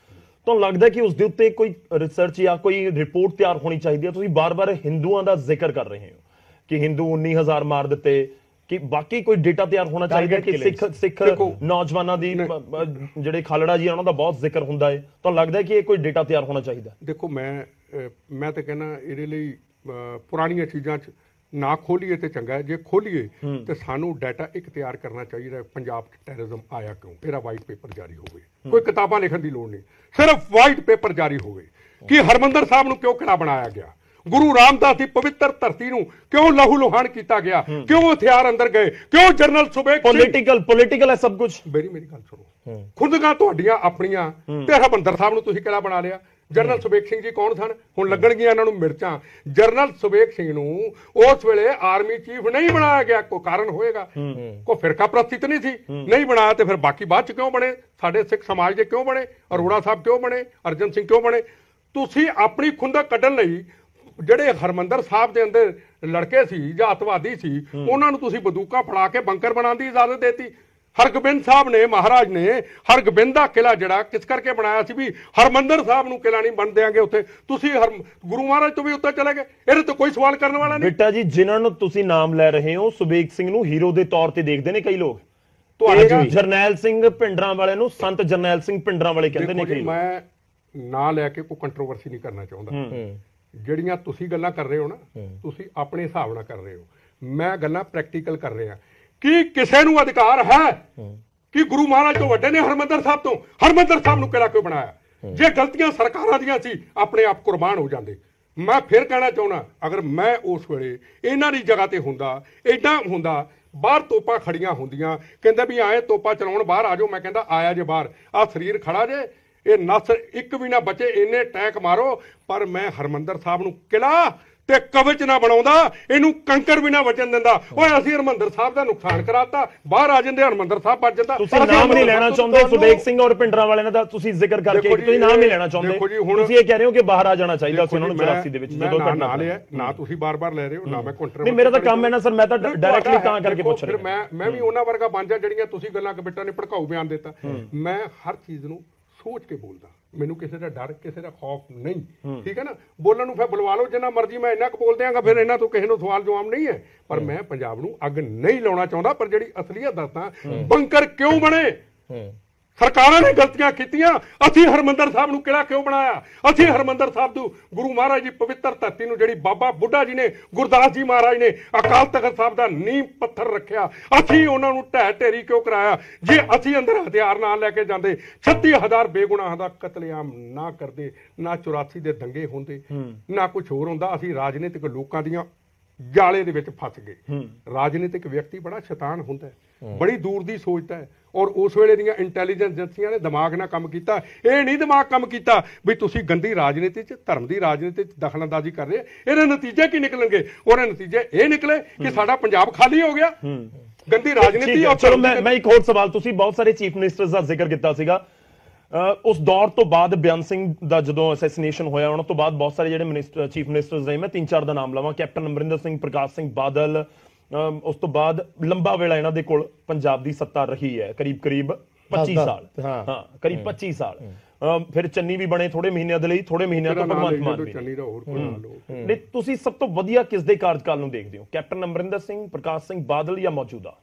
ਤੁਹਾਨੂੰ ਲੱਗਦਾ ਕਿ ਉਸ ਦੇ ਉੱਤੇ ਕੋਈ ਰਿਸਰਚ ਜਾਂ ਕੋਈ ਰਿਪੋਰਟ ਤਿਆਰ ਹੋਣੀ ਚਾਹੀਦੀ ਹੈ? ਤੁਸੀਂ ਬਾਰ-ਬਾਰ ਹਿੰਦੂਆਂ ਦਾ ਜ਼ਿਕਰ ਕਰ ਰਹੇ ਹੋ ਕਿ ਹਿੰਦੂ 19,000 ਮਾਰ ਦਿੱਤੇ, ਕਿ ਬਾਕੀ ਕੋਈ ਡੇਟਾ ਤਿਆਰ ਹੋਣਾ ਚਾਹੀਦਾ ਕਿ ਸਿੱਖ ਨੌਜਵਾਨਾਂ ਦੀ ਜਿਹੜੇ ਖਾਲੜਾ ਜੀ ਉਹਨਾਂ ਦਾ ਬਹੁਤ ਜ਼ਿਕਰ ਹੁੰਦਾ ਹੈ, ਤੁਹਾਨੂੰ ਲੱਗਦਾ ਕਿ ਇਹ ਕੋਈ ਡੇਟਾ ਤਿਆਰ ਹੋਣਾ ਚਾਹੀਦਾ? ਦੇਖੋ ਮੈਂ ਤਾਂ ਕਹਿੰਦਾ ਇਹਦੇ ਲਈ ਪੁਰਾਣੀਆਂ ਚੀਜ਼ਾਂ 'ਚ ਨਾ ਖੋਲੀਏ ਤੇ ਚੰਗਾ ਹੈ, ਜੇ ਖੋਲੀਏ ਤੇ ਸਾਨੂੰ ਡਾਟਾ ਇੱਕ ਤਿਆਰ ਕਰਨਾ ਚਾਹੀਦਾ ਪੰਜਾਬ 'ਚ ਟੈਰਰਿਜ਼ਮ ਆਇਆ ਕਿਉਂ, ਇਹਦਾ ਵਾਈਟ ਪੇਪਰ ਜਾਰੀ ਹੋਵੇ, ਕੋਈ ਕਿਤਾਬਾਂ ਲਿਖਣ ਦੀ ਲੋੜ ਨਹੀਂ, ਸਿਰਫ ਵਾਈਟ ਪੇਪਰ ਜਾਰੀ ਹੋਵੇ ਕਿ ਹਰਮੰਦਰ ਸਾਹਿਬ ਨੂੰ ਕਿਉਂ ਕਿਲ੍ਹਾ ਬਣਾਇਆ ਗਿਆ, ਗੁਰੂ ਰਾਮਦਾਸ ਦੀ ਪਵਿੱਤਰ ਧਰਤੀ ਨੂੰ ਕਿਉਂ ਲਹੂ ਲੁਹਾਨ ਕੀਤਾ ਗਿਆ, ਕਿਉਂ ਹਥਿਆਰ ਅੰਦਰ ਗਏ, ਕਿਉਂ ਜਨਰਲ ਸੁਬੇਗ ਪੋਲੀਟੀਕਲ ਹੈ ਸਭ ਕੁਝ। ਮੇਰੀ ਗੱਲ ਸੁਣੋ, ਖੁਦਗਾ ਤੁਹਾਡੀਆਂ ਆਪਣੀਆਂ ਤੇ ਹਰਮੰਦਰ ਸਾਹਿਬ ਨੂੰ ਤੁਸੀਂ ਕਿਹੜਾ ਬਣਾ ਲਿਆ। ਜਨਰਲ ਸੁਬੇਗ ਸਿੰਘ ਜੀ ਕੌਣ ਸਨ? ਹੁਣ ਲੱਗਣਗੀਆਂ ਇਹਨਾਂ ਨੂੰ ਮਿਰਚਾਂ। ਜਨਰਲ ਸੁਬੇਗ ਸਿੰਘ ਨੂੰ ਉਸ ਵੇਲੇ ਆਰਮੀ ਚੀਫ ਨਹੀਂ ਬਣਾਇਆ ਗਿਆ, ਕੋਈ ਕਾਰਨ ਹੋਏਗਾ, ਕੋਈ ਫਿਰਕਾ ਪ੍ਰਸਤਿਤ ਨਹੀਂ ਸੀ, ਨਹੀਂ ਬਣਾਇਆ ਤੇ ਫਿਰ ਬਾਕੀ ਬਾਅਦ ਚ ਕਿਉਂ ਬਣੇ? ਸਾਡੇ ਸਿੱਖ ਸਮਾਜ ਦੇ ਕਿਉਂ ਬਣੇ? ਅਰੋੜਾ ਸਾਹਿਬ ਕਿਉਂ ਬਣੇ? ਅਰਜਨ ਸਿੰਘ ਕਿਉਂ ਬਣੇ? ਤੁਸੀਂ ਆਪਣੀ ਖੁੰਦਕ ਕੱਢਣ ਲਈ ਜਿਹੜੇ ਹਰਮੰਦਰ ਸਾਹਿਬ ਦੇ ਅੰਦਰ ਲੜਕੇ ਸੀ ਜਾਂ ਅਤਵਾਦੀ ਸੀ ਉਹਨਾਂ ਨੂੰ ਤੁਸੀਂ ਬੰਦੂਕਾਂ ਫੜਾ ਕੇ ਬੰਕਰ ਬਣਾਉਣ ਦੀ ਇਜਾਜ਼ਤ ਦੇਤੀ। ਹਰਗੋਬਿੰਦ ਸਾਹਿਬ ਨੇ, ਮਹਾਰਾਜ ਨੇ ਹਰਗੋਬਿੰਦ ਦਾ ਕਿਲਾ ਜਿਹੜਾ ਕਿਸ ਕਰਕੇ ਬਣਾਇਆ ਸੀ ਵੀ ਹਰਮੰਦਰ ਸਾਹਿਬ ਨੂੰ ਕਿਲਾ ਨਹੀਂ ਬਣ ਦਿਆਂਗੇ ਉੱਥੇ, ਤੁਸੀਂ ਗੁਰੂ ਮਹਾਰਾਜ ਤੋਂ ਵੀ ਉੱਤੇ ਚਲੇ ਗਏ, ਇਹਦੇ ਤੋਂ ਕੋਈ ਸਵਾਲ ਕਰਨ ਵਾਲਾ ਨਹੀਂ। ਬੇਟਾ ਜੀ ਜਿਨ੍ਹਾਂ ਨੂੰ ਤੁਸੀਂ ਨਾਮ ਲੈ ਰਹੇ ਹੋ ਸੁਬੇਗ ਸਿੰਘ ਨੂੰ ਹੀਰੋ ਦੇ ਤੌਰ ਤੇ ਦੇਖਦੇ ਨੇ ਕਈ ਲੋਕ, ਜਰਨੈਲ ਸਿੰਘ ਭਿੰਡਰਾਂ ਵਾਲੇ ਨੂੰ ਸੰਤ ਜਰਨੈਲ ਸਿੰਘ ਭਿੰਡਰਾਂ ਵਾਲੇ ਕਹਿੰਦੇ ਨੇ ਕਈ ਲੋਕ। ਮੈਂ ਨਾਂ ਲੈ ਕੇ ਕੋਈ ਕੰਟਰੋਵਰਸੀ ਨਹੀਂ ਕਰਨਾ ਚਾਹੁੰਦਾ, ਜਿਹੜੀਆਂ ਤੁਸੀਂ ਗੱਲਾਂ ਕਰ ਰਹੇ ਹੋ ਨਾ ਤੁਸੀਂ ਆਪਣੇ ਹਿਸਾਬ ਨਾਲ ਕਰ ਰਹੇ ਹੋ, ਮੈਂ ਗੱਲਾਂ ਪ੍ਰੈਕਟੀਕਲ ਕਰ ਰਿਹਾ ਕਿ ਕਿਸੇ ਨੂੰ ਅਧਿਕਾਰ ਹੈ ਕਿ ਗੁਰੂ ਮਹਾਰਾਜ ਤੋਂ ਵੱਡੇ ਨੇ ਹਰਮੰਦਰ ਸਾਹਿਬ ਤੋਂ, ਹਰਮੰਦਰ ਸਾਹਿਬ ਨੂੰ ਕਿਹੜਾ ਕਿਉਂ ਬਣਾਇਆ? ਜੇ ਗਲਤੀਆਂ ਸਰਕਾਰਾਂ ਦੀਆਂ ਸੀ ਆਪਣੇ ਆਪ ਕੁਰਬਾਨ ਹੋ ਜਾਂਦੇ। ਮੈਂ ਫਿਰ ਕਹਿਣਾ ਚਾਹੁੰਦਾ, ਅਗਰ ਮੈਂ ਉਸ ਵੇਲੇ ਇਹਨਾਂ ਦੀ ਜਗ੍ਹਾ ਤੇ ਹੁੰਦਾ, ਏਦਾਂ ਹੁੰਦਾ, ਬਾਹਰ ਤੋਪਾਂ ਖੜੀਆਂ ਹੁੰਦੀਆਂ, ਕਹਿੰਦਾ ਵੀ ਆਏ ਤੋਪਾਂ ਚਲਾਉਣ ਬਾਹਰ ਆ ਜਾਓ, ਮੈਂ ਕਹਿੰਦਾ ਆਇਆ ਜੇ ਬਾਹਰ, ਆਹ ਸਰੀਰ ਖੜਾ ਜੇ, ਇਹ ਨਸ ਇੱਕ ਵੀ ਨਾ ਬਚੇ, ਇੰਨੇ ਟੈਂਕ ਮਾਰੋ, ਪਰ ਮੈਂ ਹਰਮੰਦਰ ਸਾਹਿਬ ਨੂੰ ਕਿਲਾ ਤੇ ਕਵਚ ਨਾ ਬਣਾਉਂਦਾ, ਇਹਨੂੰ ਕੰਕਰ ਵੀ ਨਾ ਬਚਣ ਦਿੰਦਾ। ਓਏ ਅਸੀਂ ਹਰਮੰਦਰ ਸਾਹਿਬ ਦਾ ਨੁਕਸਾਨ ਕਰਾਤਾ, ਬਾਹਰ ਆ ਜਾਂਦੇ ਹਰਮੰਦਰ ਸਾਹਿਬ ਬਚ ਜਾਂਦਾ। ਤੁਸੀਂ ਨਾਮ ਨਹੀਂ ਲੈਣਾ ਚਾਹੁੰਦੇ ਸੁਬੇਗ ਸਿੰਘ ਔਰ ਭਿੰਡਰਾਂ ਵਾਲਿਆਂ ਦਾ, ਤੁਸੀਂ ਜ਼ਿਕਰ ਕਰਕੇ ਤੁਸੀਂ ਨਾਮ ਨਹੀਂ ਲੈਣਾ ਚਾਹੁੰਦੇ, ਤੁਸੀਂ ਇਹ ਕਹਿ ਰਹੇ ਹੋ ਕਿ ਬਾਹਰ ਆ ਜਾਣਾ ਚਾਹੀਦਾ ਸੀ ਉਹਨਾਂ ਨੂੰ 84 ਦੇ ਵਿੱਚ ਜਦੋਂ ਘਟਨਾ ਲਿਆ ਨਾ, ਤੁਸੀਂ ਬਾਰ-ਬਾਰ ਲੈ ਰਹੇ ਹੋ ਨਾ, ਮੈਂ ਕੰਟਰ ਨਹੀਂ, ਮੇਰਾ ਤਾਂ ਕੰਮ ਹੈ ਨਾ ਸਰ, ਮੈਂ ਤਾਂ ਡਾਇਰੈਕਟਲੀ ਤਾਂ ਕਰਕੇ ਪੁੱਛ ਰਿਹਾ। ਮੈਂ ਵੀ ਉਹਨਾਂ ਵਰਗਾ ਬਣ ਜਾ ਜਿਹੜੀਆਂ ਤੁਸੀਂ ਗੱਲਾਂ ਕਬਿੱਟਾਂ ਨੇ ਭੜਕਾਊ ਬਿਆਨ ਦਿੱਤਾ। ਮੈਂ ਹਰ ਚੀਜ਼ ਨੂੰ ਸੋਚ ਕੇ ਬੋਲਦਾ, ਮੈਨੂੰ ਕਿਸੇ ਦਾ ਡਰ ਕਿਸੇ ਦਾ ਖੌਫ ਨਹੀਂ, ਠੀਕ ਹੈ ਨਾ। ਬੋਲਣ ਨੂੰ ਫਿਰ ਬੁਲਵਾ ਲਓ ਜਿੰਨਾ ਮਰਜ਼ੀ, ਮੈਂ ਇੰਨਾ ਕੁ ਬੋਲ ਦਿਆਂਗਾ, ਫਿਰ ਇਹਨਾਂ ਤੋਂ ਕਿਸੇ ਨੂੰ ਸਵਾਲ ਜਵਾਬ ਨਹੀਂ ਹੈ। ਪਰ ਮੈਂ ਪੰਜਾਬ ਨੂੰ ਅੱਗ ਨਹੀਂ ਲਾਉਣਾ ਚਾਹੁੰਦਾ, ਪਰ ਜਿਹੜੀ ਅਸਲੀਅਤ ਦੱਸਾਂ, ਬੰਕਰ ਕਿਉਂ ਬਣੇ? ਸਰਕਾਰਾਂ ਨੇ ਗਲਤੀਆਂ ਕੀਤੀਆਂ, ਅਸੀਂ ਹਰਮੰਦਰ ਸਾਹਿਬ ਨੂੰ ਕਿਹੜਾ ਕਿਉਂ ਬਣਾਇਆ? ਅਸੀਂ ਹਰਮੰਦਰ ਸਾਹਿਬ ਨੂੰ ਗੁਰੂ ਮਹਾਰਾਜ ਦੀ ਪਵਿੱਤਰ ਧਰਤੀ ਨੂੰ, ਜਿਹੜੀ ਬਾਬਾ ਬੁੱਢਾ ਜੀ ਨੇ, ਗੁਰਦਾਸ ਜੀ ਮਹਾਰਾਜ ਨੇ ਅਕਾਲ ਤਖਤ ਸਾਹਿਬ ਦਾ ਨੀਂਹ ਪੱਥਰ ਰੱਖਿਆ, ਅਸੀਂ ਉਹਨਾਂ ਨੂੰ ਢਹਿ ਢੇਰੀ ਕਿਉਂ ਕਰਾਇਆ? ਜੇ ਅਸੀਂ ਅੰਦਰ ਹਥਿਆਰ ਨਾ ਲੈ ਕੇ ਜਾਂਦੇ, 36,000 ਬੇਗੁਨਾਹਾਂ ਦਾ ਕਤਲੇਆਮ ਨਾ ਕਰਦੇ, ਨਾ 84 ਦੇ ਦੰਗੇ ਹੁੰਦੇ, ਨਾ ਕੁਝ ਹੋਰ ਹੁੰਦਾ, ਅਸੀਂ ਰਾਜਨੀਤਿਕ ਲੋਕਾਂ ਦੀਆਂ ਜਾਲੇ ਦੇ ਵਿੱਚ ਫਸ ਗਏ। ਰਾਜਨੀਤਿਕ ਵਿਅਕਤੀ ਬੜਾ ਸ਼ੈਤਾਨ ਹੁੰਦਾ ਹੈ, ਬੜੀ ਦੂਰ ਦੀ ਸੋਚਦਾ ਹੈ, ਔਰ ਉਸ ਵੇਲੇ ਦੀਆਂ ਇੰਟੈਲੀਜੈਂਸ ਏਜੰਸੀਆਂ ਨੇ ਦਿਮਾਗ ਨਾਲ ਕੰਮ ਕੀਤਾ। ਇਹ ਨਹੀਂ ਦਿਮਾਗ ਕੰਮ ਕੀਤਾ ਵੀ ਤੁਸੀਂ ਗੰਦੀ ਰਾਜਨੀਤੀ 'ਚ, ਧਰਮ ਦੀ ਰਾਜਨੀਤੀ 'ਚ ਦਖਲਅੰਦਾਜ਼ੀ ਕਰ ਰਹੇ, ਇਹਦੇ ਨਤੀਜੇ ਕੀ ਨਿਕਲਣਗੇ? ਉਹਦੇ ਨਤੀਜੇ ਇਹ ਨਿਕਲੇ ਕਿ ਸਾਡਾ ਪੰਜਾਬ ਖਾਲੀ ਹੋ ਗਿਆ। ਗੰਦੀ ਰਾਜਨੀਤੀ। ਚਲੋ ਮੈਂ ਇੱਕ ਹੋਰ ਸਵਾਲ, ਤੁਸੀਂ ਬਹੁਤ ਸਾਰੇ ਚੀਫ ਮਿਨਿਸਟਰਸ ਦਾ ਜ਼ਿਕਰ ਕੀਤਾ ਸੀਗਾ, ਉਸ ਦੌਰ ਤੋਂ ਬਾਅਦ ਬਿਆਨ ਸਿੰਘ ਦਾ ਜਦੋਂ ਅਸੈਸੀਨੇਸ਼ਨ ਹੋਇਆ, ਉਹਨਾਂ ਤੋਂ ਬਾਅਦ ਬਹੁਤ ਸਾਰੇ ਜਿਹੜੇ ਚੀਫ ਮਿਨਿਸਟਰਸ ਰਹੇ, ਮੈਂ 3-4 ਦਾ ਨਾਮ ਲਵਾਂ, ਕੈਪਟਨ ਅਮਰਿੰਦਰ ਸਿੰਘ, ਪ੍ਰਕਾਸ਼ ਸਿੰਘ ਬਾਦਲ, ਉਸ ਤੋਂ ਬਾਅਦ ਲੰਬਾ ਵੇਲਾ ਇਹਨਾਂ ਦੇ ਕੋਲ ਪੰਜਾਬ ਦੀ ਸੱਤਾ ਰਹੀ ਹੈ, ਕਰੀਬ 25 ਸਾਲ, ਹਾਂ ਕਰੀਬ 25 ਸਾਲ। ਫਿਰ ਚੰਨੀ ਵੀ ਬਣੇ ਥੋੜੇ ਮਹੀਨਿਆਂ ਦੇ ਲਈ, ਥੋੜੇ ਮਹੀਨਿਆਂ ਤੋਂ ਭਗਵੰਤ ਮਾਨ ਵੀ। ਨਹੀਂ, ਤੁਸੀਂ ਸਭ ਤੋਂ ਵਧੀਆ ਕਿਸ ਦੇ ਕਾਰਜਕਾਲ ਨੂੰ ਦੇਖਦੇ ਹੋ, ਕੈਪਟਨ ਅਮਰਿੰਦਰ ਸਿੰਘ, ਪ੍ਰਕਾਸ਼ ਸਿੰਘ ਬਾਦਲ ਜਾਂ ਮੌਜੂਦਾ?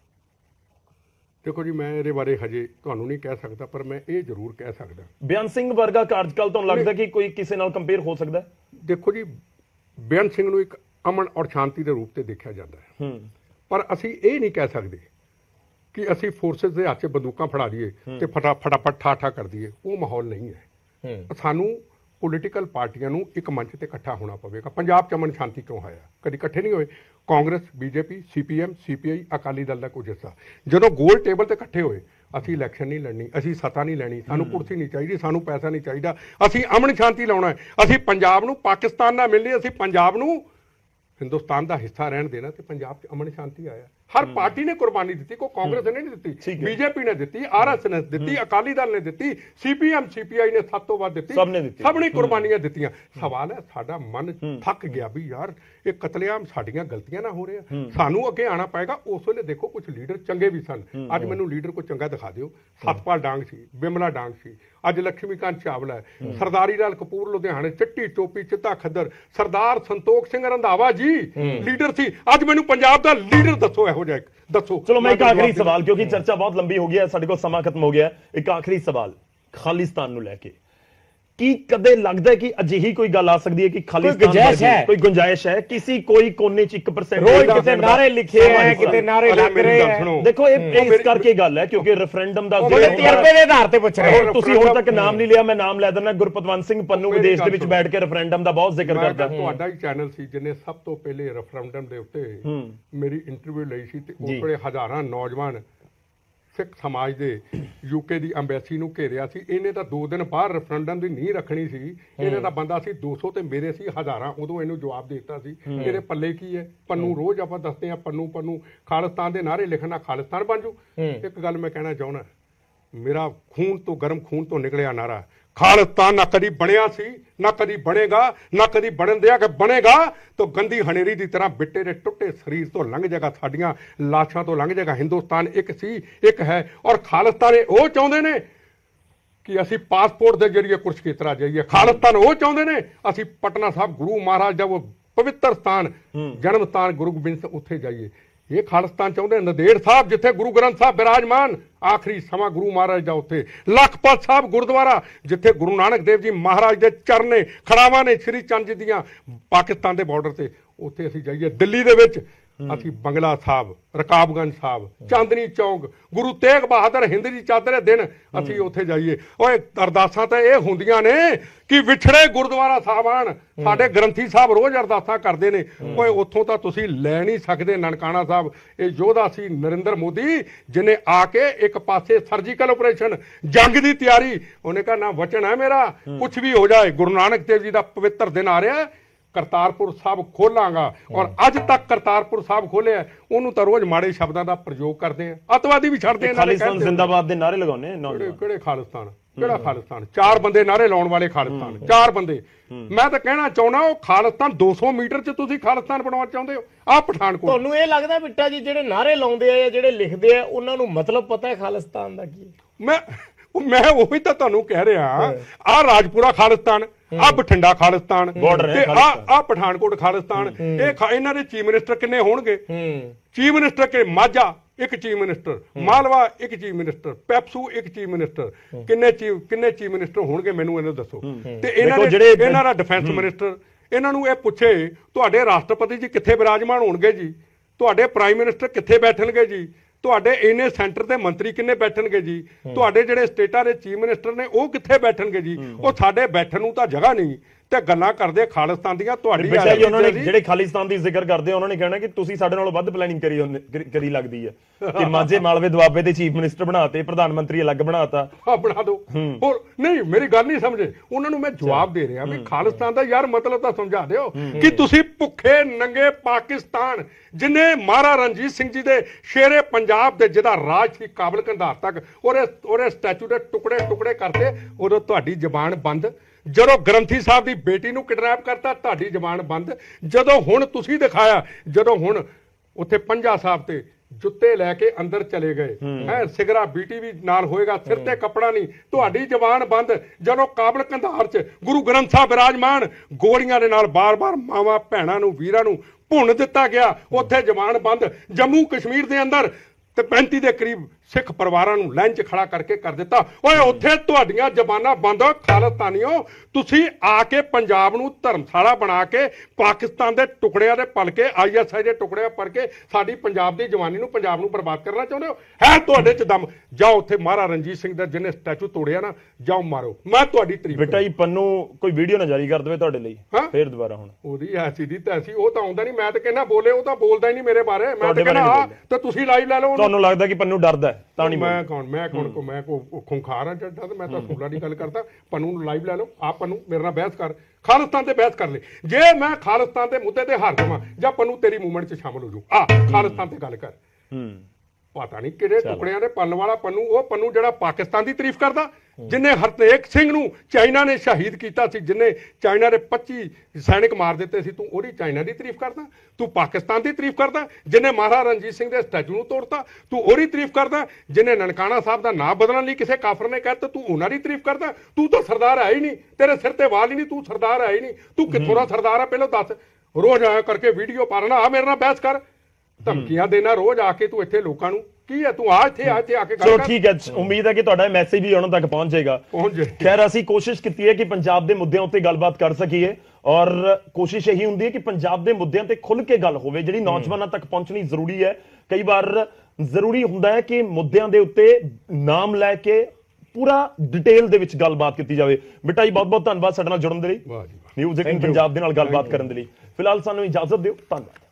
ਦੇਖੋ ਜੀ, ਮੈਂ ਇਹਦੇ ਬਾਰੇ ਹਜੇ ਤੁਹਾਨੂੰ ਨਹੀਂ ਕਹਿ ਸਕਦਾ, ਪਰ ਮੈਂ ਇਹ ਜ਼ਰੂਰ ਕਹਿ ਸਕਦਾ, ਬਿਆਨ ਸਿੰਘ ਵਰਗਾ ਕਾਰਜਕਾਲ ਤੁਹਾਨੂੰ ਲੱਗਦਾ ਕਿ ਕੋਈ ਕਿਸੇ ਨਾਲ ਕੰਪੇਅਰ ਹੋ ਸਕਦਾ? ਦੇਖੋ ਜੀ, ਬਿਆਨ ਸਿੰਘ ਨੂੰ ਇੱਕ ਅਮਨ ਔਰ ਸ਼ਾਂਤੀ ਦੇ ਰੂਪ ਤੇ ਦੇਖਿਆ ਜਾਂਦਾ ਹੈ, ਪਰ ਅਸੀਂ ਇਹ ਨਹੀਂ ਕਹਿ ਸਕਦੇ ਕਿ ਅਸੀਂ ਫੋਰਸਸ ਦੇ ਹੱਥ 'ਚ ਬੰਦੂਕਾਂ ਫੜਾ ਦਈਏ ਤੇ ਫਟਾਫਟ ਠਾਠਾ ਕਰ ਦਈਏ। ਉਹ ਮਾਹੌਲ ਨਹੀਂ ਹੈ। ਸਾਨੂੰ ਪੋਲੀਟੀਕਲ ਪਾਰਟੀਆਂ ਨੂੰ ਇੱਕ ਮੰਚ ਤੇ ਇਕੱਠਾ ਹੋਣਾ ਪਵੇਗਾ। ਪੰਜਾਬ 'ਚ ਅਮਨ ਸ਼ਾਂਤੀ ਕਿਉਂ ਆਇਆ? ਕਦੀ ਇਕੱਠੇ ਨਹੀਂ ਹੋਏ? Congress, BJP, CPM, CPI, Akali Dal ਦਾ ਕੋਈ ਹਿੱਸਾ, ਜਦੋਂ ਗੋਲ ਟੇਬਲ ਤੇ ਇਕੱਠੇ ਹੋਏ, ਅਸੀਂ ਇਲੈਕਸ਼ਨ ਨਹੀਂ ਲੜਨੀ, ਅਸੀਂ ਸੱਤਾ ਨਹੀਂ ਲੈਣੀ, ਸਾਨੂੰ ਕੁਰਸੀ ਨਹੀਂ ਚਾਹੀਦੀ, ਸਾਨੂੰ ਪੈਸਾ ਨਹੀਂ ਚਾਹੀਦਾ, ਅਸੀਂ ਅਮਨ ਸ਼ਾਂਤੀ ਲਾਉਣਾ ਹੈ, ਅਸੀਂ ਪੰਜਾਬ ਨੂੰ ਪਾਕਿਸਤਾਨ ਨਾਲ ਮਿਲਣੀ, ਅਸੀਂ ਪੰਜਾਬ ਨੂੰ ਹਿੰਦੁਸਤਾਨ ਦਾ ਹਿੱਸਾ ਰਹਿਣ ਦੇਣਾ, ਤੇ ਪੰਜਾਬ 'ਚ ਅਮਨ ਸ਼ਾਂਤੀ ਆਇਆ। ਹਰ ਪਾਰਟੀ ਨੇ ਕੁਰਬਾਨੀ ਦਿੱਤੀ, ਕੋਈ ਕਾਂਗਰਸ ਨੇ ਨਹੀਂ ਦਿੱਤੀ, ਬੀਜੇਪੀ ਨੇ ਦਿੱਤੀ, ਆਰਐਸ ਨੇ ਦਿੱਤੀ, ਅਕਾਲੀ ਦਲ ਨੇ ਦਿੱਤੀ, ਸੀਪੀਐਮ ਸੀਪੀਆਈ ਨੇ ਸਭ ਤੋਂ ਵੱਧ ਦਿੱਤੀ, ਸਭ ਨੇ ਕੁਰਬਾਨੀਆਂ ਦਿੱਤੀਆਂ। ਸਵਾਲ ਹੈ ਸਾਡਾ ਮਨ ਥੱਕ ਗਿਆ ਵੀ ਯਾਰ ਇਹ ਕਤਲੇਆਮ ਸਾਡੀਆਂ ਗਲਤੀਆਂ ਨਾ ਹੋ ਰਿਹਾ, ਸਾਨੂੰ ਅੱਗੇ ਆਉਣਾ ਪਏਗਾ। ਉਸ ਵੇਲੇ ਦੇਖੋ ਕੁਝ ਲੀਡਰ ਚੰਗੇ ਵੀ ਸਨ, ਅੱਜ ਮੈਨੂੰ ਲੀਡਰ ਕੋਈ ਚੰਗਾ ਦਿਖਾ ਦਿਓ। ਸਤਪਾਲ ਡਾਂਗ ਸੀ, ਬਿਮਲਾ ਡਾਂਗ ਸੀ, ਅੱਜ ਲక్ష్ਮੀਕਾਂਤ ਚਾਵਲਾ ਹੈ, ਸਰਦਾਰੀ ਲਾਲ ਕਪੂਰ ਲੁਧਿਆਣੇ, ਚਿੱਟੀ ਟੋਪੀ ਚਿੱਟਾ ਖੱਦਰ, ਸਰਦਾਰ ਸੰਤੋਖ ਸਿੰਘ ਰੰਧਾਵਾ ਜੀ ਲੀਡਰ ਸੀ। ਅੱਜ ਮੈਨੂੰ ਪੰਜਾਬ ਦਾ ਲੀਡਰ ਦੱਸੋ ਇਹੋ ਜਿਹਾ, ਦੱਸੋ। ਚਲੋ ਮੈਂ ਇੱਕ ਆਖਰੀ ਸਵਾਲ, ਕਿਉਂਕਿ ਚਰਚਾ ਬਹੁਤ ਲੰਬੀ ਹੋ ਗਈ ਹੈ, ਸਾਡੇ ਕੋਲ ਸਮਾਂ ਖਤਮ ਹੋ ਗਿਆ, ਇੱਕ ਆਖਰੀ ਸਵਾਲ ਖਾਲਿਸਤਾਨ ਨੂੰ ਲੈ ਕੇ, ਕੀ ਕਦੇ ਲੱਗਦਾ ਹੈ ਕਿ ਅਜਿਹੀ ਕੋਈ ਗੱਲ ਆ ਸਕਦੀ ਹੈ ਕਿ ਖਾਲਿਸਤਾਨ ਕੋਈ ਗੁੰਜਾਇਸ਼ ਹੈ ਕਿਸੇ ਕੋਈ ਕੋਨੇ ਚ 1% ਰੋਜ਼ ਕਿਤੇ ਨਾਰੇ ਲਿਖੇ ਹੈ, ਕਿਤੇ ਨਾਰੇ ਲੱਗ ਰਹੇ ਹੈ। ਦੇਖੋ ਇਹ ਇਸ ਕਰਕੇ ਗੱਲ ਹੈ ਕਿਉਂਕਿ ਰੈਫਰੈਂਡਮ ਦਾ ਤਜਰਬੇ ਦੇ ਆਧਾਰ ਤੇ ਪੁੱਛ ਰਹੇ ਹੋ ਤੁਸੀਂ। ਹੁਣ ਤੱਕ ਨਾਮ ਨਹੀਂ ਲਿਆ, ਮੈਂ ਨਾਮ ਲੈ ਦਿੰਦਾ। ਗੁਰਪਤਵੰਤ ਸਿੰਘ ਪੰਨੂ ਵਿਦੇਸ਼ ਦੇ ਵਿੱਚ ਬੈਠ ਕੇ ਰੈਫਰੈਂਡਮ ਦਾ ਬਹੁਤ ਜ਼ਿਕਰ ਕਰਦਾ। ਤੁਹਾਡਾ ਹੀ ਚੈਨਲ ਸੀ ਜਿਹਨੇ ਸਭ ਤੋਂ ਪਹਿਲੇ ਰੈਫਰੈਂਡਮ ਦੇ ਉੱਤੇ ਮੇਰੀ ਇੰਟਰਵਿਊ ਲਈ ਸੀ, ਤੇ ਉਸ ਵੇਲੇ ਹਜ਼ਾਰਾਂ ਨੌਜਵਾਨ ਸਿੱਖ ਸਮਾਜ ਦੇ ਯੂਕੇ ਦੀ ਅੰਬੈਸੀ ਨੂੰ ਘੇਰਿਆ ਸੀ। ਇਹਨੇ ਤਾਂ 2 ਦਿਨ ਬਾਅਦ ਰੈਫਰੈਂਡਮ ਦੀ ਨੀਂਹ ਰੱਖਣੀ ਸੀ, ਇਹਨੇ ਤਾਂ ਬੰਦਾ ਸੀ 200 ਤੇ ਮੇਰੇ ਸੀ ਹਜ਼ਾਰਾਂ। ਉਦੋਂ ਇਹਨੂੰ ਜਵਾਬ ਦੇ ਦਿੱਤਾ ਸੀ ਇਹਦੇ ਪੱਲੇ ਕੀ ਹੈ। ਪੰਨੂ ਰੋਜ਼ ਆਪਾਂ ਦੱਸਦੇ ਹਾਂ ਪੰਨੂ ਖਾਲਿਸਤਾਨ ਦੇ ਨਾਅਰੇ ਲਿਖਣਾ ਖਾਲਿਸਤਾਨ ਬਣ ਜੂ। ਇੱਕ ਗੱਲ ਮੈਂ ਕਹਿਣਾ ਚਾਹੁੰਦਾ, ਮੇਰਾ ਖੂਨ ਤੋਂ ਗਰਮ ਖੂਨ ਤੋਂ ਨਿਕਲਿਆ ਨਾਰਾ, ਖਾਲਿਸਤਾਨ ਨਾ ਕਦੀ ਬਣਿਆ ਸੀ, ਨਾ ਕਦੀ ਬਣੇਗਾ, ਨਾ ਕਦੀ ਬਣਨ ਦਿਆ ਕਿ ਬਣੇਗਾ ਤਾਂ ਗੰਦੀ ਹਨੇਰੀ ਦੀ ਤਰ੍ਹਾਂ ਬਿੱਟੇ ਦੇ ਟੁੱਟੇ ਸਰੀਰ ਤੋਂ ਲੰਘ ਜਾਏਗਾ, ਸਾਡੀਆਂ ਲਾਸ਼ਾਂ ਤੋਂ ਲੰਘ ਜਾਏਗਾ। ਹਿੰਦੁਸਤਾਨ ਇੱਕ ਸੀ, ਇੱਕ ਹੈ, ਔਰ ਖਾਲਿਸਤਾਨ ਉਹ ਚਾਹੁੰਦੇ ਨੇ ਕਿ ਅਸੀਂ ਪਾਸਪੋਰਟ ਦੇ ਜਰੀਏ ਕੁਰਸ਼ਖੇਤਰਾ ਜਾਈਏ। ਖਾਲਿਸਤਾਨ ਉਹ ਚਾਹੁੰਦੇ ਨੇ ਅਸੀਂ ਪਟਨਾ ਸਾਹਿਬ ਗੁਰੂ ਮਹਾਰਾਜ ਦਾ ਉਹ ਪਵਿੱਤਰ ਸਥਾਨ, ਜਨਮ ਸਥਾਨ ਗੁਰੂ ਗੋਬਿੰਦ ਸਿੰਘ ਉੱਥੇ ਜਾਈਏ। ਇਹ ਖਾਲਿਸਤਾਨ ਚਾਹੁੰਦੇ ਨੰਦੇੜ ਸਾਹਿਬ ਜਿੱਥੇ ਗੁਰੂ ਗ੍ਰੰਥ ਸਾਹਿਬ ਬਿਰਾਜਮਾਨ, ਆਖਰੀ ਸਮਾਂ ਗੁਰੂ ਮਹਾਰਾਜ ਦਾ ਉੱਥੇ। ਲਖਪਤ ਸਾਹਿਬ ਗੁਰਦੁਆਰਾ ਜਿੱਥੇ ਗੁਰੂ ਨਾਨਕ ਦੇਵ ਜੀ ਮਹਾਰਾਜ ਦੇ ਚਰਨ ਨੇ, ਖੜਾਵਾਂ ਨੇ ਸ੍ਰੀ ਚੰਦ ਜੀ ਦੀਆਂ ਪਾਕਿਸਤਾਨ ਦੇ ਬਾਰਡਰ ਤੇ, ਉੱਥੇ ਅਸੀਂ ਜਾਈਏ। ਦਿੱਲੀ ਦੇ ਵਿੱਚ ਅਸੀਂ ਬੰਗਲਾ ਸਾਹਿਬ, ਰਕਾਬਗੰਜ ਸਾਹਿਬ, ਚਾਂਦਨੀ ਚੌਂਕ, ਗੁਰੂ ਤੇਗ ਬਹਾਦਰ ਹਿੰਦ ਦੀ ਚਾਦਰ ਦੇ ਦਿਨ ਅਸੀਂ ਉੱਥੇ ਜਾਈਏ। ਓਏ ਅਰਦਾਸਾਂ ਤਾਂ ਇਹ ਹੁੰਦੀਆਂ ਨੇ ਕਿ ਵਿਛੜੇ ਗੁਰਦੁਆਰਾ ਸਾਹਿਬਾਨ, ਸਾਡੇ ਗ੍ਰੰਥੀ ਸਾਹਿਬ ਰੋਜ਼ ਅਰਦਾਸਾਂ ਕਰਦੇ ਨੇ। ਓਏ ਉੱਥੋਂ ਤਾਂ ਤੁਸੀਂ ਲੈ ਨਹੀਂ ਸਕਦੇ ਨਨਕਾਣਾ ਸਾਹਿਬ। ਇਹ ਯੋਧਾ ਸੀ ਨਰਿੰਦਰ ਮੋਦੀ ਜਿਹਨੇ ਆ ਕੇ ਇੱਕ ਪਾਸੇ ਸਰਜੀਕਲ ਆਪਰੇਸ਼ਨ, ਜੰਗ ਦੀ ਤਿਆਰੀ, ਉਹਨੇ ਕਿਹਾ ਨਾ ਵਚਨ ਹੈ ਮੇਰਾ ਕੁਝ ਵੀ ਹੋ ਜਾਏ, ਗੁਰੂ ਨਾਨਕ ਦੇਵ ਜੀ ਦਾ ਪਵਿੱਤਰ ਦਿਨ ਆ ਰਿਹਾ, ਕਰਤਾਰਪੁਰ ਸਾਹਿਬ ਖੋਲਾਂਗਾ। ਔਰ ਅੱਜ ਤੱਕ ਕਰਤਾਰਪੁਰ ਸਾਹਿਬ ਖੋਲਿਆ, ਉਹਨੂੰ ਤਾਂ ਰੋਜ਼ ਮਾੜੇ ਸ਼ਬਦਾਂ ਦਾ ਪ੍ਰਯੋਗ ਕਰਦੇ ਆ, ਅੱਤਵਾਦੀ ਵੀ ਛੱਡਦੇ ਆ। ਖਾਲਿਸਤਾਨ ਜ਼ਿੰਦਾਬਾਦ ਦੇ ਨਾਰੇ ਲਗਾਉਂਦੇ ਕਿਹੜੇ ਖਾਲਿਸਤਾਨ, ਕਿਹੜਾ ਖਾਲਿਸਤਾਨ? 4 ਬੰਦੇ ਨਾਰੇ ਲਾਉਣ ਵਾਲੇ ਖਾਲਿਸਤਾਨ, 4 ਬੰਦੇ। ਮੈਂ ਤਾਂ ਕਹਿਣਾ ਚਾਹੁੰਦਾ ਉਹ ਖਾਲਿਸਤਾਨ 200 ਮੀਟਰ 'ਚ ਤੁਸੀਂ ਖਾਲਿਸਤਾਨ ਬਣਾਉਣਾ ਚਾਹੁੰਦੇ ਹੋ। ਆਹ ਪਠਾਨਕੋਟ। ਤੁਹਾਨੂੰ ਇਹ ਲੱਗਦਾ ਬਿੱਟਾ ਜੀ ਜਿਹੜੇ ਨਾਰੇ ਲਾਉਂਦੇ ਆ, ਜਿਹੜੇ ਲਿਖਦੇ ਆ, ਉਹਨਾਂ ਨੂੰ ਮਤਲਬ ਪਤਾ ਹੈ ਖਾਲਿਸਤਾਨ ਦਾ ਕੀ? ਮੈਂ ਉਹੀ ਤਾਂ ਤੁਹਾਨੂੰ ਕਹਿ ਰਿਹਾ, ਆਹ ਰਾਜਪੁਰਾ ਖਾਲਿਸਤਾਨ, ਆਹ ਬਠਿੰਡਾ ਖਾਲਿਸਤਾਨ, ਤੇ ਆਹ ਪਠਾਨਕੋਟ ਖਾਲਿਸਤਾਨ। ਇਹਨਾਂ ਦੇ ਚੀਫ ਮਿਨਿਸਟਰ ਕਿੰਨੇ ਹੋਣਗੇ? ਚੀਫ ਮਿਨਿਸਟਰ ਕਿ ਮਾਝਾ ਇੱਕ ਚੀਫ ਮਿਨਿਸਟਰ, ਮਾਲਵਾ ਇੱਕ ਚੀਫ ਮਿਨਿਸਟਰ, ਪੈਪਸੂ ਇੱਕ ਚੀਫ ਮਿਨਿਸਟਰ, ਕਿੰਨੇ ਚੀਫ ਮਿਨਿਸਟਰ ਹੋਣਗੇ ਮੈਨੂੰ ਇਹਨੂੰ ਦੱਸੋ। ਤੇ ਇਹਨਾਂ ਦਾ ਡਿਫੈਂਸ ਮਿਨਿਸਟਰ, ਇਹਨਾਂ ਨੂੰ ਇਹ ਪੁੱਛੇ ਤੁਹਾਡੇ ਰਾਸ਼ਟਰਪਤੀ ਜੀ ਕਿੱਥੇ ਬਿਰਾਜਮਾਨ ਹੋਣਗੇ ਜੀ, ਤੁਹਾਡੇ ਪ੍ਰਾਈਮ ਮਿਨਿਸਟਰ ਕਿੱਥੇ ਬੈਠਣਗੇ ਜੀ, ਤੁਹਾਡੇ ਇਹਨੇ ਸੈਂਟਰ ਦੇ ਮੰਤਰੀ ਕਿੰਨੇ ਬੈਠਣਗੇ ਜੀ, ਤੁਹਾਡੇ ਜਿਹੜੇ ਸਟੇਟਾਂ ਦੇ ਚੀਫ ਮਿਨਿਸਟਰ ਨੇ ਉਹ ਕਿੱਥੇ ਬੈਠਣਗੇ ਜੀ। ਉਹ ਸਾਡੇ ਬੈਠਣ ਨੂੰ ਤਾਂ ਜਗ੍ਹਾ ਨਹੀਂ ਤੇ ਗੱਲਾਂ ਕਰਦੇ ਖਾਲਿਸਤਾਨ ਦੀਆਂ। ਤੁਹਾਡੀ ਉਹਨਾਂ ਨੇ ਜਿਹੜੇ ਖਾਲਿਸਤਾਨ ਦੀ ਜ਼ਿਕਰ ਕਰਦੇ ਉਹਨਾਂ ਨੇ ਕਹਿਣਾ ਕਿ ਤੁਸੀਂ ਸਾਡੇ ਨਾਲੋਂ ਵੱਧ ਪਲੈਨਿੰਗ ਕਰੀ ਲੱਗਦੀ ਹੈ ਕਿ ਮਾਝੇ ਮਾਲਵੇ ਦੁਆਬੇ ਦੇ ਚੀਫ ਮਿਨਿਸਟਰ ਬਣਾਤੇ, ਪ੍ਰਧਾਨ ਮੰਤਰੀ ਅਲੱਗ ਬਣਾਤਾ। ਬਣਾ ਦਿਓ। ਹੋਰ ਨਹੀਂ, ਮੇਰੀ ਗੱਲ ਨਹੀਂ ਸਮਝੇ। ਉਹਨਾਂ ਨੂੰ ਮੈਂ ਜਵਾਬ ਦੇ ਰਿਹਾ ਵੀ ਖਾਲਿਸਤਾਨ ਦਾ ਯਾਰ ਮਤਲਬ ਤਾਂ ਸਮਝਾ ਦਿਓ ਕਿ ਤੁਸੀਂ ਭੁੱਖੇ ਨੰਗੇ ਪਾਕਿਸਤਾਨ, ਜਿਨੇ ਮਹਾਰਾਜਾ ਰਣਜੀਤ ਸਿੰਘ ਜੀ ਦੇ ਸ਼ੇਰੇ ਪੰਜਾਬ ਦੇ ਜਿਹਦਾ ਰਾਜ ਸੀ ਕਾਬਲ ਕੰਧਾਰ ਤੱਕ, ਉਹਦੇ ਸਟੈਚੂ ਦੇ ਟੁਕੜੇ ਟੁਕੜੇ ਕਰਤੇ, ਉਦੋਂ ਤੁਹਾਡੀ ਜ਼ਬਾਨ ਬੰਦ। ਜਦੋਂ ਗ੍ਰੰਥੀ ਸਾਹਿਬ ਦੀ ਬੇਟੀ ਨੂੰ ਕਿਡਨੈਪ ਕਰਤਾ, ਤੁਹਾਡੀ ਜ਼ਬਾਨ ਬੰਦ। ਜਦੋਂ ਹੁਣ ਤੁਸੀਂ ਦਿਖਾਇਆ, ਜਦੋਂ ਹੁਣ ਉੱਥੇ ਪੰਜਾ ਸਾਹਿਬ ਤੇ ਜੁੱਤੇ ਲੈ ਕੇ ਅੰਦਰ ਚਲੇ ਗਏ, ਸਿਗਰਾ ਬੀਟੀ ਵੀ ਨਾਲ ਹੋਏਗਾ, ਸਿਰ ਤੇ ਕੱਪੜਾ ਨਹੀਂ, ਤੁਹਾਡੀ ਜ਼ਬਾਨ ਬੰਦ। ਜਦੋਂ ਕਾਬਲ ਕੰਧਾਰ 'ਚ ਗੁਰੂ ਗ੍ਰੰਥ ਸਾਹਿਬ ਬਿਰਾਜਮਾਨ, ਗੋਲੀਆਂ ਦੇ ਨਾਲ ਬਾਰ-ਬਾਰ ਮਾਵਾਂ ਭੈਣਾਂ ਨੂੰ ਵੀਰਾਂ ਨੂੰ ਭੁੰਨ ਦਿੱਤਾ ਗਿਆ, ਉੱਥੇ ਜ਼ਬਾਨ ਬੰਦ। ਜੰਮੂ ਕਸ਼ਮੀਰ ਦੇ ਅੰਦਰ ਤੇ 35 ਦੇ ਕਰੀਬ ਸਿੱਖ ਪਰਿਵਾਰਾਂ ਨੂੰ ਲਾਈਨ 'ਚ ਖੜਾ ਕਰਕੇ ਕਰ ਦਿੱਤਾ। ਓਏ ਉੱਥੇ ਤੁਹਾਡੀਆਂ ਜ਼ਬਾਨਾਂ ਬੰਦ ਹੋ ਖਾਲਿਸਤਾਨੀਓ। ਤੁਸੀਂ ਆ ਕੇ ਪੰਜਾਬ ਨੂੰ ਧਰਮਸ਼ਾਲਾ ਬਣਾ ਕੇ ਪਾਕਿਸਤਾਨ ਦੇ ਟੁਕੜਿਆਂ ਦੇ ਪਲ ਕੇ, ISI ਦੇ ਟੁਕੜਿਆਂ ਪਰ ਕੇ ਸਾਡੀ ਪੰਜਾਬ ਦੀ ਜਵਾਨੀ ਨੂੰ, ਪੰਜਾਬ ਨੂੰ ਬਰਬਾਦ ਕਰਨਾ ਚਾਹੁੰਦੇ ਹੋ। ਹੈ ਤੁਹਾਡੇ 'ਚ ਦਮ, ਜਾਓ ਉੱਥੇ ਮਹਾਰਾਜਾ ਰਣਜੀਤ ਸਿੰਘ ਦਾ ਜਿਹਨੇ ਸਟੈਚੂ ਤੋੜਿਆ ਨਾ, ਜਾਓ ਮਾਰੋ। ਮੈਂ ਤੁਹਾਡੀ ਤਾਰੀਫ। ਬੇਟਾ ਜੀ ਪੰਨੂ ਕੋਈ ਵੀਡੀਓ ਨਾ ਜਾਰੀ ਕਰ ਦੇਵੇ ਤੁਹਾਡੇ ਲਈ ਫੇਰ ਦੁਬਾਰਾ। ਹੁਣ ਉਹਦੀ ਐਸੀ ਦੀ ਤੈਸੀ, ਉਹ ਤਾਂ ਆਉਂਦਾ ਨਹੀਂ। ਮੈਂ ਤਾਂ ਕਹਿੰਦਾ ਬੋਲੇ, ਉਹ ਤਾਂ ਬੋਲਦਾ ਹੀ ਨਹੀਂ ਮੇਰੇ ਬਾਰੇ। ਮੈਂ ਤਾਂ ਕਹਿੰਦਾ ਤਾਂ ਤੁਸੀਂ ਲਾਈਵ ਲੈ ਲਓ। ਤੁਹਾਨੂੰ ਲੱਗਦਾ ਕਿ ਪੰਨੂ ਡਰਦਾ ਤਾਂ ਨਹੀਂ? ਮੈਂ ਖੁੰਖਾਰ ਹਾਂ ਜੱਟਾ, ਤੇ ਮੈਂ ਤਾਂ ਫੂਲਾ ਦੀ ਗੱਲ ਕਰਦਾ। ਪੰਨੂ ਨੂੰ ਲਾਈਵ ਲੈ ਲਓ। ਆਪ ਪੰਨੂ ਮੇਰੇ ਨਾਲ ਬਹਿਸ ਕਰ, ਖਾਲਿਸਤਾਨ ਤੇ ਬਹਿਸ ਕਰ ਲੈ। ਜੇ ਮੈਂ ਖਾਲਿਸਤਾਨ ਦੇ ਮੁੱਦੇ ਤੇ ਹਾਰ ਜਾਵਾਂ, ਜਾਂ ਪੰਨੂ ਤੇਰੀ ਮੂਵਮੈਂਟ 'ਚ ਸ਼ਾਮਲ ਹੋ ਜਾਊ, ਖਾਲਿਸਤਾਨ ਤੇ ਗੱਲ ਕਰ। ਪਤਾ ਨਹੀਂ ਕਿਹੜੇ ਟੁਕੜਿਆਂ ਦੇ ਪੰਨ ਵਾਲਾ ਪੰਨੂ, ਉਹ ਪੰਨੂ ਜਿਹੜਾ ਪਾਕਿਸਤਾਨ ਦੀ ਤਾਰੀਫ ਕਰਦਾ, ਜਿਨੇ ਹਰਨੇਕ ਸਿੰਘ ਨੂੰ ਚਾਈਨਾ ਨੇ ਸ਼ਹੀਦ ਕੀਤਾ ਸੀ, ਜਿਨੇ ਚਾਈਨਾ ਦੇ 25 ਸੈਨਿਕ ਮਾਰ ਦਿੱਤੇ ਸੀ, ਤੂੰ ਉਹਦੀ ਚਾਈਨਾ ਦੀ ਤਾਰੀਫ ਕਰਦਾ? ਤੂੰ ਪਾਕਿਸਤਾਨ ਦੀ ਤਾਰੀਫ ਕਰਦਾ? ਜਿਨੇ ਮਹਾਰਾਜਾ ਰਣਜੀਤ ਸਿੰਘ ਦੇ ਸਟੈਚੂ ਨੂੰ ਤੋੜਤਾ, ਤੂੰ ਉਹਦੀ ਤਾਰੀਫ ਕਰਦਾ? ਜਿਨੇ ਨਨਕਾਣਾ ਸਾਹਿਬ ਦਾ ਨਾਂ ਬਦਲਣ ਲਈ ਕਿਸੇ ਕਾਫਰ ਨੇ ਕਹਿਤਾ, ਤੂੰ ਉਹਨਾਂ ਦੀ ਤਾਰੀਫ ਕਰਦਾ? ਤੂੰ ਤਾਂ ਸਰਦਾਰ ਹੈ ਹੀ ਨਹੀਂ, ਤੇਰੇ ਸਿਰ ਤੇ ਵਾਲ ਹੀ ਨਹੀਂ, ਤੂੰ ਸਰਦਾਰ ਹੈ ਹੀ ਨਹੀਂ। ਤੂੰ ਕਿੱਥੋਂ ਦਾ ਸਰਦਾਰ ਆ ਪਹਿਲਾਂ ਦੱਸ। ਰੋਜ਼ ਆਇਆ ਕਰਕੇ ਵੀਡੀਓ ਪਾ ਲੈਣਾ, ਆ ਮੇਰੇ ਨਾਲ ਬਹਿਸ ਕਰ, ਧਮਕੀਆਂ ਦੇਣਾ ਰੋਜ਼ ਆ ਕੇ ਤੂੰ ਇੱਥੇ ਲੋਕਾਂ ਨੂੰ। ਕੀ ਹੈ ਤੂੰ ਇੱਥੇ ਆ ਕੇ ਚਲੋ ਠੀਕ ਹੈ, ਉਮੀਦ ਹੈ ਕਿ ਤੁਹਾਡਾ ਮੈਸੇਜ ਵੀ ਉਹਨਾਂ ਤੱਕ ਪਹੁੰਚ ਜਾਏਗਾ। ਖੈਰ ਅਸੀਂ ਕੋਸ਼ਿਸ਼ ਕੀਤੀ ਹੈ ਕਿ ਪੰਜਾਬ ਦੇ ਮੁੱਦਿਆਂ ਉੱਤੇ ਗੱਲਬਾਤ ਕਰ ਸਕੀਏ, ਔਰ ਕੋਸ਼ਿਸ਼ ਇਹੀ ਹੁੰਦੀ ਹੈ ਕਿ ਪੰਜਾਬ ਦੇ ਮੁੱਦਿਆਂ ਤੇ ਖੁੱਲ ਕੇ ਗੱਲ ਹੋਵੇ, ਜਿਹੜੀ ਨੌਜਵਾਨਾਂ ਤੱਕ ਪਹੁੰਚਣੀ ਜ਼ਰੂਰੀ ਹੈ। ਕਈ ਵਾਰ ਜ਼ਰੂਰੀ ਹੁੰਦਾ ਹੈ ਕਿ ਮੁੱਦਿਆਂ ਦੇ ਉੱਤੇ ਨਾਮ ਲੈ ਕੇ ਪੂਰਾ ਡਿਟੇਲ ਦੇ ਵਿੱਚ ਗੱਲਬਾਤ ਕੀਤੀ ਜਾਵੇ। ਬਿੱਟਾ ਜੀ ਬਹੁਤ ਬਹੁਤ ਧੰਨਵਾਦ ਸਾਡੇ ਨਾਲ ਜੁੜਨ ਦੇ ਲਈ, ਨਿਊਜ਼ 18 ਪੰਜਾਬ ਦੇ ਨਾਲ ਗੱਲਬਾਤ ਕਰਨ ਦੇ ਲਈ। ਫਿਲਹਾਲ ਸਾਨੂੰ ਇਜਾਜ਼ਤ ਦਿਓ, ਧੰਨਵਾਦ।